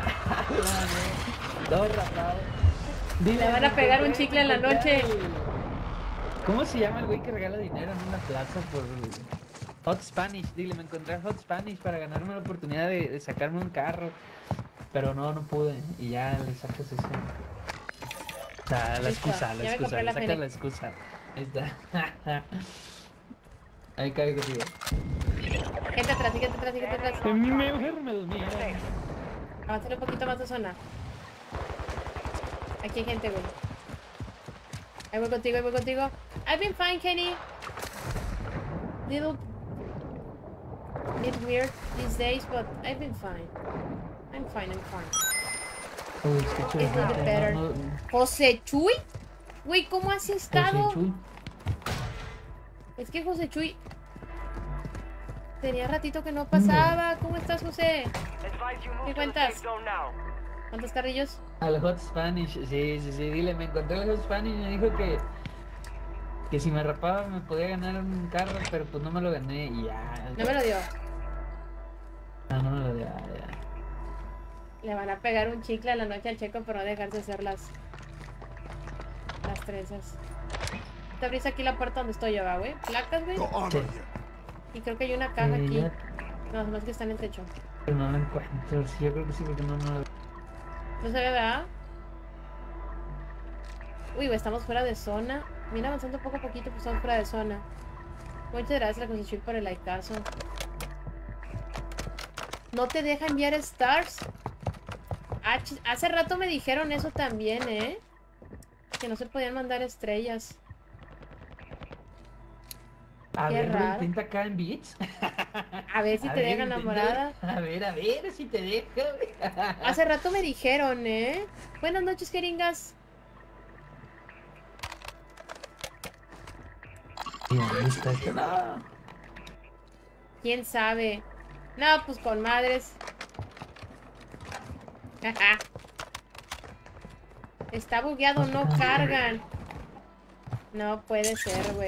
¿no? Todo rapado. Dile, Le van a me pegar un encontré- chicle en la encontré noche. al- ¿Cómo se llama el güey que regala dinero en una plaza por Hot Spanish? Dile, me encontré a Hot Spanish para ganarme la oportunidad de, de sacarme un carro. Pero no, no pude. Y ya le sacas eso. O sea, la Listo, excusa, la ya me excusa, compré le la sacas Fennec. la excusa. Ahí está. Ahí cae contigo. Gente atrás, gente atrás, gente atrás. Mi mujer me domina. Avanzar un poquito más de zona. Aquí hay gente, güey. Ahí voy contigo, ahí voy contigo. I've been fine, Kenny. Little bit weird these days, but I've been fine. I'm fine, I'm fine. Uy, escucho It's not the gente, better. no, no, José Chuy. Güey, ¿cómo has estado? José Chuy. Es que José Chuy tenía ratito que no pasaba. ¿Cómo estás, José? Advise you move ¿Qué to the cuentas? safe zone now. ¿Cuántos carrillos? Al Hot Spanish, sí, sí, sí, dile, me encontré al Hot Spanish y me dijo que, que si me rapaba me podía ganar un carro, pero pues no me lo gané y ya. No me lo dio. No, no me lo dio, ya, ya. Le van a pegar un chicle a la noche al Checo por no dejarse hacer las las trenzas. Te abrís aquí la puerta donde estoy yo, ¿va, güey? Placas, güey. Got armor Sí. here. Y creo que hay una caja Eh, aquí. ya, No, no es que está en el techo. pero no lo encuentro, sí, yo creo que sí, porque no, no lo... No se ve, ¿verdad? Uy, güey, estamos fuera de zona. Viene avanzando poco a poquito, pues estamos fuera de zona. Muchas gracias a la Constitución por el likeazo. No te deja enviar stars. Ah, chis- hace rato me dijeron eso también, ¿eh? Que no se podían mandar estrellas. A Qué ver, bro, raro. intenta acá en Beats. A ver si A te ver, deja inténtalo. enamorada. A ver, a ver si te deja, güey. Hace rato me dijeron, ¿eh? Buenas noches, jeringas. Y ahí está esto, no. ¿Quién sabe? No, pues con madres. Ajá. Está bugueado, no cargan. No puede ser, güey.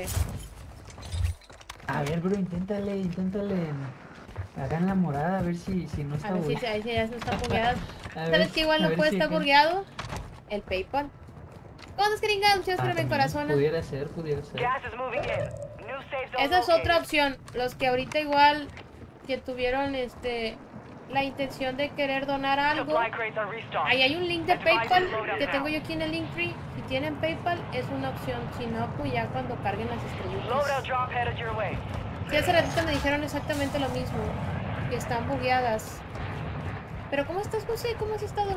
A ver, bro, inténtale, inténtale. Acá en la morada, a ver si, si no A está ver si bueno. ahí sí ya no están bugueadas. A ver, ¿Sabes que igual a no ver puede si estar acá- bugueado? El PayPal. ¿Cómo es, jeringas? Muchas Ah, gracias, mi también, corazón. pudiera ser, pudiera ser. Gas is moving in. New safe zone Esa es otra located. opción. Los que ahorita igual que tuvieron este la intención de querer donar algo. Supply crates are restocked. Ahí hay un link de Advise PayPal you load up que now. tengo yo aquí en el Linktree. Si tienen PayPal es una opción. Si no, pues ya cuando carguen las Loadout estrellitas. drop headed your way. Sí, hace ratito me dijeron exactamente lo mismo. Que están bugueadas. Pero ¿cómo estás, José? ¿Cómo has estado?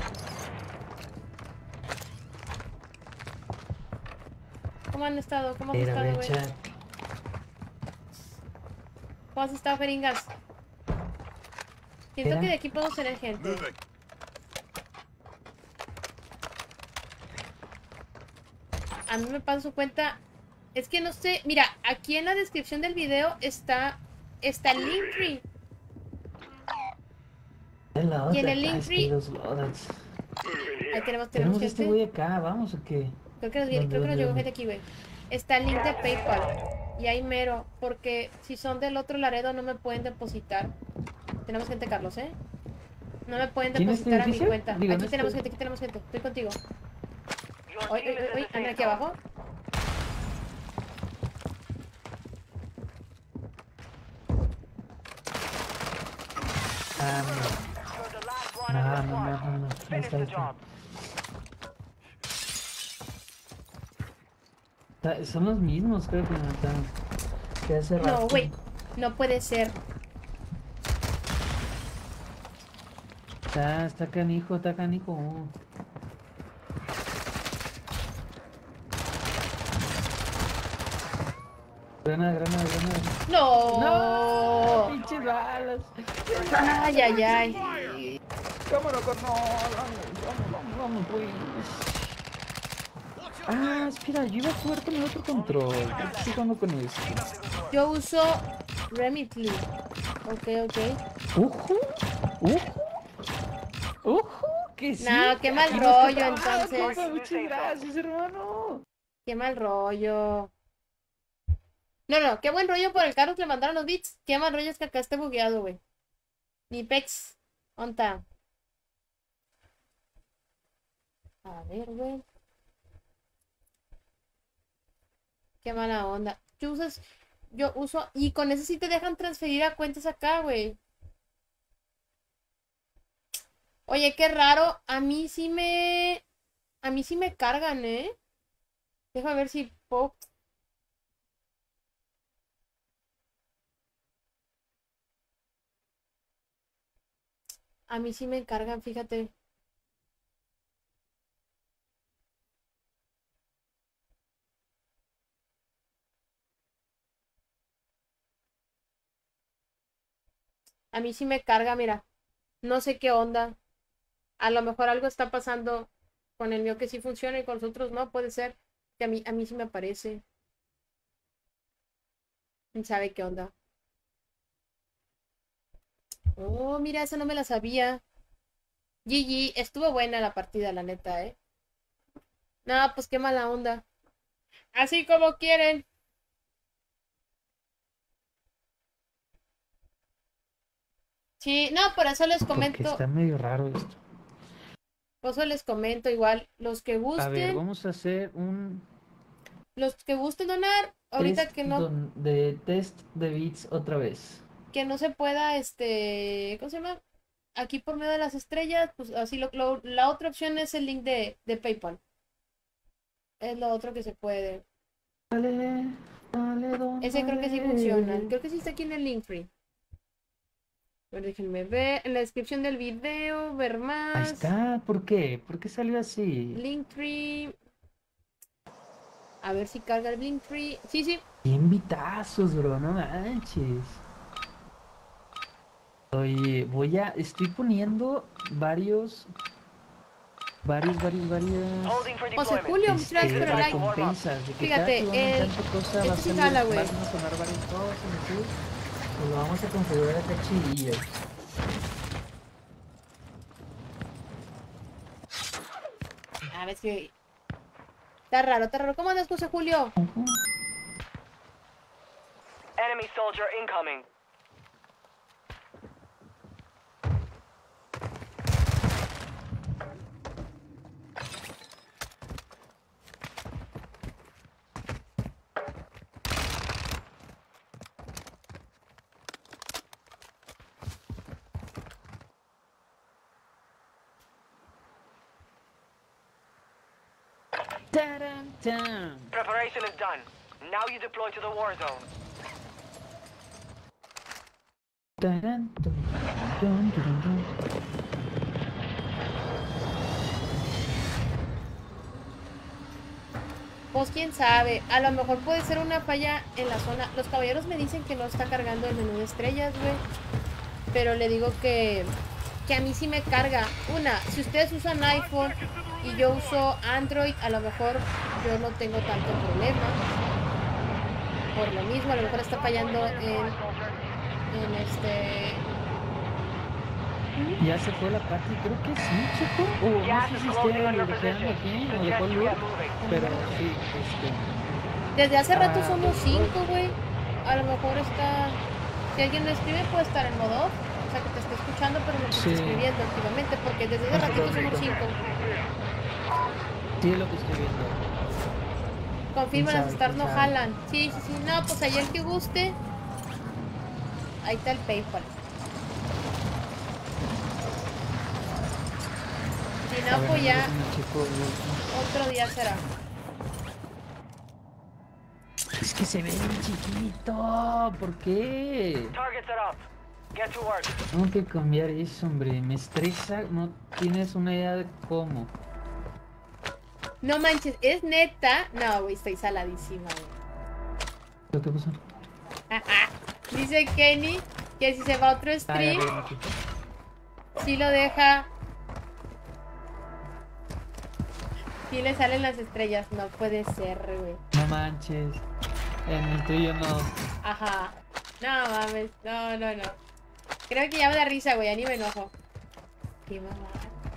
¿Cómo han estado? ¿Cómo has Mira, estado, ve, güey? chat. ¿Cómo has estado, jeringas? Siento Mira. que de aquí podemos tener gente. Moving. A mí me pasa su cuenta. Es que no sé. Mira, aquí en la descripción del video está. Está el Linktree. El loadout, Y en el acá Linktree- están los loadouts. Ahí tenemos, tenemos Tenemos este güey gente. acá, vamos o qué. Creo que nos, viene- ¿Dónde, creo que nos dónde, llegó dónde? gente aquí, güey. Está el link de PayPal. Y ahí mero. Porque si son del otro Laredo no me pueden depositar. Tenemos gente, Carlos, ¿eh? No me pueden ¿Aquí en este depositar a mi edificio? cuenta. Digo, en Aquí este- tenemos gente, aquí tenemos gente. Estoy contigo. Your Oye, team oye, is in oye, the andan safe aquí zone. abajo. Ah, You're the last one no, in no, the no, squad. no, no, no, ahí Finish está, the ahí está. job. Está- Son los mismos, creo que me mataron. Que hace rato. No, güey. No puede ser. Está, está canijo, está canijo. Granada, granada, granada. No. ¡No! ¡Pinches balas! Ay, ay, ay. ¡Cámara, carnal! ¡Vamos, vamos, vamos, vamos, güey! Ah, espera, yo iba a jugar con el otro control. ¿Por qué estoy jugando con eso? Yo uso Remitly. Ok, ok. ¡Ojo! ¡Ojo! ¡Ojo! ¡Que sí! No, qué mal Aquí no está rollo, trabajando, entonces. compa, muchas gracias, hermano. Qué mal rollo. No, no, qué buen rollo por el carro que le mandaron los bits. Qué mal rollo es que acá esté bugueado, güey. Mi pex. Onta. A ver, güey. Qué mala onda. Yo usas, yo uso, y con eso sí te dejan transferir a cuentas acá, güey. Oye, qué raro. A mí sí me, a mí sí me cargan, ¿eh? Déjame ver si puedo. A mí sí me encargan, fíjate. A mí sí me carga, mira. No sé qué onda. A lo mejor algo está pasando con el mío que sí funciona y con los otros no, puede ser. Que a mí, a mí sí me aparece. ¿Quién sabe qué onda? Oh, mira, esa no me la sabía. G G, estuvo buena la partida, la neta, ¿eh? No, pues qué mala onda. Así como quieren. Sí, no, por eso les Porque comento. está medio raro esto. Por eso les comento igual. Los que A ver, gusten, vamos a hacer un los que gusten donar, ahorita test que no, don- de test de bits otra vez. que no se pueda, este, ¿cómo se llama? Aquí por medio de las estrellas, pues así lo, lo- la otra opción es el link de, de PayPal. Es lo otro que se puede. Dale, dale, don, Ese creo que sí dale. funciona. Creo que sí está aquí en el link free. A ver, déjenme ver. En la descripción del video, ver Ahí más. está, ¿por qué? ¿Por qué salió así? Linktree. A ver si carga el Linktree. Sí, sí. Qué invitazos, bro, no manches. Oye, voy a, estoy poniendo varios, varios, varios, varios Holding for José deployment. Julio, muchas gracias este, por el like. recompensas de que Fíjate, cada que van el- aumentando cosa va a este sí salir, jala, güey. van a sonar varias cosas, así. Pues lo vamos a configurar acá chidillo. A ver si. Está raro, está raro. ¿Cómo andas, José Julio? Enemy soldier incoming. Taran, tan. Preparation is done. Now you deploy to the war zone. Taran, tan, tan, tan, tan. Pues quién sabe. A lo mejor puede ser una falla en la zona. Los caballeros me dicen que no está cargando el menú de estrellas, güey. Pero le digo que, que a mí sí me carga. Una, si ustedes usan iPhone y yo uso Android, a lo mejor yo no tengo tanto problema. Por lo mismo, a lo mejor está fallando en, en este... Ya se fue la Pati, creo que sí, chico. O no Gas sé is si closing esté on your bloqueando position. aquí o Suggest dejó you luz, get moving. pero sí, este. Desde hace rato Ah, somos pues, cinco, güey. A lo mejor está... Si alguien me escribe puede estar en modo off. O sea, que te esté escuchando, pero no te Sí. esté escribiendo activamente. Porque desde hace ratito somos cinco. Sí, es lo que estoy viendo. Confirma, ¿Quién las sabe? stars ¿Quién no sabe? jalan. Sí, sí, sí. No, pues ayer que guste. Ahí está el PayPal. Si A no, ver, pues ya déjame checo, güey. otro día será. Es que se ve bien chiquito, ¿por qué? Targets are up. Get to work. Tengo que cambiar eso, hombre. Me estresa, no tienes una idea de cómo. No manches, ¿es neta? No, güey, estoy saladísima, güey. ¿Qué pasó? Dice Kenny que si se va a otro Ah, ya, stream, ya, ya. si lo deja. Si le salen las estrellas. No puede ser, güey. No manches. En el tuyo no. Ajá. No mames, no, no, no. Creo que ya me da risa, güey, ya ni me enojo. Qué mamá.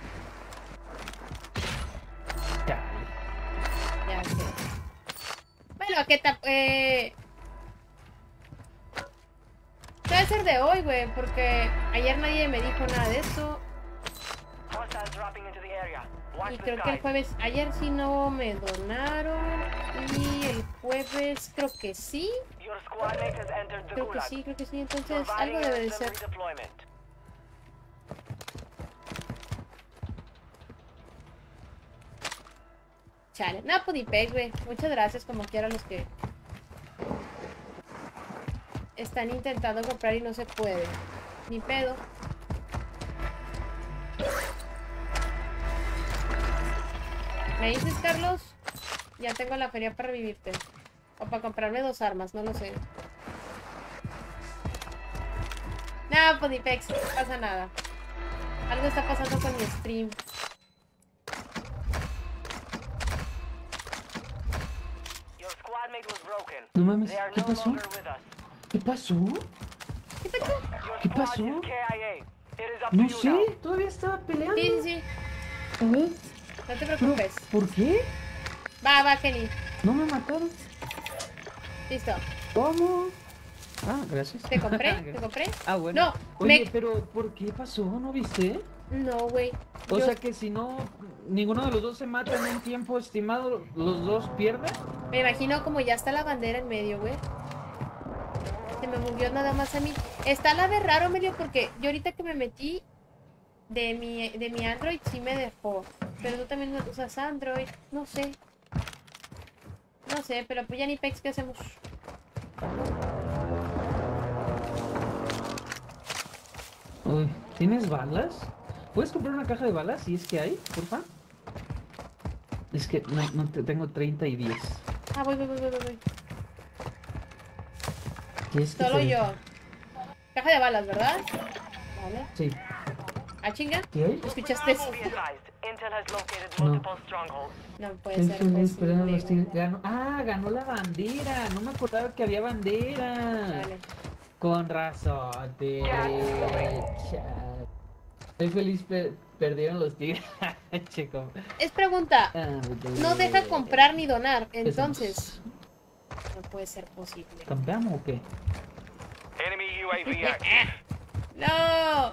Chale. Ya sé. Bueno, que ta eh... Debe ser de hoy, güey, porque ayer nadie me dijo nada de eso. Hostiles dropping into the area. Watch Y the creo que el skies. jueves, ayer sí no me donaron. Y el jueves creo que sí. Your squad mate has entered the Creo que gulag. sí, creo que sí. Entonces Providing algo debe de instant ser. redeployment. Chale. No, pues ni peg, güey. Muchas gracias como quiera a los que están intentando comprar y no se puede. Ni pedo. ¿Me dices, Carlos? Ya tengo la feria para revivirte. O para comprarme dos armas, no lo sé. No, pues ni pex, no pasa nada. Algo está pasando con mi stream. Your squad mate was broken. No mames, They are ¿qué no pasó? longer with us. ¿Qué pasó? ¿Qué pasó? Your ¿Qué squad pasó? is K I A. It is up No to you now. sé, todavía estaba peleando. Sí, sí, sí. A ver, No te pero, preocupes. ¿por qué? Va, va, Kenny. No me mataron. Listo. ¿Cómo? Ah, gracias. ¿Te compré? ¿Te compré? Ah, bueno. No, Oye, me- pero ¿por qué pasó? ¿No viste? No, güey. O Yo- sea que si no, ninguno de los dos se mata en un tiempo estimado, ¿los dos pierden? Me imagino como ya está la bandera en medio, güey. Se me movió nada más a mí. Está la de raro medio porque yo ahorita que me metí de mi, de mi Android sí me dejó. Pero tú también usas Android. No sé. No sé, pero pues ya ni pex, ¿qué hacemos? Uy, ¿tienes balas? ¿Puedes comprar una caja de balas si es que hay, porfa? Es que no, no te, tengo treinta y diez. Ah, voy, voy, voy, voy, voy. ¿Qué es que Solo te- yo. Caja de balas, ¿verdad? Vale. Sí. Ah, chinga. ¿Qué hay? ¿Escuchaste eso? Be advised, Intel has located No. multiple strongholds. No puede ¿Qué ser estoy esperando los posible. tigres? Ganó- Ah, ganó la bandera. No me acordaba que había bandera. Vale. Con razón, te... Estoy feliz, per- perdieron los tigres. Chico. Es pregunta. Ah, No deja comprar ni donar. ¿Qué hacemos? Entonces, no puede ser posible. ¿Campeamos o qué? Enemy U A V active. ¡No!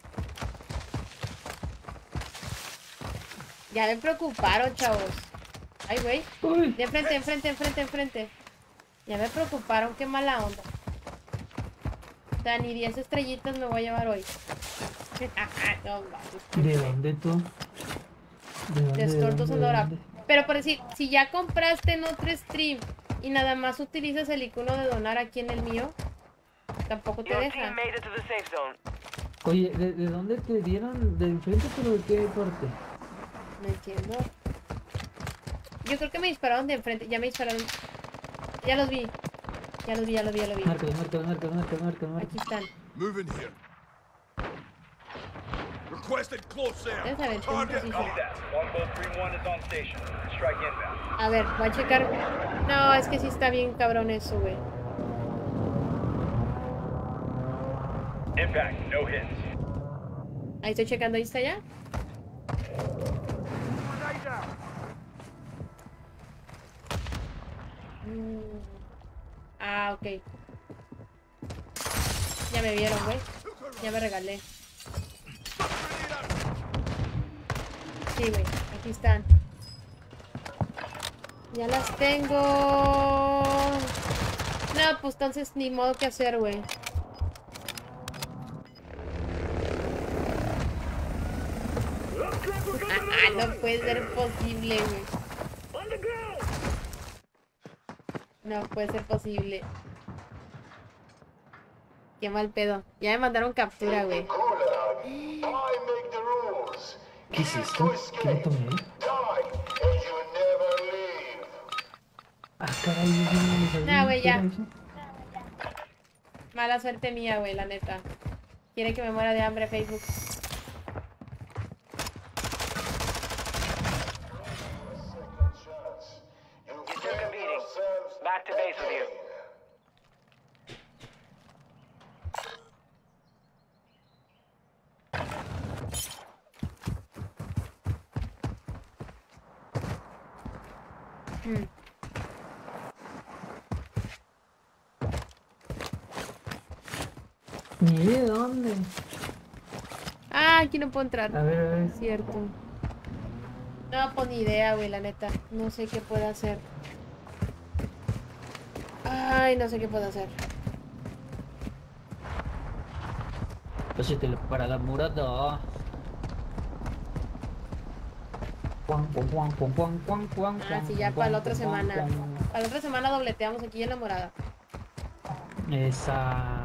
Ya me preocuparon, chavos. Ay, güey. Uy, De enfrente, enfrente, enfrente, enfrente. Ya me preocuparon, qué mala onda. O sea, ni diez estrellitas me voy a llevar hoy. No, mames. ¿de dónde tú? ¿De dónde? De de Tortos dónde, de Sonora. dónde? Pero por decir, si ya compraste en otro stream y nada más utilizas el icono de donar aquí en el mío, tampoco te Your deja. team made it to the safe zone. Oye, ¿de, de dónde te dieron? ¿De enfrente pero de qué parte? No entiendo. Yo creo que me dispararon de enfrente. Ya me dispararon. Ya los vi. Ya los vi, ya los vi, ya los vi. Márcalo, márcalo, márcalo, márcalo, márcalo, Aquí márcalo. están. Move in here. Requested close air. Ustedes saben, Target sí, sí, sí. Copy that. Longbow three one is on station. Strike inbound. A ver, voy a checar. No, es que sí está bien cabrón eso, güey. Impact, no hits. Ahí estoy checando, ahí está ya. Mm. Ah, ok. Ya me vieron, güey. Ya me regalé. Sí, güey. Aquí están. Ya las tengo. No, pues entonces ni modo que hacer, güey. Ah, no puede ser posible, güey. No puede ser posible. Qué mal pedo. Ya me mandaron captura, güey. Gulag, I make the rules. ¿Qué es Kill esto? to ¿Qué escape. me tomé? Die, and you never leave. Ah, caray, yo no lo sabía. No, güey, ya. ¿Qué era eso? Mala suerte mía, güey, la neta. Quiere que me muera de hambre Facebook. Second chance. You You took get a beating. yourselves Back to base with you. again. Mm. Ni de dónde. Ah, aquí no puedo entrar. A ver, a ver. Cierto. No, pues ni idea, güey, la neta. No sé qué puedo hacer. Ay, no sé qué puedo hacer. Pásetelo para la morada. Cuan, cuan, cuan, cuan, cuan, cuan, cuan, Ah, cuan, sí, ya cuan, para la otra cuan, semana. cuan. Para la otra semana dobleteamos aquí en la morada. Esa.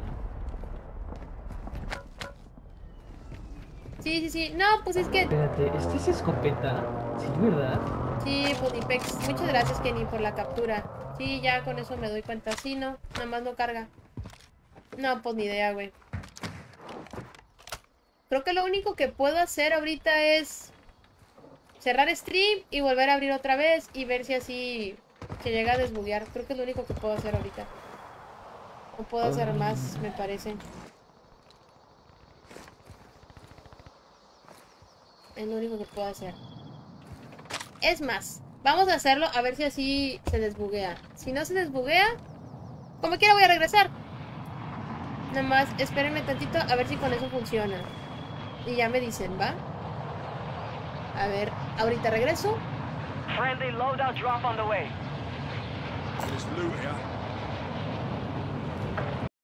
Sí, sí, sí. No, pues es que... Espérate, ¿esta es escopeta? Sí, ¿verdad? Sí, pues ni pex. Muchas gracias, Kenny, por la captura. Sí, ya con eso me doy cuenta. Sí, no, nada más no carga. No, pues ni idea, güey. Creo que lo único que puedo hacer ahorita es cerrar stream y volver a abrir otra vez y ver si así se llega a desbuguear. Creo que es lo único que puedo hacer ahorita. No puedo hacer más, me parece. Es lo único que puedo hacer. Es más, vamos a hacerlo a ver si así se desbuguea. Si no se desbuguea, como quiera voy a regresar. Nada más, espérenme tantito a ver si con eso funciona. Y ya me dicen, ¿va? A ver, ahorita regreso. Friendly loadout drop on the way. There's loot here.